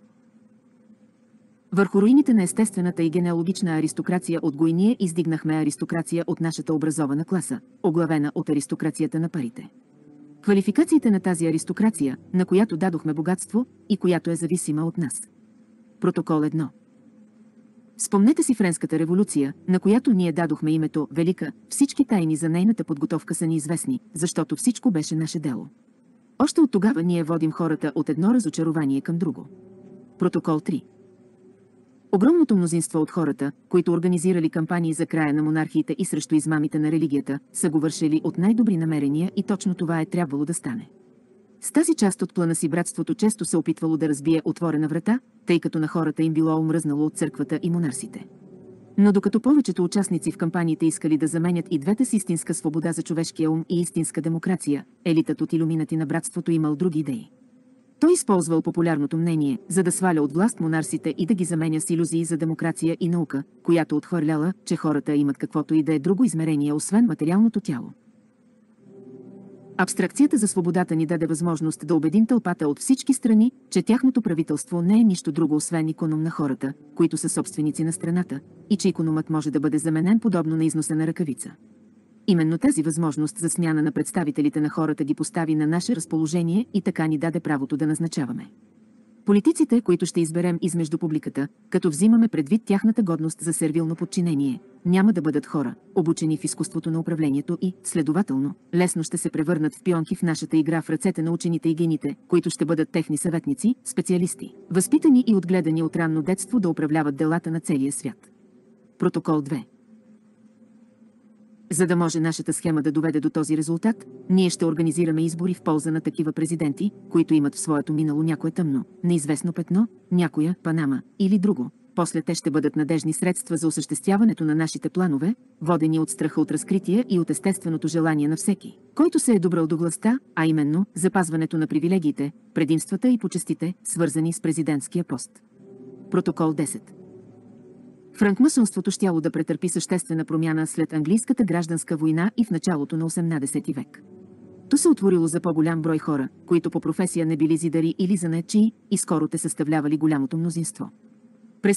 Върху руините на естествената и генеалогична аристокрация от Гойния издигнахме аристокрация от нашата образована класа, оглавена от аристокрацията на парите. Квалификациите на тази аристокрация, на която дадохме богатство и която е зависима от нас. Протокол 1. Спомнете си Френската революция, на която ние дадохме името Велика, всички тайни за нейната подготовка са ни известни, защото всичко беше наше дело. Още от тогава ние водим хората от едно разочарование към друго. Протокол 3. Огромното мнозинство от хората, които организирали кампании за края на монархиите и срещу измамите на религията, са го вършили от най-добри намерения и точно това е трябвало да стане. С тази част от плана си братството често се опитвало да разбие отворена врата, тъй като на хората им било омръзнало от църквата и монарсите. Но докато повечето участници в кампаниите искали да заменят и двете с истинска свобода за човешкия ум и истинска демокрация, елитът от илюминати на братството имал други идеи. Той използвал популярното мнение, за да сваля от власт монарсите и да ги заменя с илюзии за демокрация и наука, която отхвърляла, че хората имат каквото и да е друго измерение, освен материалното тяло. Абстракцията за свободата ни даде възможност да убедим тълпата от всички страни, че тяхното правителство не е нищо друго освен иконом на хората, които са собственици на страната, и че икономът може да бъде заменен подобно на износена ръкавица. Именно тази възможност за смяна на представителите на хората ги постави на наше разположение и така ни даде правото да назначаваме политиците, които ще изберем измежду публиката, като взимаме предвид тяхната годност за сервилно подчинение, няма да бъдат хора, обучени в изкуството на управлението и, следователно, лесно ще се превърнат в пионки в нашата игра в ръцете на учените и гените, които ще бъдат техни съветници, специалисти, възпитани и отгледани от ранно детство да управляват делата на целия свят. Протокол 2. За да може нашата схема да доведе до този резултат, ние ще организираме избори в полза на такива президенти, които имат в своето минало някое тъмно, неизвестно петно, някоя Панама или друго. После те ще бъдат надежни средства за осъществяването на нашите планове, водени от страха от разкрития и от естественото желание на всеки, който се е добрал до властта, а именно запазването на привилегиите, предимствата и почестите, свързани с президентския пост. Протокол 10. Франкмасонството щяло да претърпи съществена промяна след английската гражданска война и в началото на 18 век. То се отворило за по-голям брой хора, които по професия не били зидари или занаятчии, и скоро те съставлявали голямото мнозинство. През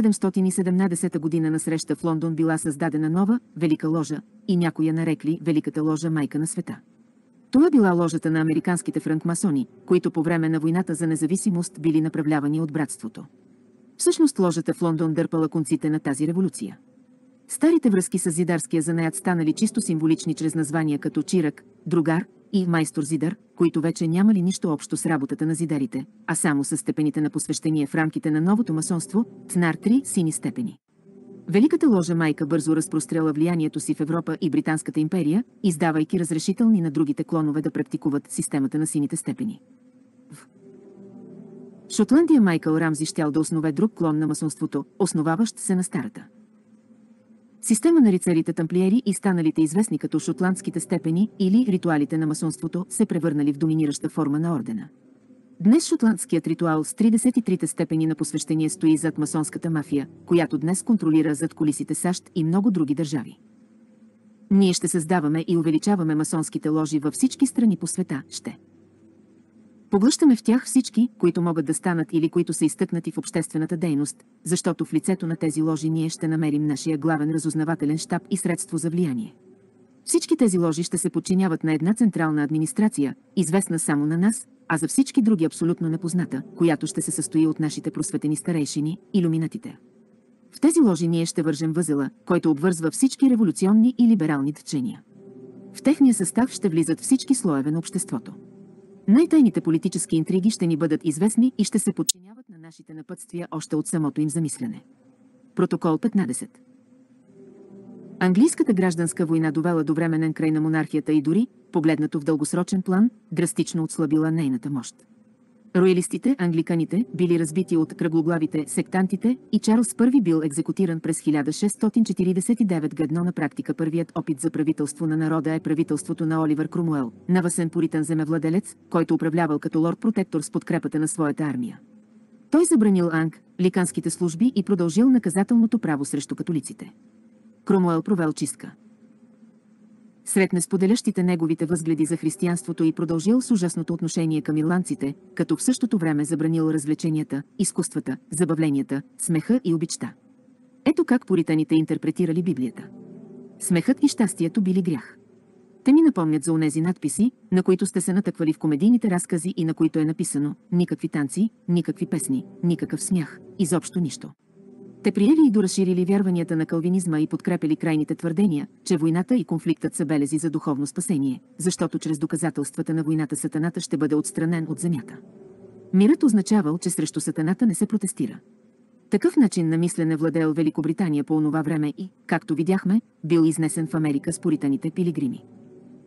1717 година на среща в Лондон била създадена нова, велика ложа, и някои я нарекли Великата ложа майка на света. Това била ложата на американските франкмасони, които по време на войната за независимост били направлявани от братството. Всъщност ложата в Лондон дърпала конците на тази революция. Старите връзки с зидарския занаят станали чисто символични чрез названия като чирак, другар и майстор зидар, които вече нямали нищо общо с работата на зидарите, а само с степените на посвещение в рамките на новото масонство, ТНАР 3 сини степени. Великата ложа майка бързо разпростряла влиянието си в Европа и Британската империя, издавайки разрешителни на другите клонове да практикуват системата на сините степени. В Шотландия Майкъл Рамзи щял да основе друг клон на масонството, основаващ се на старата система на рицарите тамплиери и станалите известни като шотландските степени или ритуалите на масонството се превърнали в доминираща форма на ордена. Днес шотландският ритуал с 33-те степени на посвещение стои зад масонската мафия, която днес контролира зад кулисите САЩ и много други държави. Ние ще създаваме и увеличаваме масонските ложи във всички страни по света, ще поглъщаме в тях всички, които могат да станат или които са изтъкнати в обществената дейност, защото в лицето на тези ложи ние ще намерим нашия главен разузнавателен щаб и средство за влияние. Всички тези ложи ще се подчиняват на една централна администрация, известна само на нас, а за всички други абсолютно непозната, която ще се състои от нашите просветени старейшини, илюминатите. В тези ложи ние ще вържем възела, който обвързва всички революционни и либерални течения. В техния състав ще влизат всички слоеве на обществото. Най-тайните политически интриги ще ни бъдат известни и ще се подчиняват на нашите напътствия още от самото им замислене. Протокол 15. Английската гражданска война довела до временен край на монархията и дори, погледнато в дългосрочен план, драстично отслабила нейната мощ. Роялистите, англиканите, били разбити от кръглоглавите, сектантите и Чарлз I бил екзекутиран през 1649 година. На практика първият опит за правителство на народа е правителството на Оливър Кромуел, навъсен пуритан земевладелец, който управлявал като лорд-протектор с подкрепата на своята армия. Той забранил англиканските служби и продължил наказателното право срещу католиците. Кромуел провел чистка сред несподелящите неговите възгледи за християнството и продължил с ужасното отношение към ирландците, като в същото време забранил развлеченията, изкуствата, забавленията, смеха и обичта. Ето как пуританите интерпретирали Библията. Смехът и щастието били грях. Те ми напомнят за онези надписи, на които сте се натъквали в комедийните разкази и на които е написано никакви танци, никакви песни, никакъв смях, изобщо нищо. Те приели и доразширили вярванията на калвинизма и подкрепили крайните твърдения, че войната и конфликтът са белези за духовно спасение, защото чрез доказателствата на войната сатаната ще бъде отстранен от земята. Мирът означавал, че срещу сатаната не се протестира. Такъв начин на мислене владеел Великобритания по онова време и, както видяхме, бил изнесен в Америка с пуританите пилигрими.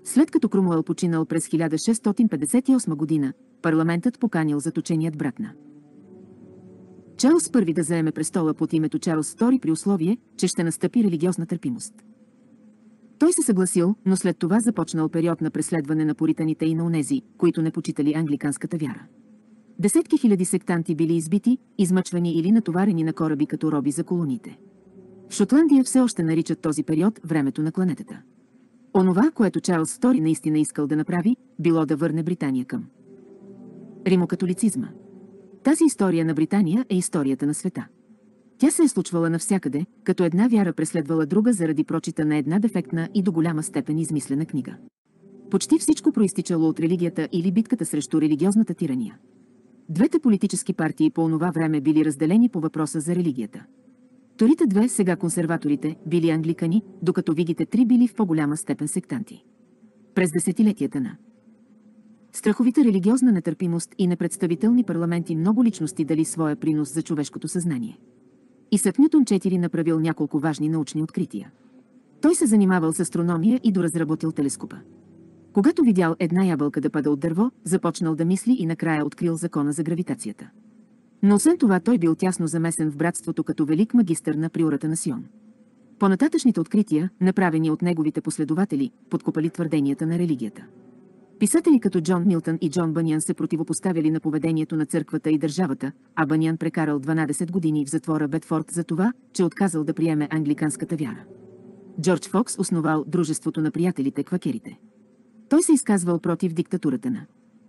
След като Кромуел починал през 1658 година, парламентът поканил заточеният брат на Чарлз I да заеме престола под името Чарлз II при условие, че ще настъпи религиозна търпимост. Той се съгласил, но след това започнал период на преследване на пуританите и на онези, които не почитали англиканската вяра. Десетки хиляди сектанти били избити, измъчвани или натоварени на кораби като роби за колониите. В Шотландия все още наричат този период времето на кланетата. Онова, което Чарлз II наистина искал да направи, било да върне Британия към римокатолицизма. Тази история на Британия е историята на света. Тя се е случвала навсякъде, като една вяра преследвала друга заради прочита на една дефектна и до голяма степен измислена книга. Почти всичко проистичало от религията или битката срещу религиозната тирания. Двете политически партии по онова време били разделени по въпроса за религията. Вторите две, сега консерваторите, били англикани, докато Вигите три били в по-голяма степен сектанти. През десетилетията на страховита религиозна нетърпимост и непредставителни парламенти много личности дали своя принос за човешкото съзнание. Исак Нютон 4 направил няколко важни научни открития. Той се занимавал с астрономия и доразработил телескопа. Когато видял една ябълка да пада от дърво, започнал да мисли и накрая открил закона за гравитацията. Но освен това той бил тясно замесен в братството като велик магистър на приората на Сион. По-нататъчните открития, направени от неговите последователи, подкопали твърденията на религията. Писатели като Джон Милтън и Джон Бъниан се противопоставяли на поведението на църквата и държавата, а Бъниан прекарал 12 години в затвора Бедфорд за това, че отказал да приеме англиканската вяра. Джордж Фокс основал Дружеството на приятелите квакерите. Той се изказвал против диктатурата на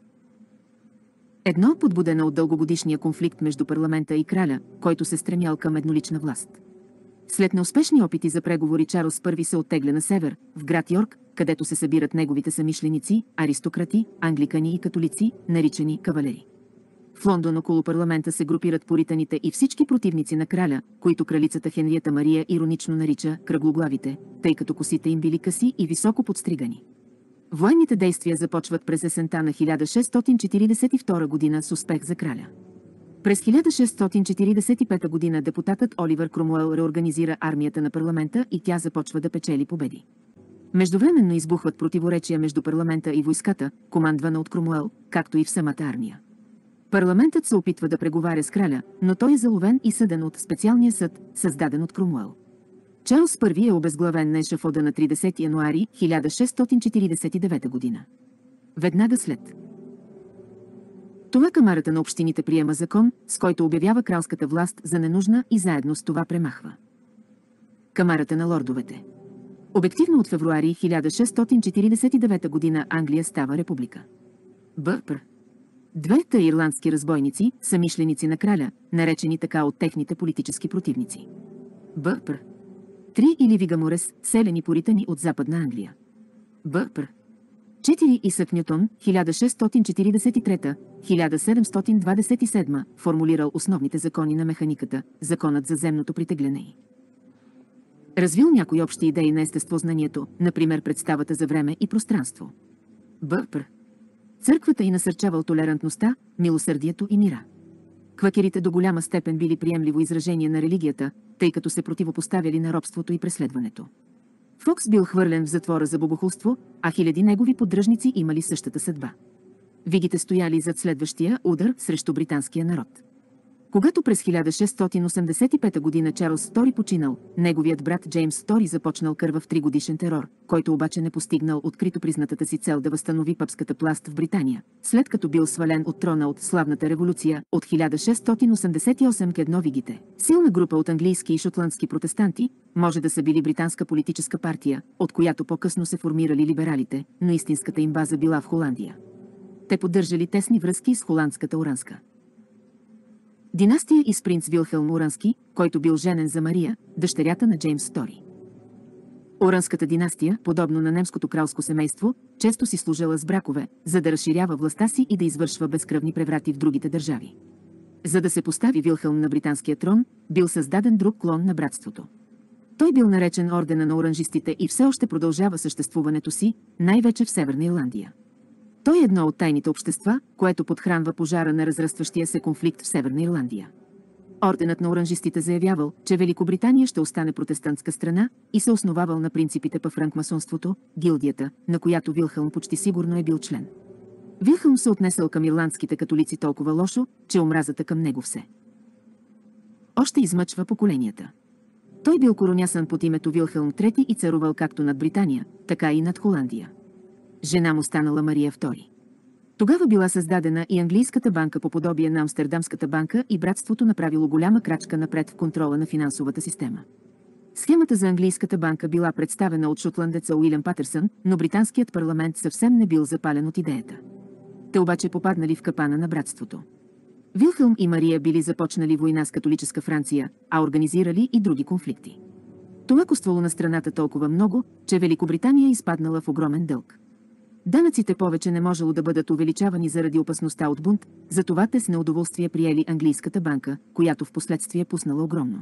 едно, подбудена от дългогодишния конфликт между парламента и краля, който се стремял към еднолична власт. След неуспешни опити за преговори Чарлз I се оттегля на север, в град Йорк, където се събират неговите съмишленици, аристократи, англикани и католици, наричани кавалери. В Лондон около парламента се групират пуританите и всички противници на краля, които кралицата Хенриета Мария иронично нарича кръглоглавите, тъй като косите им били къси и високо подстригани. Военните действия започват през есента на 1642 година с успех за краля. През 1645 година депутатът Оливър Кромуел реорганизира армията на парламента и тя започва да печели победи. Междувременно избухват противоречия между парламента и войската, командвана от Кромуел, както и в самата армия. Парламентът се опитва да преговаря с краля, но той е заловен и съден от специалния съд, създаден от Кромуел. Чарлз I е обезглавен на ешафода на 30 януари 1649 година. Веднага след това Камарата на общините приема закон, с който обявява кралската власт за ненужна и заедно с това премахва Камарата на лордовете. Обективно от февруари 1649 година Англия става република. Б.Пр. Двете ирландски разбойници, съмишленици на краля, наречени така от техните политически противници. Б.Пр. 3 или Вигаморес, селени пуритани от Западна Англия. Б.Пр. 4 Исак Нютон, 1643-1727, формулирал основните закони на механиката, законът за земното притегляне. Развил някои общи идеи на естествознанието, например представата за време и пространство. Б.Пр. Църквата и насърчавал толерантността, милосърдието и мира. Квакерите до голяма степен били приемливо изражение на религията, тъй като се противопоставяли на робството и преследването. Фокс бил хвърлен в затвора за богохулство, а хиляди негови поддръжници имали същата съдба. Вигите стояли зад следващия удар срещу британския народ. Когато през 1685 година Чарлз II починал, неговият брат Джеймс II започнал кървав 3-годишен терор, който обаче не постигнал открито признатата си цел да възстанови пъпската власт в Британия, след като бил свален от трона от славната революция от 1688 к едно Вигите. Силна група от английски и шотландски протестанти, може да са били британска политическа партия, от която по-късно се формирали либералите, но истинската им база била в Холандия. Те поддържали тесни връзки с холандската Оранска династия и с принц Вилхелм Орански, който бил женен за Мария, дъщерята на Джеймс II. Оранската династия, подобно на немското кралско семейство, често си служила с бракове, за да разширява властта си и да извършва безкръвни преврати в другите държави. За да се постави Вилхелм на британския трон, бил създаден друг клон на братството. Той бил наречен Ордена на оранжистите и все още продължава съществуването си, най-вече в Северна Ирландия. Той е едно от тайните общества, което подхранва пожара на разрастващия се конфликт в Северна Ирландия. Орденът на оранжистите заявявал, че Великобритания ще остане протестантска страна и се основавал на принципите по франкмасонството, гилдията, на която Вилхелм почти сигурно е бил член. Вилхелм се отнесъл към ирландските католици толкова лошо, че омразата към него все още измъчва поколенията. Той бил коронясан под името Вилхелм III и царувал както над Британия, така и над Холандия. Жена му станала Мария II. Тогава била създадена и английската банка по подобие на Амстердамската банка и братството направило голяма крачка напред в контрола на финансовата система. Схемата за английската банка била представена от шотландеца Уилям Патърсън, но британският парламент съвсем не бил запален от идеята. Те обаче попаднали в капана на братството. Вилхелм и Мария били започнали война с католическа Франция, а организирали и други конфликти. Това коствало на страната толкова много, че Великобритания изпаднала в огромен дълг. Данъците повече не можело да бъдат увеличавани заради опасността от бунт, затова те с неудоволствие приели английската банка, която в последствие пуснала огромно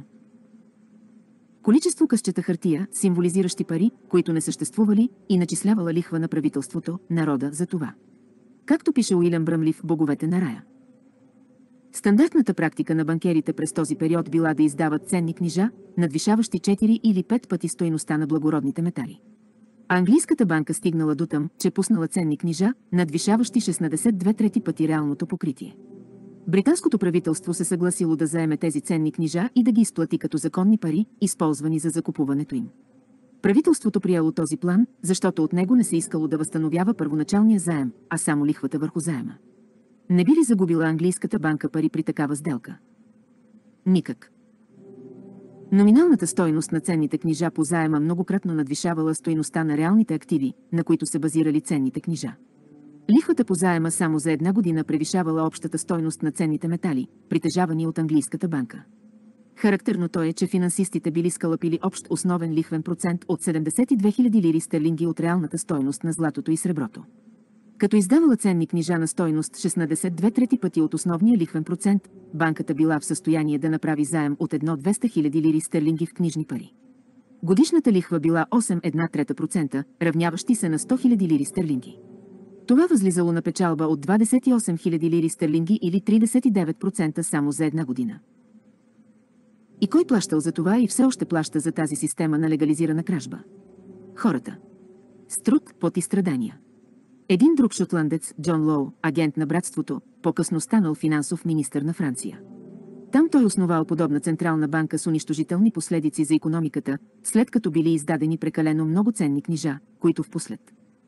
количество късчета хартия, символизиращи пари, които не съществували, и начислявала лихва на правителството, народа за това. Както пише Уилям Бръмлив в «Боговете на рая». Стандартната практика на банкерите през този период била да издават ценни книжа, надвишаващи 4 или 5 пъти стойността на благородните метали. А английската банка стигнала дотъм, че пуснала ценни книжа, надвишаващи 62 пъти реалното покритие. Британското правителство се съгласило да заеме тези ценни книжа и да ги изплати като законни пари, използвани за закупуването им. Правителството приело този план, защото от него не се искало да възстановява първоначалния заем, а само лихвата върху заема. Не би ли загубила английската банка пари при такава сделка? Никак. Номиналната стойност на ценните книжа по заема многократно надвишавала стойността на реалните активи, на които се базирали ценните книжа. Лихвата по заема само за една година превишавала общата стойност на ценните метали, притежавани от английската банка. Характерното е, че финансистите били скалъпили общ основен лихвен процент от 72 000 лири стерлинги от реалната стойност на златото и среброто. Като издавала ценни книжа на стойност 62 пъти от основния лихвен процент, банката била в състояние да направи заем от 200 000 лири стерлинги в книжни пари. Годишната лихва била 8,1%, равняващи се на 100 000 лири стерлинги. Това възлизало на печалба от 28 000 лири стерлинги или 39% само за една година. И кой плащал за това и все още плаща за тази система на легализирана кражба? Хората. С труд, пот и страдания. Един друг шотландец, Джон Лоу, агент на братството, по-късно станал финансов министър на Франция. Там той основал подобна централна банка с унищожителни последици за икономиката, след като били издадени прекалено много ценни книжа, които впослед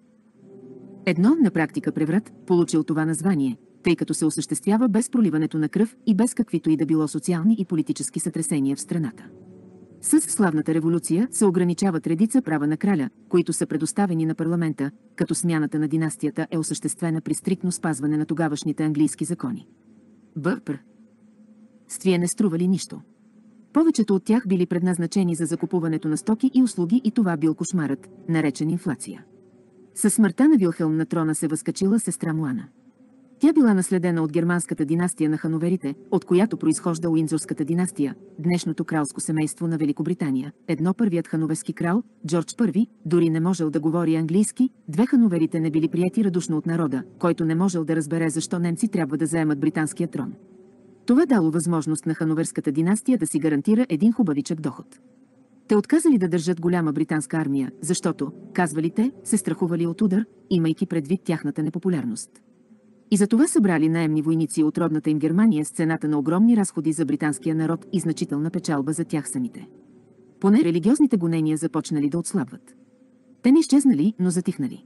на практика преврат, получил това название, тъй като се осъществява без проливането на кръв и без каквито и да било социални и политически сътресения в страната. С славната революция се ограничават редица права на краля, които са предоставени на парламента, като смяната на династията е осъществена при стриктно спазване на тогавашните английски закони. Бъпр. Ствие не стрували нищо. Повечето от тях били предназначени за закупуването на стоки и услуги и това бил кошмарът, наречен инфлация. Със смъртта на Вилхелм на трона се възкачила сестра му Ана. Тя била наследена от германската династия на Хановерите, от която произхожда Уиндзорската династия, днешното кралско семейство на Великобритания. Първият хановерски крал, Джордж I, дори не можел да говори английски, Хановерите не били прияти радушно от народа, който не можел да разбере защо немци трябва да заемат британския трон. Това дало възможност на Хановерската династия да си гарантира един хубавичък доход. Те отказали да държат голяма британска армия, защото, казвали те, се страхували от удар, имайки предвид тяхната непопулярност. И затова събрали наемни войници от родната им Германия с цената на огромни разходи за британския народ и значителна печалба за тях самите. Поне религиозните гонения започнали да отслабват. Те не изчезнали, но затихнали.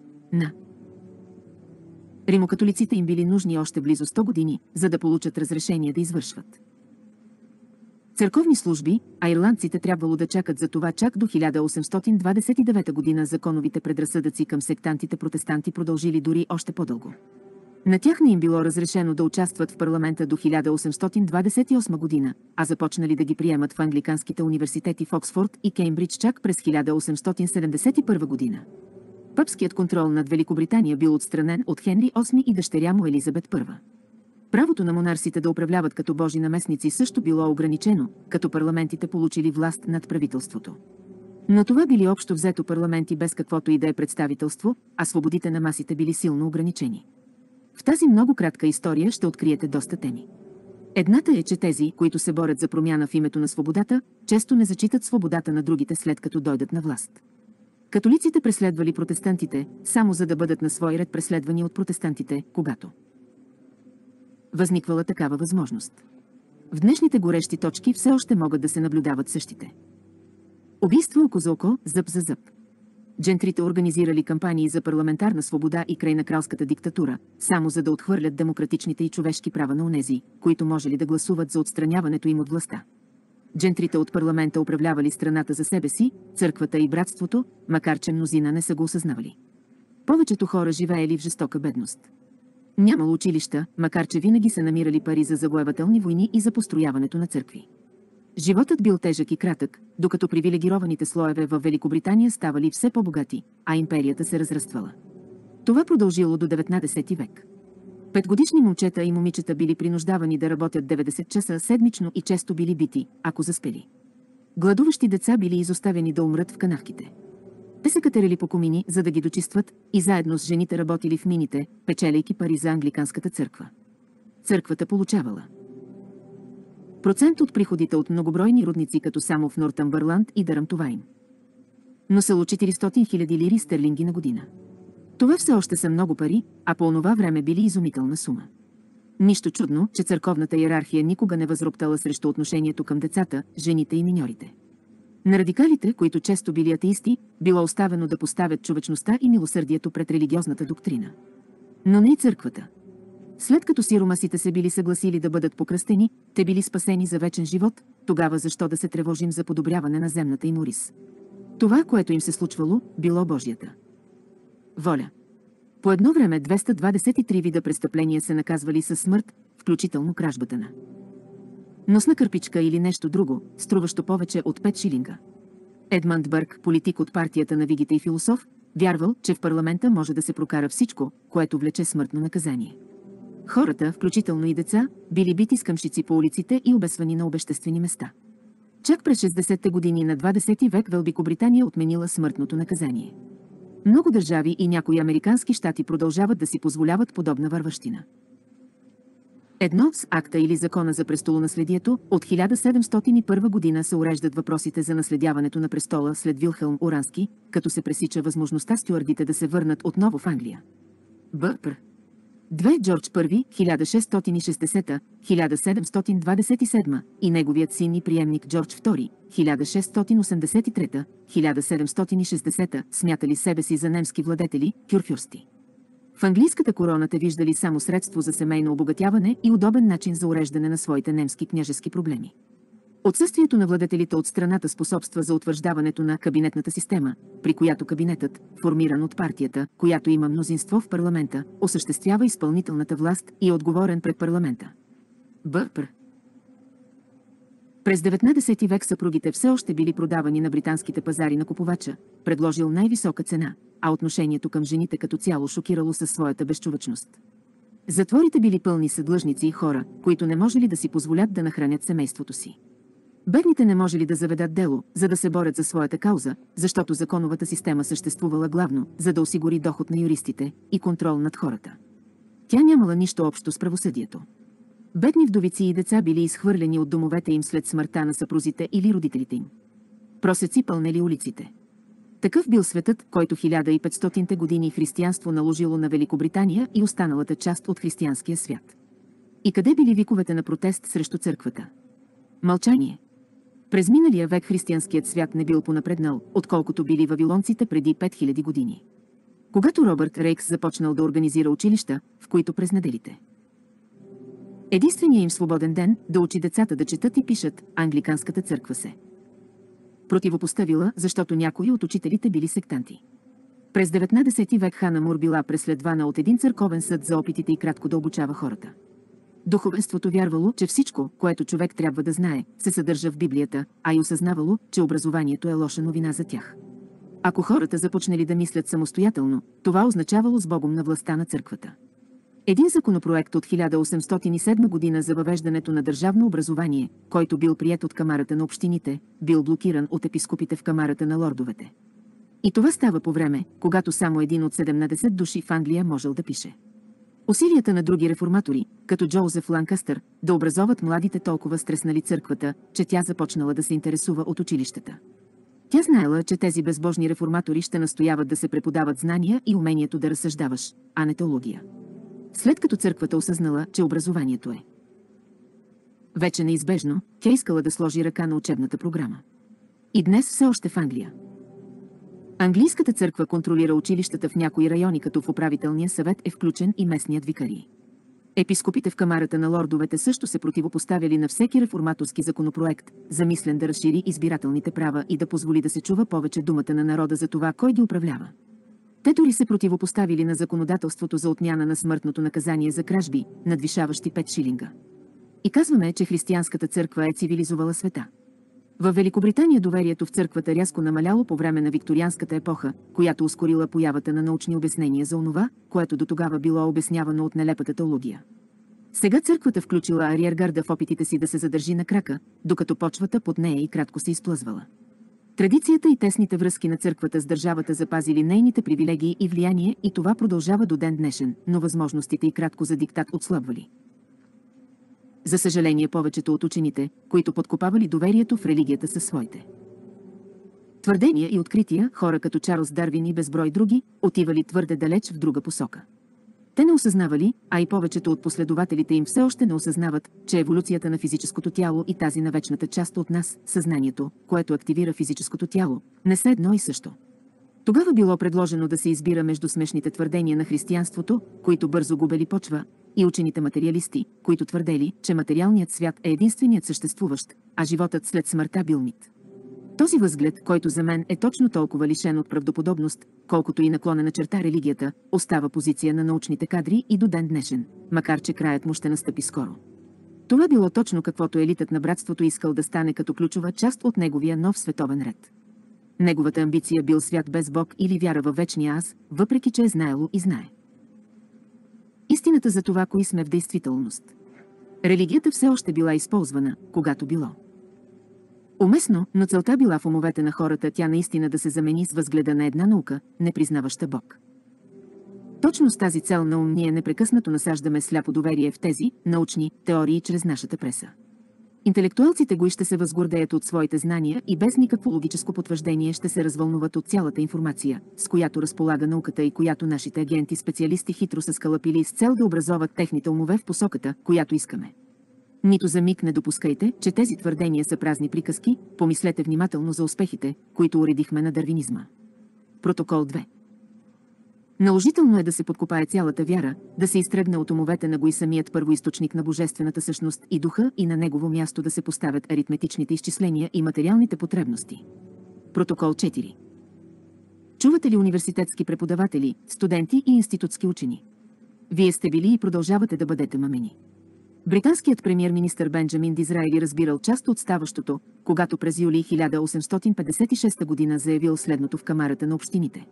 Римокатолиците им били нужни още близо 100 години, за да получат разрешение да извършват църковни служби, а ирландците трябвало да чакат за това чак до 1829 година. Законовите предразсъдъци към сектантите протестанти продължили дори още по-дълго. На тях не им било разрешено да участват в парламента до 1828 година, а започнали да ги приемат в англиканските университети в Оксфорд и Кеймбридж чак през 1871 година. Пъпският контрол над Великобритания бил отстранен от Хенри VIII и дъщеря му Елизабет I. Правото на монарсите да управляват като божи наместници също било ограничено, като парламентите получили власт над правителството. Но това били общо взето парламенти без каквото и да е представителство, а свободите на масите били силно ограничени. В тази много кратка история ще откриете доста теми. Едната е, че тези, които се борят за промяна в името на свободата, често не зачитат свободата на другите след като дойдат на власт. Католиците преследвали протестантите, само за да бъдат на свой ред преследвани от протестантите, когато възниквала такава възможност. В днешните горещи точки все още могат да се наблюдават същите. Убийство око за око, зъб за зъб. Джентрите организирали кампании за парламентарна свобода и край на кралската диктатура, само за да отхвърлят демократичните и човешки права на онези, които можели да гласуват за отстраняването им от властта. Джентрите от парламента управлявали страната за себе си, църквата и братството, макар че мнозина не са го осъзнавали. Повечето хора живеели в жестока бедност. Нямало училища, макар че винаги са намирали пари за завоевателни войни и за построяването на църкви. Животът бил тежък и кратък, докато привилегированите слоеве в Великобритания ставали все по-богати, а империята се разраствала. Това продължило до 19 век. Петгодишни момчета и момичета били принуждавани да работят 90 часа седмично и често били бити, ако заспели. Гладуващи деца били изоставени да умрат в канавките. Те се катерили по комини, за да ги дочистват, и заедно с жените работили в мините, печелейки пари за англиканската църква. Църквата получавала процент от приходите от многобройни рудници, като само в Нортъмбърланд и Дъръмтовайн. Но село 400 000 лири стерлинги на година. Това все още са много пари, а по онова време били изумителна сума. Нищо чудно, че църковната иерархия никога не възроптала срещу отношението към децата, жените и миньорите. На радикалите, които често били атеисти, било оставено да поставят човечността и милосърдието пред религиозната доктрина. Но не и църквата. След като сиромасите се били съгласили да бъдат покръстени, те били спасени за вечен живот, тогава защо да се тревожим за подобряване на земната им орис? Това, което им се случвало, било Божията воля. По едно време 223 вида престъпления се наказвали със смърт, включително кражбата на носна кърпичка или нещо друго, струващо повече от 5 шилинга. Едмънд Бърк, политик от партията на вигите и философ, вярвал, че в парламента може да се прокара всичко, което влече смъртно наказание. Хората, включително и деца, били бити с къмшици по улиците и обесвани на обществени места. Чак през 60-те години на 20 век Великобритания отменила смъртното наказание. Много държави и някои американски щати продължават да си позволяват подобна върващина. Едно с акта или закона за престолонаследието от 1701 година се уреждат въпросите за наследяването на престола след Вилхелм Орански, като се пресича възможността стюардите да се върнат отново в Англия. Б.Пр. 2. Джордж I, 1660-1727 и неговият син и приемник Джордж II, 1683-1760 смятали себе си за немски владетели, кюрфюрсти. В английската корона те виждали само средство за семейно обогатяване и удобен начин за уреждане на своите немски княжески проблеми. Отсъствието на владетелите от страната способства за утвърждаването на кабинетната система, при която кабинетът, формиран от партията, която има мнозинство в парламента, осъществява изпълнителната власт и е отговорен пред парламента. Б.Пр. През 19 век съпругите все още били продавани на британските пазари на купувача, предложил най-висока цена, а отношението към жените като цяло шокирало със своята безчовечност. Затворите били пълни с длъжници и хора, които не можели да си позволят да нахранят семейството си. Бедните не можели да заведат дело, за да се борят за своята кауза, защото законовата система съществувала главно, за да осигури доход на юристите и контрол над хората. Тя нямала нищо общо с правосъдието. Бедни вдовици и деца били изхвърлени от домовете им след смъртта на съпрузите или родителите им. Просеци пълнели улиците. Такъв бил светът, който 1500-те години християнство наложило на Великобритания и останалата част от християнския свят. И къде били виковете на протест срещу църквата? Мълчание. През миналия век християнският свят не бил понапреднал, отколкото били вавилонците преди 5000 години. Когато Робърт Рейкс започнал да организира училища, в които през неделите единственият им свободен ден да учи децата да четат и пишат, англиканската църква се противопоставила, защото някои от учителите били сектанти. През 19 век Хана Мур била преследвана от един църковен съд за опитите и кратко да обучава хората. Духовенството вярвало, че всичко, което човек трябва да знае, се съдържа в Библията, а и осъзнавало, че образованието е лоша новина за тях. Ако хората започнали да мислят самостоятелно, това означавало с Богом на властта на църквата. Един законопроект от 1807 година за въвеждането на държавно образование, който бил приет от камарата на общините, бил блокиран от епископите в камарата на лордовете. И това става по време, когато само един от 17 души в Англия можел да пише. Усилията на други реформатори, като Джоузеф Ланкастър, да образоват младите толкова стреснали църквата, че тя започнала да се интересува от училищата. Тя знаела, че тези безбожни реформатори ще настояват да се преподават знания и умението да разсъждаваш, а не теология. След като църквата осъзнала, че образованието е вече неизбежно, тя искала да сложи ръка на учебната програма. И днес все още в Англия. Английската църква контролира училищата в някои райони, като в управителния съвет е включен и местният викарий. Епископите в камарата на лордовете също се противопоставяли на всеки реформаторски законопроект, замислен да разшири избирателните права и да позволи да се чува повече думата на народа за това, кой ги управлява. Те дори се противопоставили на законодателството за отмяна на смъртното наказание за кражби, надвишаващи 5 шилинга. И казваме, че християнската църква е цивилизувала света. Във Великобритания доверието в църквата рязко намаляло по време на викторианската епоха, която ускорила появата на научни обяснения за онова, което дотогава било обяснявано от нелепата теология. Сега църквата включила ариергарда в опитите си да се задържи на крака, докато почвата под нея и кратко се изплъзвала. Традицията и тесните връзки на църквата с държавата запазили нейните привилегии и влияние и това продължава до ден днешен, но възможностите и кратко за диктат отслабвали. За съжаление, повечето от учените, които подкопавали доверието в религията със своите твърдения и открития, хора като Чарлз Дарвин и безброй други, отивали твърде далеч в друга посока. Те не осъзнавали, а и повечето от последователите им все още не осъзнават, че еволюцията на физическото тяло и тази на вечната част от нас, съзнанието, което активира физическото тяло, не са едно и също. Тогава било предложено да се избира между смешните твърдения на християнството, които бързо губели почва, и учените материалисти, които твърдели, че материалният свят е единственият съществуващ, а животът след смъртта бил мит. Този възглед, който за мен е точно толкова лишен от правдоподобност, колкото и наклонена черта религията, остава позиция на научните кадри и до ден днешен, макар че краят му ще настъпи скоро. Това било точно каквото елитът на братството искал да стане като ключова част от неговия нов световен ред. Неговата амбиция бил свят без Бог или вяра във вечния аз, въпреки че е знаело и знае истината за това, кои сме в действителност. Религията все още била използвана, когато било уместно, но целта била в умовете на хората тя наистина да се замени с възгледа на една наука, не признаваща Бог. Точно с тази цел на ум ние непрекъснато насаждаме сляпо доверие в тези научни теории чрез нашата преса. Интелектуалците го и ще се възгордеят от своите знания и без никакво логическо потвърждение ще се развълнуват от цялата информация, с която разполага науката и която нашите агенти-специалисти хитро са скалъпили с цел да образоват техните умове в посоката, която искаме. Нито за миг не допускайте, че тези твърдения са празни приказки, помислете внимателно за успехите, които уредихме на дарвинизма. Протокол 2. Наложително е да се подкопае цялата вяра, да се изтръгне от умовете на го и самият първоизточник на божествената същност и духа и на негово място да се поставят аритметичните изчисления и материалните потребности. Протокол 4. Чувате ли университетски преподаватели, студенти и институтски учени? Вие сте били и продължавате да бъдете мамени. Британският премиер-министър Бенджамин Дизраели разбирал част от ставащото, когато през юли 1856 година заявил следното в камарата на общините.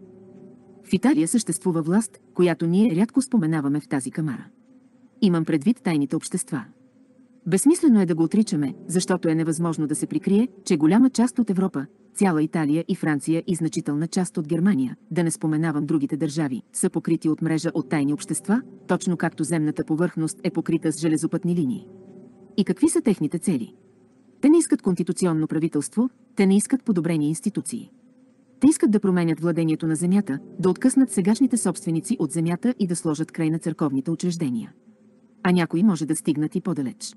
В Италия съществува власт, която ние рядко споменаваме в тази камара. Имам предвид тайните общества. Безсмислено е да го отричаме, защото е невъзможно да се прикрие, че голяма част от Европа, цяла Италия и Франция и значителна част от Германия, да не споменавам другите държави, са покрити от мрежа от тайни общества, точно както земната повърхност е покрита с железопътни линии. И какви са техните цели? Те не искат конституционно правителство, те не искат подобрени институции. Те искат да променят владението на земята, да откъснат сегашните собственици от земята и да сложат край на църковните учреждения. А някои може да стигнат и по-далеч.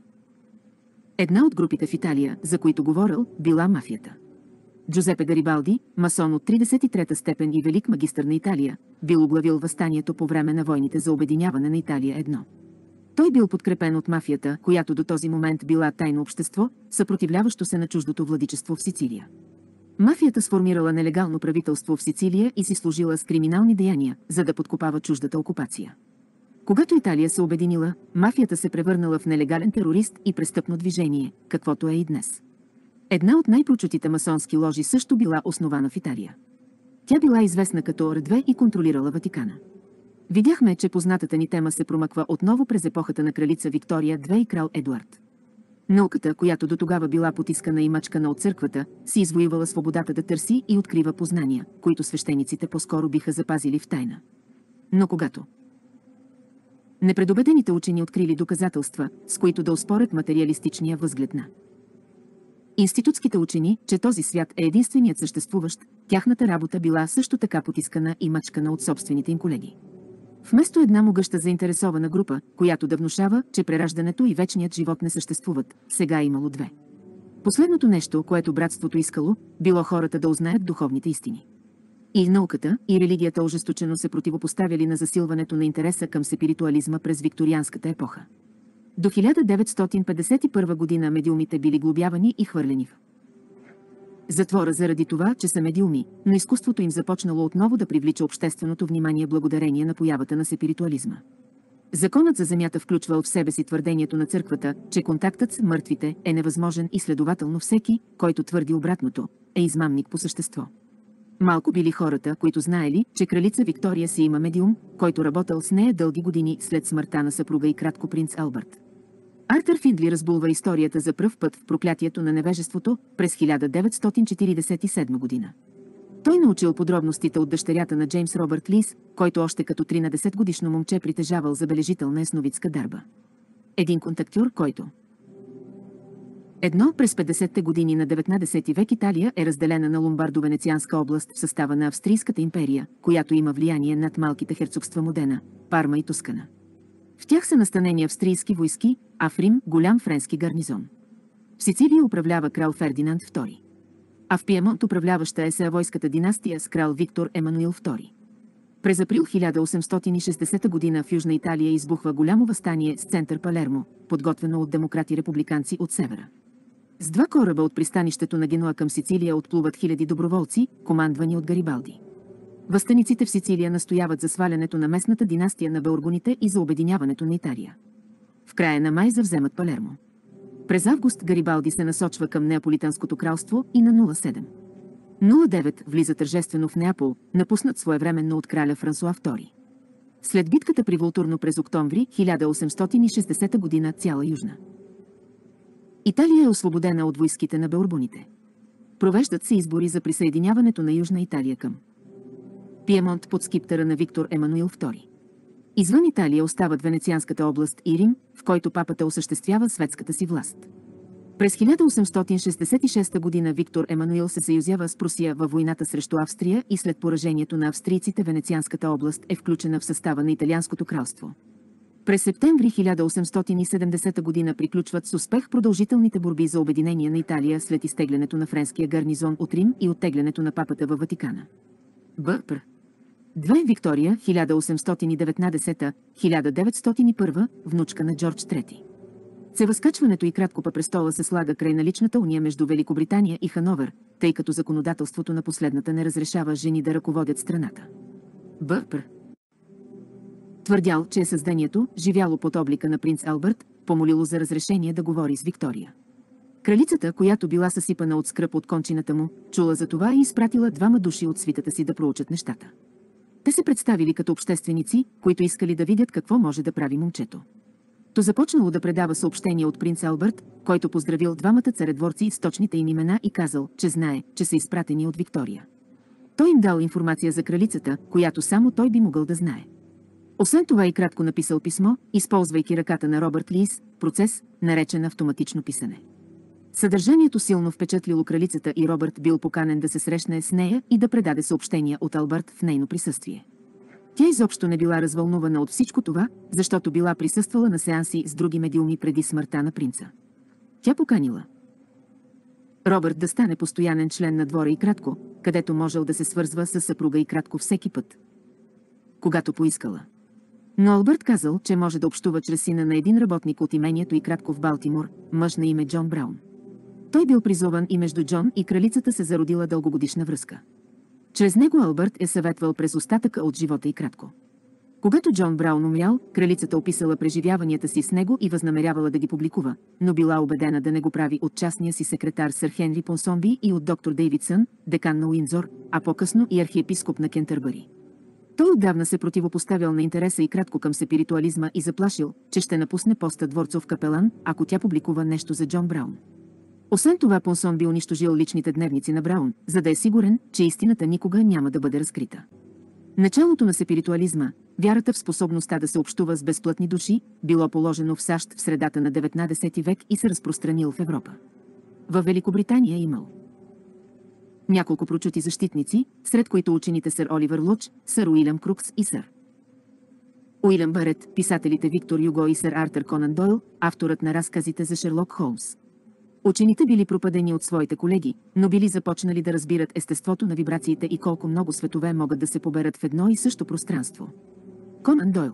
Една от групите в Италия, за които говорил, била мафията. Джузепе Гарибалди, масон от 33-та степен и велик магистър на Италия, бил оглавил въстанието по време на войните за обединяване на Италия едно. Той бил подкрепен от мафията, която до този момент била тайно общество, съпротивляващо се на чуждото владичество в Сицилия. Мафията сформирала нелегално правителство в Сицилия и си служила с криминални деяния, за да подкопава чуждата окупация. Когато Италия се обединила, мафията се превърнала в нелегален терорист и престъпно движение, каквото е и днес. Една от най-прочутите масонски ложи също била основана в Италия. Тя била известна като Р2 и контролирала Ватикана. Видяхме, че познатата ни тема се промъква отново през епохата на кралица Виктория II и крал Едуард. Науката, която дотогава била потискана и мъчкана от църквата, си извоювала свободата да търси и открива познания, които свещениците по-скоро биха запазили в тайна. Но когато Непредубедените учени открили доказателства, с които да оспорят материалистичния възглед на институтските учени, че този свят е единственият съществуващ, тяхната работа била също така потискана и мъчкана от собствените им колеги. Вместо една могъща заинтересована група, която да внушава, че прераждането и вечният живот не съществуват, сега е имало две. Последното нещо, което братството искало, било хората да узнаят духовните истини. И науката, и религията ожесточено се противопоставяли на засилването на интереса към спиритуализма през викторианската епоха. До 1951 година медиумите били глобявани и хвърлени в затвора заради това, че са медиуми, но изкуството им започнало отново да привлича общественото внимание благодарение на появата на спиритуализма. Законът за земята включвал в себе си твърдението на църквата, че контактът с мъртвите е невъзможен и следователно всеки, който твърди обратното, е измамник по същество. Малко били хората, които знаели, че кралица Виктория си има медиум, който работил с нея дълги години след смъртта на съпруга и кратко принц Албърт. Артър Финдли разбулва историята за пръв път в проклятието на невежеството през 1947 година. Той научил подробностите от дъщерята на Джеймс Робърт Лис, който още като 13-годишно момче притежавал забележителна ясновидска дарба. Един контактьор, който през 50-те години на 19 век Италия е разделена на Ломбардо-Венецианска област в състава на Австрийската империя, която има влияние над малките херцогства Модена, Парма и Тускана. В тях са настанени австрийски войски, а в Рим – голям френски гарнизон. В Сицилия управлява крал Фердинанд II. А в Пиемонт управляваща е Савойската династия с крал Виктор Емануил II. През април 1860 година в Южна Италия избухва голямо въстание с център Палермо, подготвено от демократи-републиканци от севера. С два кораба от пристанището на Генуа към Сицилия отплуват хиляди доброволци, командвани от Гарибалди. Въстаниците в Сицилия настояват за свалянето на местната династия на Бурбоните и за обединяването на Италия. В края на май завземат Палермо. През август Гарибалди се насочва към Неаполитанското кралство и на 09 влиза тържествено в Неапол, напуснат своевременно от краля Франсуа II. След битката при Волтурно през октомври 1860 година цяла Южна Италия е освободена от войските на Бурбоните. Провеждат се избори за присъединяването на Южна Италия към Пиемонт под скиптъра на Виктор Емануил II. Извън Италия остават Венецианската област и Рим, в който папата осъществява светската си власт. През 1866 година Виктор Емануил се съюзява с Прусия във войната срещу Австрия и след поражението на австрийците Венецианската област е включена в състава на Италианското кралство. През септември 1870 година приключват с успех продължителните борби за обединение на Италия след изтеглянето на френския гарнизон от Рим и оттеглянето на папата във Ватикана. Б.Пр. 2. Виктория, 1819-1901, внучка на Джордж III. Възкачването и кратко по престола се слага край на личната уния между Великобритания и Хановер, тъй като законодателството на последната не разрешава жени да ръководят страната. Б.Пр. Твърдял, че е създанието, живяло под облика на принц Албърт, помолило за разрешение да говори с Виктория. Кралицата, която била съсипана от скръб от кончината му, чула за това и изпратила двама души от свитата си да проучат нещата. Те се представили като общественици, които искали да видят какво може да прави момчето. То започнало да предава съобщения от принц Албърт, който поздравил двамата царедворци с точните им имена и казал, че знае, че са изпратени от Виктория. Той им дал информация за кралицата, която само той би могъл да знае. Освен това и кратко написал писмо, използвайки ръката на Робърт Лис, процес, наречен автоматично писане. Съдържанието силно впечатлило кралицата и Робърт бил поканен да се срещне с нея и да предаде съобщения от Албърт в нейно присъствие. Тя изобщо не била развълнувана от всичко това, защото била присъствала на сеанси с други медиуми преди смъртта на принца. Тя поканила Робърт да стане постоянен член на двора и кратко, където можел да се свързва с съпруга и кратко всеки път, когато поискала. Но Албърт казал, че може да общува чрез сина на един работник от имението и кратко в Балтимор, мъж на име Джон Браун. Той бил призован и между Джон и кралицата се зародила дългогодишна връзка. Чрез него Албърт е съветвал през остатъка от живота и кратко. Когато Джон Браун умрял, кралицата описала преживяванията си с него и възнамерявала да ги публикува, но била убедена да не го прави от частния си секретар сър Хенри Понсомби и от доктор Дейвидсън, декан на Уиндзор, а по-късно и архиепископ на Кентърбъри. Той отдавна се противопоставял на интереса и кратко към спиритуализма и заплашил, че ще напусне поста дворцов капелан, ако тя публикува нещо за Джон Браун. Освен това, Понсомби унищожил личните дневници на Браун, за да е сигурен, че истината никога няма да бъде разкрита. Началото на спиритуализма вярата в способността да се общува с безплътни души, било положено в САЩ в средата на 19 век и се разпространил в Европа. Във Великобритания е имал няколко прочути защитници, сред които учените сър Оливър Луч, сър Уилям Крукс и сър Уилям Барет, писателите Виктор Юго и сър Артър Конан Дойл, авторът на разказите за Шерлок Холмс. Учените били пропадени от своите колеги, но били започнали да разбират естеството на вибрациите и колко много светове могат да се поберат в едно и също пространство. Конан Дойл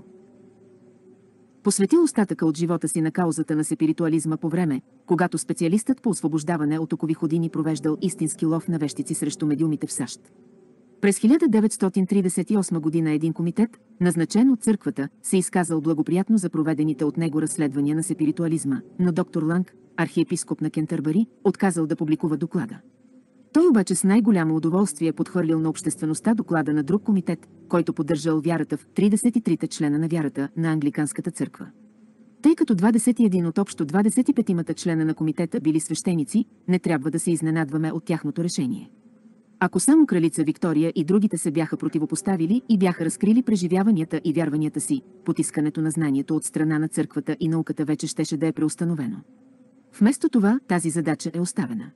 посветил остатъка от живота си на каузата на спиритуализма по време, когато специалистът по освобождаване от окови ходини провеждал истински лов на вещици срещу медиумите в САЩ. През 1938 година един комитет, назначен от църквата, се изказал благоприятно за проведените от него разследвания на спиритуализма, но доктор Ланг, архиепископ на Кентърбъри, отказал да публикува доклада. Той обаче с най-голямо удоволствие подхвърлил на обществеността доклада на друг комитет, който поддържал вярата в 33-те члена на вярата на Англиканската църква. Тъй като 21 от общо 25-мата члена на комитета били свещеници, не трябва да се изненадваме от тяхното решение. Ако само кралица Виктория и другите се бяха противопоставили и бяха разкрили преживяванията и вярванията си, потискането на знанието от страна на църквата и науката вече щеше да е преустановено. Вместо това, тази задача е оставена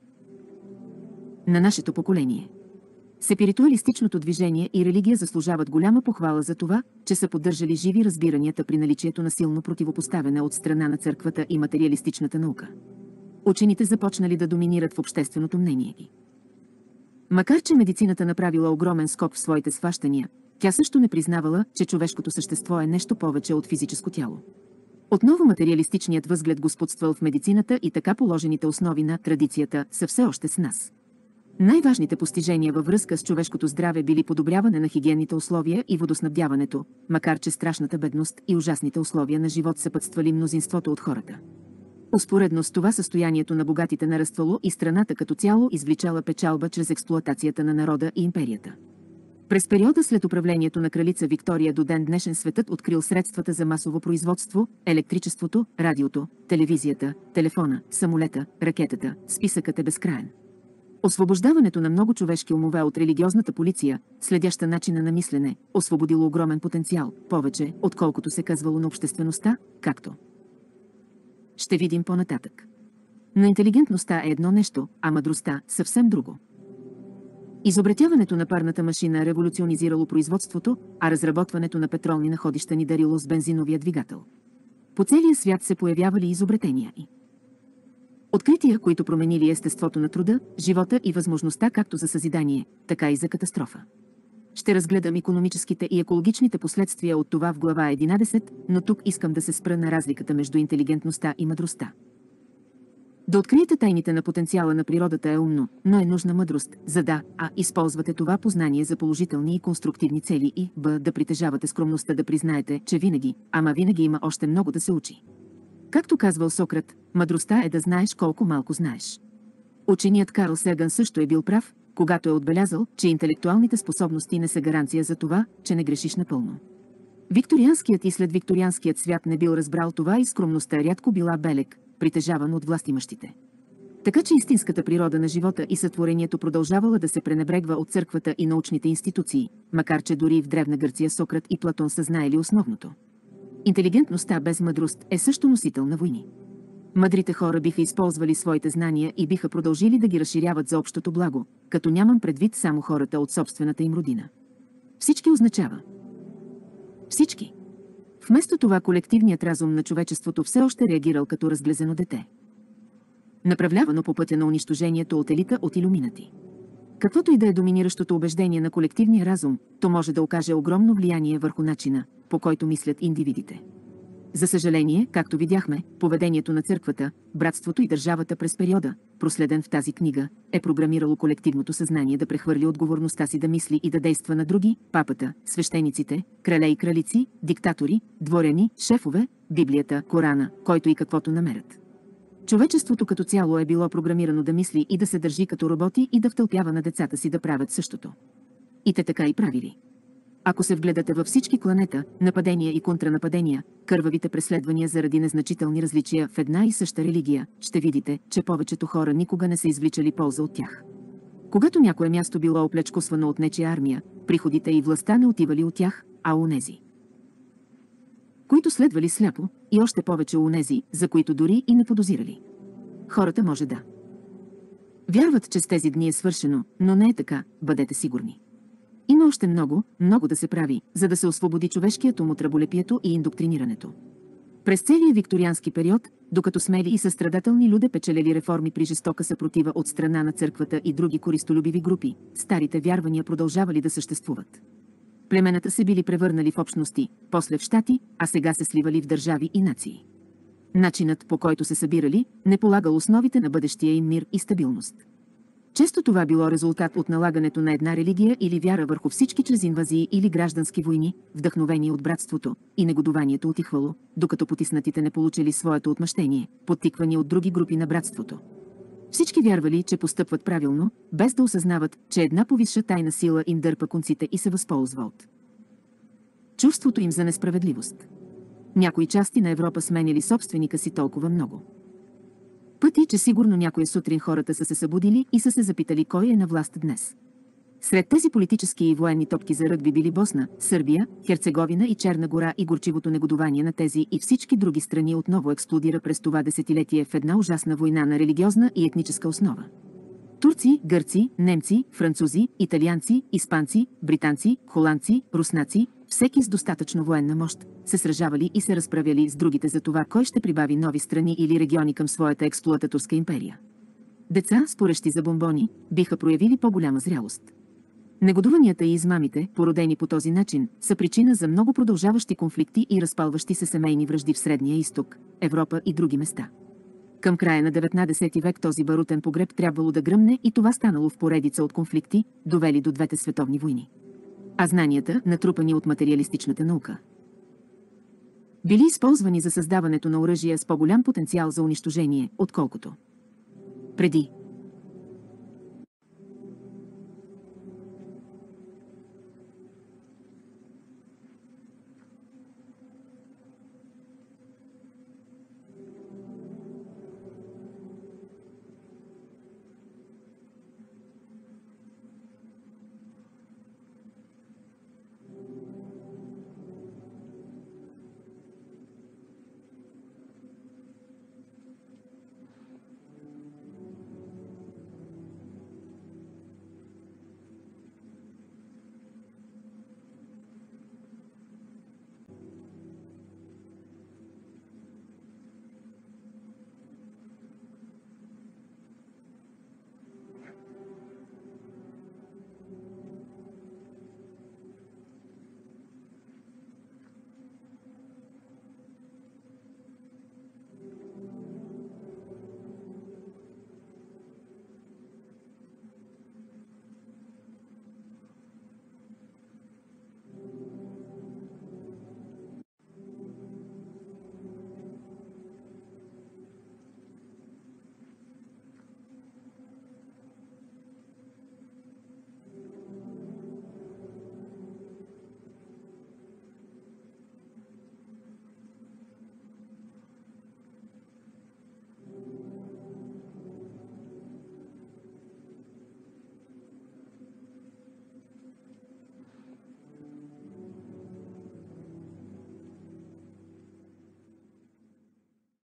на нашето поколение. Спиритуалистичното движение и религия заслужават голяма похвала за това, че са поддържали живи разбиранията при наличието на силно противопоставяне от страна на църквата и материалистичната наука. Учените започнали да доминират в общественото мнение ги. Макар че медицината направила огромен скок в своите схващания, тя също не признавала, че човешкото същество е нещо повече от физическо тяло. Отново материалистичният възглед господствал в медицината и така положените основи на традицията са все още с нас. Най-важните постижения във връзка с човешкото здраве били подобряване на хигиенните условия и водоснабдяването, макар че страшната бедност и ужасните условия на живот съпътствали мнозинството от хората. Успоредно с това състоянието на богатите нараствало и страната като цяло извличала печалба чрез експлоатацията на народа и империята. През периода след управлението на кралица Виктория до ден днешен светът открил средствата за масово производство, електричеството, радиото, телевизията, телефона, самолета, ракетата, списъкът е безкраен. Освобождаването на много човешки умове от религиозната полиция, следяща начина на мислене, освободило огромен потенциал, повече, отколкото се казвало на обществеността, както ще видим по-нататък. Но интелигентността е едно нещо, а мъдростта – съвсем друго. Изобретяването на парната машина революционизирало производството, а разработването на петролни находища ни дарило с бензиновия двигател. По целия свят се появявали изобретения и открития, които променили естеството на труда, живота и възможността както за съзидание, така и за катастрофа. Ще разгледам икономическите и екологичните последствия от това в глава 11, но тук искам да се спра на разликата между интелигентността и мъдростта. Да откриете тайните на потенциала на природата е умно, но е нужна мъдрост, за да използвате това познание за положителни и конструктивни цели и да притежавате скромността да признаете, че винаги има още много да се учи. Както казвал Сократ, мъдростта е да знаеш колко малко знаеш. Ученият Карл Сеган също е бил прав, когато е отбелязал, че интелектуалните способности не са гаранция за това, че не грешиш напълно. Викторианският и след викторианският свят не бил разбрал това и скромността рядко била белег, притежаван от властимащите. Така че истинската природа на живота и сътворението продължавала да се пренебрегва от църквата и научните институции, макар че дори в Древна Гърция Сократ и Платон са знаели основното. Интелигентността без мъдрост е също носител на войни. Мъдрите хора биха използвали своите знания и биха продължили да ги разширяват за общото благо, като нямам предвид само хората от собствената им родина. Всички означава всички. Вместо това колективният разум на човечеството все още реагирал като разглезено дете, направлявано по пътя на унищожението от елита от илюминати. Каквото и да е доминиращото убеждение на колективния разум, то може да окаже огромно влияние върху начина, по който мислят индивидите. За съжаление, както видяхме, поведението на църквата, братството и държавата през периода, проследен в тази книга, е програмирало колективното съзнание да прехвърли отговорността си да мисли и да действа на други, папата, свещениците, крале и кралици, диктатори, дворяни, шефове, Библията, Корана, който и каквото намерят. Човечеството като цяло е било програмирано да мисли и да се държи като роботи и да втълпява на децата си да правят същото. И те така и правили. Ако се вгледате във всички кланета, нападения и контранападения, кървавите преследвания заради незначителни различия в една и съща религия, ще видите, че повечето хора никога не са извличали полза от тях. Когато някое място било оплечкосвано от нечия армия, приходите и властта не отивали от тях, а онези, които следвали сляпо, и още повече онези, за които дори и не подозирали. Хората може да вярват, че с тези дни е свършено, но не е така, бъдете сигурни. Има още много, много да се прави, за да се освободи човешкият ум от раболепието и индоктринирането. През целия викториански период, докато смели и състрадателни люде печелели реформи при жестока съпротива от страна на църквата и други користолюбиви групи, старите вярвания продължавали да съществуват. Племената се били превърнали в общности, после в щати, а сега се сливали в държави и нации. Начинът, по който се събирали, не полагал основите на бъдещия им мир и стабилност. Често това било резултат от налагането на една религия или вяра върху всички чрез инвазии или граждански войни, вдъхновени от братството, и негодованието отихвало, докато потиснатите не получили своето отмъщение, подтиквани от други групи на братството. Всички вярвали, че постъпват правилно, без да осъзнават, че една повисша тайна сила им дърпа конците и се възползва от чувството им за несправедливост. Някои части на Европа сменяли собственика си толкова много пъти, че сигурно някоя сутрин хората са се събудили и са се запитали кой е на власт днес. Сред тези политически и военни топки за ръгби били Босна, Сърбия, Херцеговина и Черна гора, и горчивото негодование на тези и всички други страни отново експлодира през това десетилетие в една ужасна война на религиозна и етническа основа. Турци, гърци, немци, французи, италианци, испанци, британци, холандци, руснаци, всеки с достатъчно военна мощ, се сражавали и се разправяли с другите за това кой ще прибави нови страни или региони към своята експлоататорска империя. Деца, спорещи за бомбони, биха проявили по-голяма зрялост. Негодуванията и измамите, породени по този начин, са причина за много продължаващи конфликти и разпалващи се семейни вражди в Средния изток, Европа и други места. Към края на 19 век този барутен погреб трябвало да гръмне и това станало в поредица от конфликти, довели до двете световни войни. А знанията, натрупани от материалистичната наука, били използвани за създаването на оръжия с по-голям потенциал за унищожение, отколкото преди.